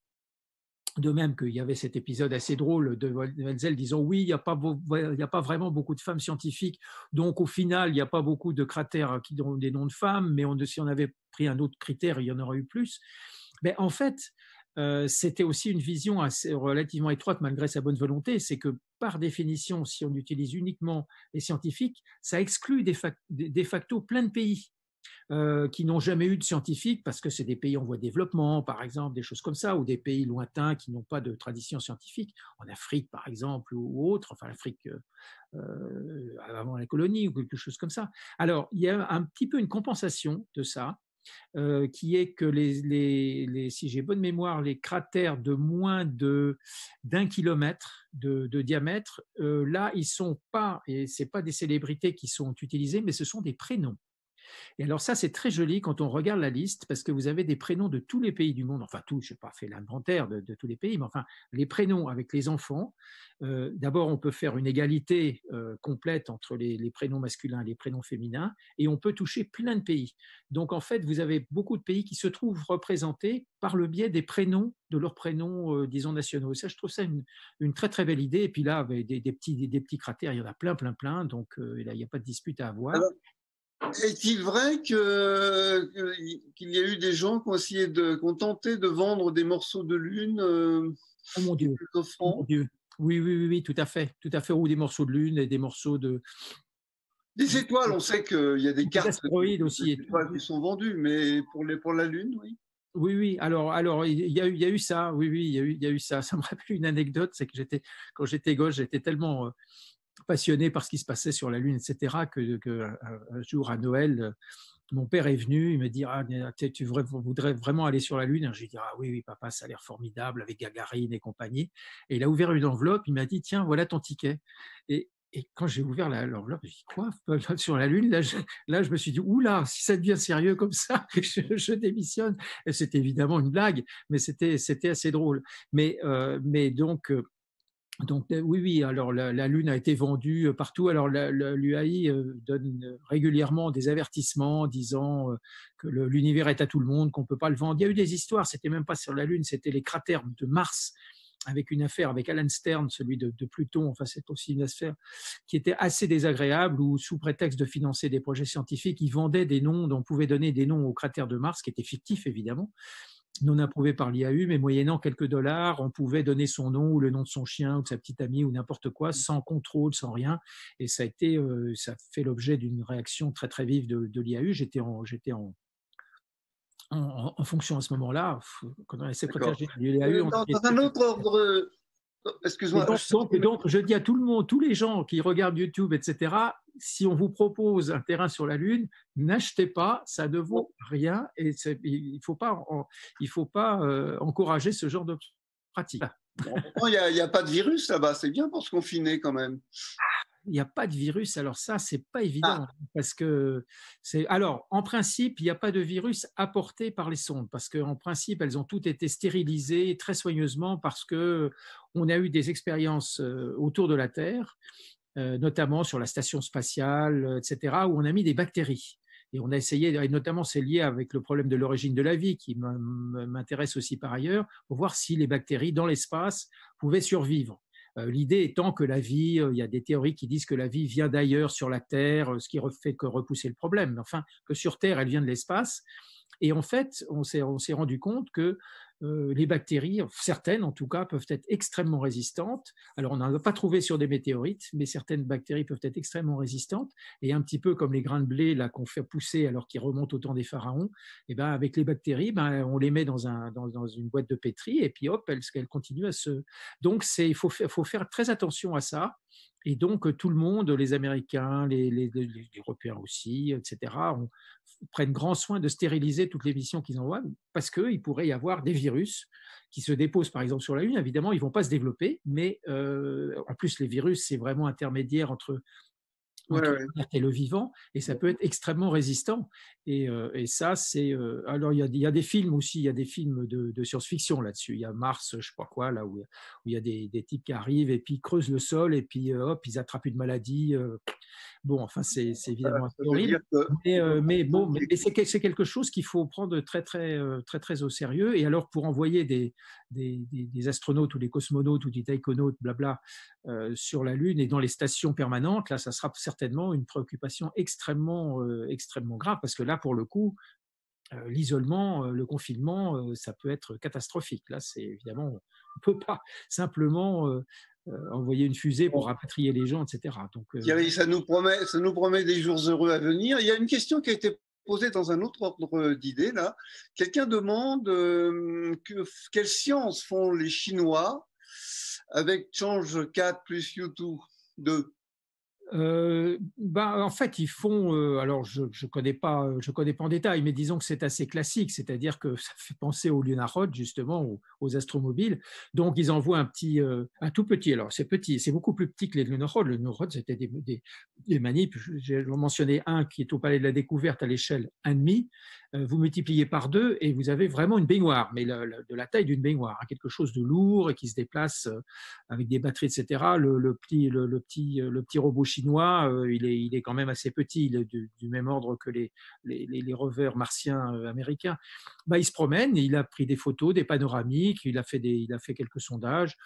de même qu'il y avait cet épisode assez drôle de Wenzel disant oui, il n'y a pas, il n'y a pas vraiment beaucoup de femmes scientifiques, donc au final, il n'y a pas beaucoup de cratères qui donnent des noms de femmes, mais on, si on avait pris un autre critère, il y en aurait eu plus. Mais en fait, euh, c'était aussi une vision assez, relativement étroite malgré sa bonne volonté, c'est que par définition, si on utilise uniquement les scientifiques, ça exclut de facto, de facto plein de pays. Euh, qui n'ont jamais eu de scientifiques parce que c'est des pays en voie de développement, par exemple, des choses comme ça, ou des pays lointains qui n'ont pas de tradition scientifique, en Afrique, par exemple, ou autre, enfin l'Afrique euh, avant la colonie, ou quelque chose comme ça. Alors, il y a un petit peu une compensation de ça, euh, qui est que, les, les, les, si j'ai bonne mémoire, les cratères de moins de, d'un kilomètre de, de diamètre, euh, là, ils ne sont pas, et ce n'est pas des célébrités qui sont utilisées, mais ce sont des prénoms. Et alors ça, c'est très joli quand on regarde la liste, parce que vous avez des prénoms de tous les pays du monde, enfin tous, je n'ai pas fait l'inventaire de, de tous les pays, mais enfin les prénoms avec les enfants. Euh, d'abord, on peut faire une égalité euh, complète entre les, les prénoms masculins et les prénoms féminins, et on peut toucher plein de pays. Donc en fait, vous avez beaucoup de pays qui se trouvent représentés par le biais des prénoms, de leurs prénoms, euh, disons, nationaux. Et ça, je trouve ça une, une très très belle idée. Et puis là, des, des, petits, des, des petits cratères, il y en a plein, plein, plein, donc euh, là, il n'y a pas de dispute à avoir. Alors, est-il vrai que, qu'il y a eu des gens qui ont essayé de, qui ont tenté de vendre des morceaux de lune euh, oh mon Dieu, oh mon Dieu. Oui, oui, oui, oui, tout à fait, tout à fait. Ou des morceaux de lune et des morceaux de… Des étoiles, on sait qu'il y a des Des cartes astéroïdes aussi. d'étoiles qui sont vendues, mais pour, les, pour la Lune, oui. Oui, oui. Alors, alors il y a eu, il y a eu ça. Oui, oui, il y a eu, il y a eu ça. Ça me rappelle une anecdote, c'est que j'étais, quand j'étais gosse, j'étais tellement euh, passionné par ce qui se passait sur la Lune, et cetera, que, que un, un jour à Noël, euh, mon père est venu, il me dit ah, tu voudrais vraiment aller sur la Lune? Je lui ai dit ah oui, oui, papa, ça a l'air formidable avec Gagarine et compagnie. Et il a ouvert une enveloppe, il m'a dit tiens, voilà ton ticket. Et, et quand j'ai ouvert l'enveloppe, j'ai dit quoi sur la Lune? Là je, là, je me suis dit oula, si ça devient sérieux comme ça, je, je démissionne. Et c'était évidemment une blague, mais c'était assez drôle. Mais, euh, mais donc. Euh, Donc oui, oui. Alors la, la Lune a été vendue partout. Alors l'U A I donne régulièrement des avertissements disant que l'univers est à tout le monde, qu'on ne peut pas le vendre. Il y a eu des histoires. C'était même pas sur la Lune, c'était les cratères de Mars, avec une affaire avec Alan Stern, celui de, de Pluton. Enfin, c'est aussi une affaire qui était assez désagréable où, sous prétexte de financer des projets scientifiques, ils vendaient des noms, on pouvait donner des noms aux cratères de Mars, qui étaient fictifs évidemment, non approuvé par l'I A U, mais moyennant quelques dollars, on pouvait donner son nom ou le nom de son chien ou de sa petite amie ou n'importe quoi, sans contrôle, sans rien. Et ça a été, euh, ça fait l'objet d'une réaction très très vive de, de l'I A U. J'étais en, j'étais en, en, en fonction à ce moment-là, quand on est secrétaire général de l'I A U. Dans, dans un autre ordre, excuse-moi. Donc, donc, donc, je dis à tout le monde, tous les gens qui regardent YouTube, et cetera, si on vous propose un terrain sur la Lune, n'achetez pas, ça ne vaut rien et il ne faut pas, il faut pas euh, encourager ce genre de pratique. Il n'y a, a pas de virus là-bas, c'est bien pour se confiner quand même. Il n'y a pas de virus, alors ça, c'est pas évident. Ah. Parce que c'est. Alors, en principe, il n'y a pas de virus apporté par les sondes, parce qu'en principe, elles ont toutes été stérilisées très soigneusement, parce qu'on a eu des expériences autour de la Terre, notamment sur la station spatiale, et cetera, où on a mis des bactéries. Et on a essayé, et notamment c'est lié avec le problème de l'origine de la vie, qui m'intéresse aussi par ailleurs, pour voir si les bactéries dans l'espace pouvaient survivre. L'idée étant que la vie, il y a des théories qui disent que la vie vient d'ailleurs sur la Terre, ce qui fait que repousser le problème, mais enfin que sur Terre, elle vient de l'espace. Et en fait, on s'est rendu compte que euh, les bactéries, certaines en tout cas, peuvent être extrêmement résistantes. Alors, on n'en a pas trouvé sur des météorites, mais certaines bactéries peuvent être extrêmement résistantes. Et un petit peu comme les grains de blé là qu'on fait pousser alors qu'ils remontent au temps des pharaons, et ben avec les bactéries, ben, on les met dans, un, dans, dans une boîte de pétri et puis hop, elles, elles continuent à se… Donc, il faut, faut faire très attention à ça. Et donc, tout le monde, les Américains, les, les, les Européens aussi, et cetera, on, prennent grand soin de stériliser toutes les missions qu'ils envoient parce qu'il pourrait y avoir des virus qui se déposent, par exemple, sur la Lune. Évidemment, ils ne vont pas se développer, mais euh, en plus, les virus, c'est vraiment intermédiaire entre… Ouais, ouais. Et le vivant, et ça peut être extrêmement résistant. Et, euh, et ça, c'est… Euh, alors, il y, a, il y a des films aussi, il y a des films de, de science-fiction là-dessus. Il y a Mars, je ne sais pas quoi, là où, où il y a des, des types qui arrivent et puis ils creusent le sol et puis euh, hop, ils attrapent une maladie. Euh, bon, enfin, c'est évidemment assez horrible. Que… Mais, euh, mais bon, mais, mais c'est quelque chose qu'il faut prendre très, très, très, très au sérieux. Et alors, pour envoyer des, des, des, des astronautes ou des cosmonautes ou des taïkonautes, blabla, euh, sur la Lune et dans les stations permanentes, là, ça sera certainement une préoccupation extrêmement, euh, extrêmement grave, parce que là, pour le coup, euh, l'isolement, euh, le confinement, euh, ça peut être catastrophique. Là, c'est évidemment, on ne peut pas simplement euh, euh, envoyer une fusée pour rapatrier les gens, et cetera. Donc, euh... Thierry, ça nous promet, ça nous promet des jours heureux à venir. Il y a une question qui a été posée dans un autre ordre d'idées, là. Quelqu'un demande euh, que, quelle science font les Chinois avec Change quatre plus YouTube deux. Euh, bah, en fait, ils font. Euh, alors, je ne je connais pas, je connais pas en détail, mais disons que c'est assez classique, c'est-à-dire que ça fait penser au Lunarod justement, aux, aux astromobiles. Donc, ils envoient un petit, euh, un tout petit. Alors, c'est petit, c'est beaucoup plus petit que les Lunarod. Le Lunarod, c'était des, des, des manips. J'ai mentionné un qui est au Palais de la Découverte à l'échelle un virgule cinq. Euh, vous multipliez par deux et vous avez vraiment une baignoire, mais le, le, de la taille d'une baignoire, hein, quelque chose de lourd et qui se déplace euh, avec des batteries, et cetera. Le, le petit, le, le petit, le petit robot chinois, euh, il, est, il est quand même assez petit, il est du, du même ordre que les, les, les rovers martiens euh, américains. Bah, il se promène, il a pris des photos, des panoramiques, il a fait, des, il a fait quelques sondages.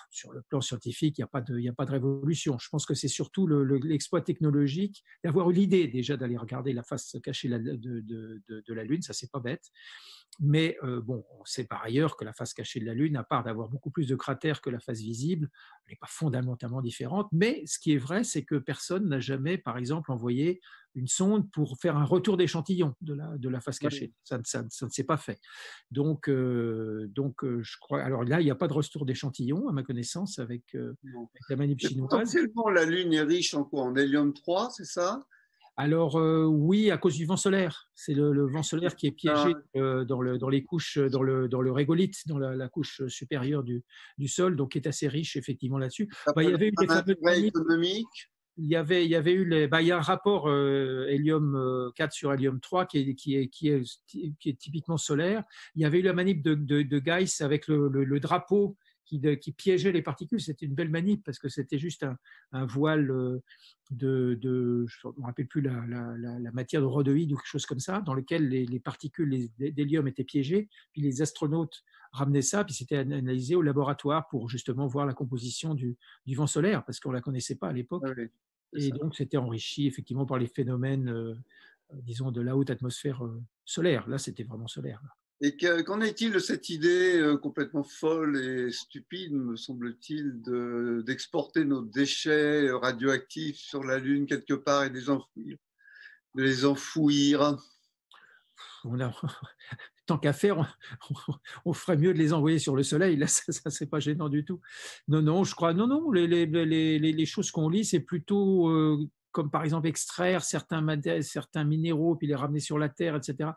sur le plan scientifique, il n'y a pas de, il n'y a pas de révolution. Je pense que c'est surtout le, le, l'exploit technologique d'avoir eu l'idée déjà d'aller regarder la face cachée de, de, de, de la Lune, ça c'est pas bête. Mais euh, bon, on sait par ailleurs que la face cachée de la Lune, à part d'avoir beaucoup plus de cratères que la face visible, elle n'est pas fondamentalement différente. Mais ce qui est vrai, c'est que personne n'a jamais, par exemple, envoyé une sonde pour faire un retour d'échantillon de la, de la face cachée. Oui. Ça, ça, ça ne s'est pas fait. Donc, euh, donc euh, je crois. Alors là, il n'y a pas de retour d'échantillon, à ma connaissance, avec, euh, avec la manip chinoise. Potentiellement, la Lune est riche en quoi? En hélium trois, c'est ça? Alors euh, oui, à cause du vent solaire. C'est le, le vent solaire qui est piégé euh, dans, le, dans les couches, dans le, dans le régolithe, dans la, la couche supérieure du, du sol, donc qui est assez riche effectivement là-dessus. Bah, il y avait eu des fameux économiques. Il y avait, il y avait eu les, bah, il y a un rapport euh, hélium quatre sur hélium trois qui est, qui, est, qui, est, qui est typiquement solaire. Il y avait eu la manip de, de, de Geiss avec le, le, le drapeau qui, de, qui piégeait les particules. C'était une belle manip parce que c'était juste un, un voile de, de je ne me rappelle plus la, la, la, la matière de rhodoïde ou quelque chose comme ça, dans lequel les, les particules d'hélium étaient piégées. Puis les astronautes ramenaient ça, puis c'était analysé au laboratoire pour justement voir la composition du, du vent solaire parce qu'on ne la connaissait pas à l'époque. Oui. Et donc, c'était enrichi effectivement par les phénomènes, euh, disons, de la haute atmosphère euh, solaire. Là, c'était vraiment solaire. Là. Et qu'en est-il de cette idée euh, complètement folle et stupide, me semble-t-il, de, d'exporter nos déchets radioactifs sur la Lune quelque part et de les enfouir, de les enfouir on a, tant qu'à faire, on, on ferait mieux de les envoyer sur le Soleil. Là, ça, ça c'est pas gênant du tout. Non, non, je crois. Non, non. Les, les, les, les choses qu'on lit, c'est plutôt euh, comme par exemple extraire certains, certains minéraux puis les ramener sur la Terre, et cetera.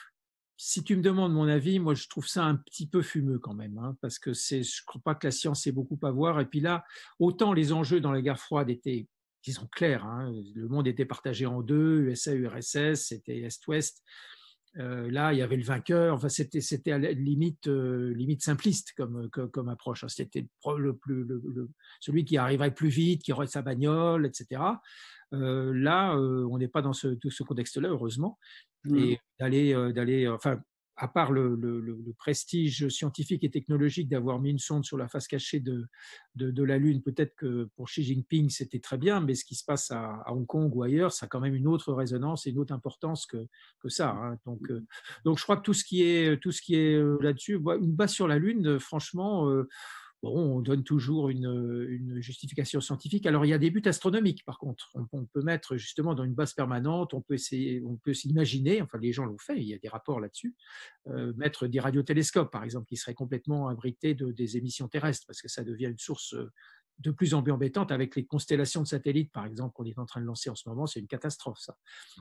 Si tu me demandes mon avis, moi je trouve ça un petit peu fumeux quand même, hein, parce que c'est, je ne crois pas que la science ait beaucoup à voir. Et puis là, autant les enjeux dans la guerre froide étaient, disons, clairs. Hein, le monde était partagé en deux, U S A, U R S S, c'était Est-Ouest. Euh, là, il y avait le vainqueur. Enfin, c'était, c'était à la limite, euh, limite simpliste comme, comme, comme approche. C'était le, le, le, le, celui qui arriverait plus vite, qui aurait sa bagnole, et cetera. Euh, là, euh, on n'est pas dans ce, tout ce contexte-là, heureusement. Mmh. Et d'aller, euh, d'aller, enfin, à part le, le, le prestige scientifique et technologique d'avoir mis une sonde sur la face cachée de, de, de la Lune, peut-être que pour Xi Jinping, c'était très bien, mais ce qui se passe à, à Hong Kong ou ailleurs, ça a quand même une autre résonance et une autre importance que, que ça. Hein. Donc, euh, donc, je crois que tout ce qui est, tout ce qui est là-dessus, une base sur la Lune, franchement, euh, bon, on donne toujours une, une justification scientifique. Alors, il y a des buts astronomiques, par contre. On, on peut mettre justement dans une base permanente, on peut essayer, on peut s'imaginer, enfin, les gens l'ont fait, il y a des rapports là-dessus, euh, mettre des radiotélescopes, par exemple, qui seraient complètement abrités de, des émissions terrestres, parce que ça devient une source de plus en plus embêtante avec les constellations de satellites, par exemple, qu'on est en train de lancer en ce moment. C'est une catastrophe, ça.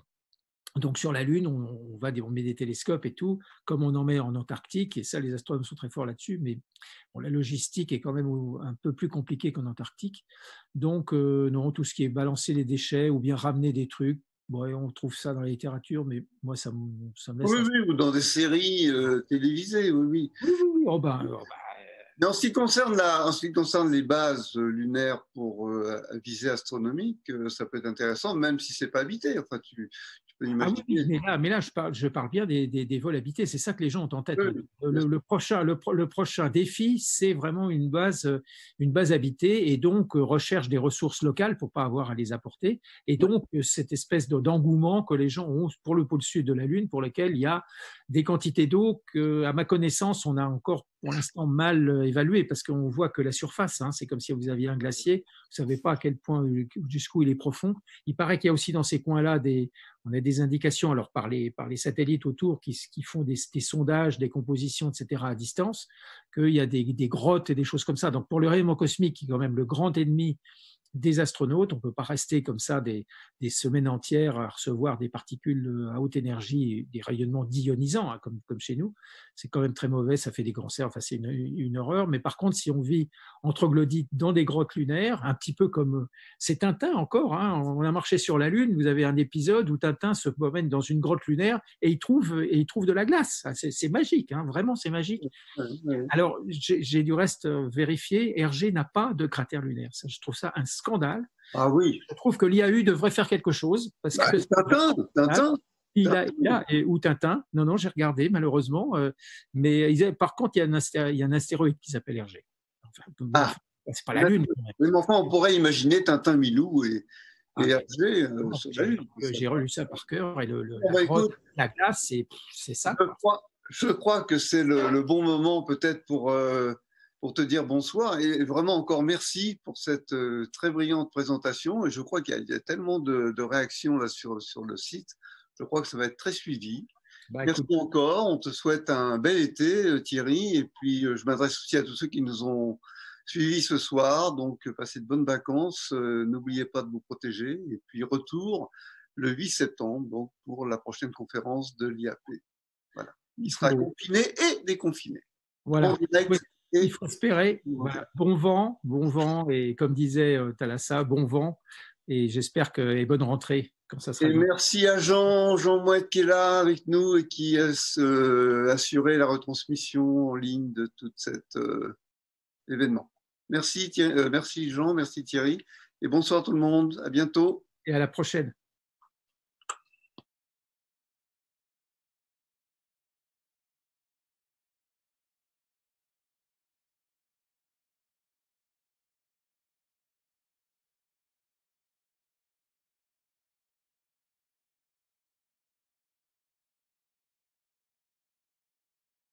Donc sur la Lune, on, on, va, on met des télescopes et tout, comme on en met en Antarctique, et ça, les astronomes sont très forts là-dessus, mais bon, la logistique est quand même un peu plus compliquée qu'en Antarctique. Donc, euh, non, tout ce qui est balancer les déchets ou bien ramener des trucs, bon, on trouve ça dans la littérature, mais moi, ça, ça me laisse... Oui, oui, ou dans des séries euh, télévisées, oui, oui. Oui, oui, oui. Oh ben, oh ben, Mais en ce qui concerne, la, en ce qui concerne les bases lunaires pour euh, visée astronomique, euh, ça peut être intéressant, même si ce n'est pas habité. Enfin, tu, tu peux imaginer. Ah oui, mais là, mais là je, parle, je parle bien des, des, des vols habités. C'est ça que les gens ont en tête. Oui, le, le, le, prochain, le, le prochain défi, c'est vraiment une base, une base habitée et donc recherche des ressources locales pour ne pas avoir à les apporter. Et donc, oui. cette espèce d'engouement que les gens ont pour le pôle sud de la Lune, pour lequel il y a des quantités d'eau que, à ma connaissance, on a encore pour l'instant mal évalué parce qu'on voit que la surface, hein, c'est comme si vous aviez un glacier, vous ne savez pas à quel point, jusqu'où il est profond. Il paraît qu'il y a aussi dans ces coins-là, des, on a des indications alors par les, par les satellites autour qui, qui font des, des sondages, des compositions, et cetera à distance, qu'il y a des, des grottes et des choses comme ça. Donc pour le rayonnement cosmique, qui est quand même le grand ennemi des astronautes, on ne peut pas rester comme ça des, des semaines entières à recevoir des particules à haute énergie, des rayonnements d'ionisants, hein, comme, comme chez nous. C'est quand même très mauvais, ça fait des cancers, enfin, c'est une, une horreur. Mais par contre, si on vit en troglodyte dans des grottes lunaires, un petit peu comme c'est Tintin encore, hein, on a marché sur la Lune, vous avez un épisode où Tintin se promène dans une grotte lunaire et il trouve, et il trouve de la glace. C'est, c'est magique, hein, vraiment c'est magique. Alors, j'ai, j'ai du reste vérifié, Hergé n'a pas de cratère lunaire. Ça, je trouve ça un scandale. Ah oui. Je trouve que l'I A U devrait faire quelque chose. Parce bah, que Tintin, Tintin. Il a, il a, et, ou Tintin. Non, non, j'ai regardé, malheureusement. Euh, mais il a, par contre, il y, a un astéroïde, il y a un astéroïde qui s'appelle Hergé. Enfin, ah. C'est pas la Lune. Mais enfin, on pourrait imaginer Tintin, Milou et, Ah, et Hergé euh, sur la Lune. J'ai relu ça par cœur et le, le, Bon, la, bah, grotte, écoute, la glace, c'est ça. Je crois, je crois que c'est le, le bon moment peut-être pour, euh, pour te dire bonsoir et vraiment encore merci pour cette euh, très brillante présentation. Et je crois qu'il y, y a tellement de, de réactions là sur, sur le site. Je crois que ça va être très suivi. Bah, merci écoute. encore. On te souhaite un bel été, Thierry. Et puis, euh, je m'adresse aussi à tous ceux qui nous ont suivis ce soir. Donc, passez de bonnes vacances. Euh, N'oubliez pas de vous protéger. Et puis, retour le huit septembre donc, pour la prochaine conférence de l'I A P. Voilà. Il sera faut... confiné et déconfiné. Voilà. Et... Il faut espérer. Voilà. Bon vent, bon vent. Et comme disait euh, Thalassa, bon vent. Et j'espère que et bonne rentrée quand ça sera. Et merci à Jean, Jean Mouette qui est là avec nous et qui a euh, assuré la retransmission en ligne de tout cet euh, événement. Merci, Thierry, euh, merci Jean, merci Thierry. Et bonsoir tout le monde. À bientôt. Et à la prochaine.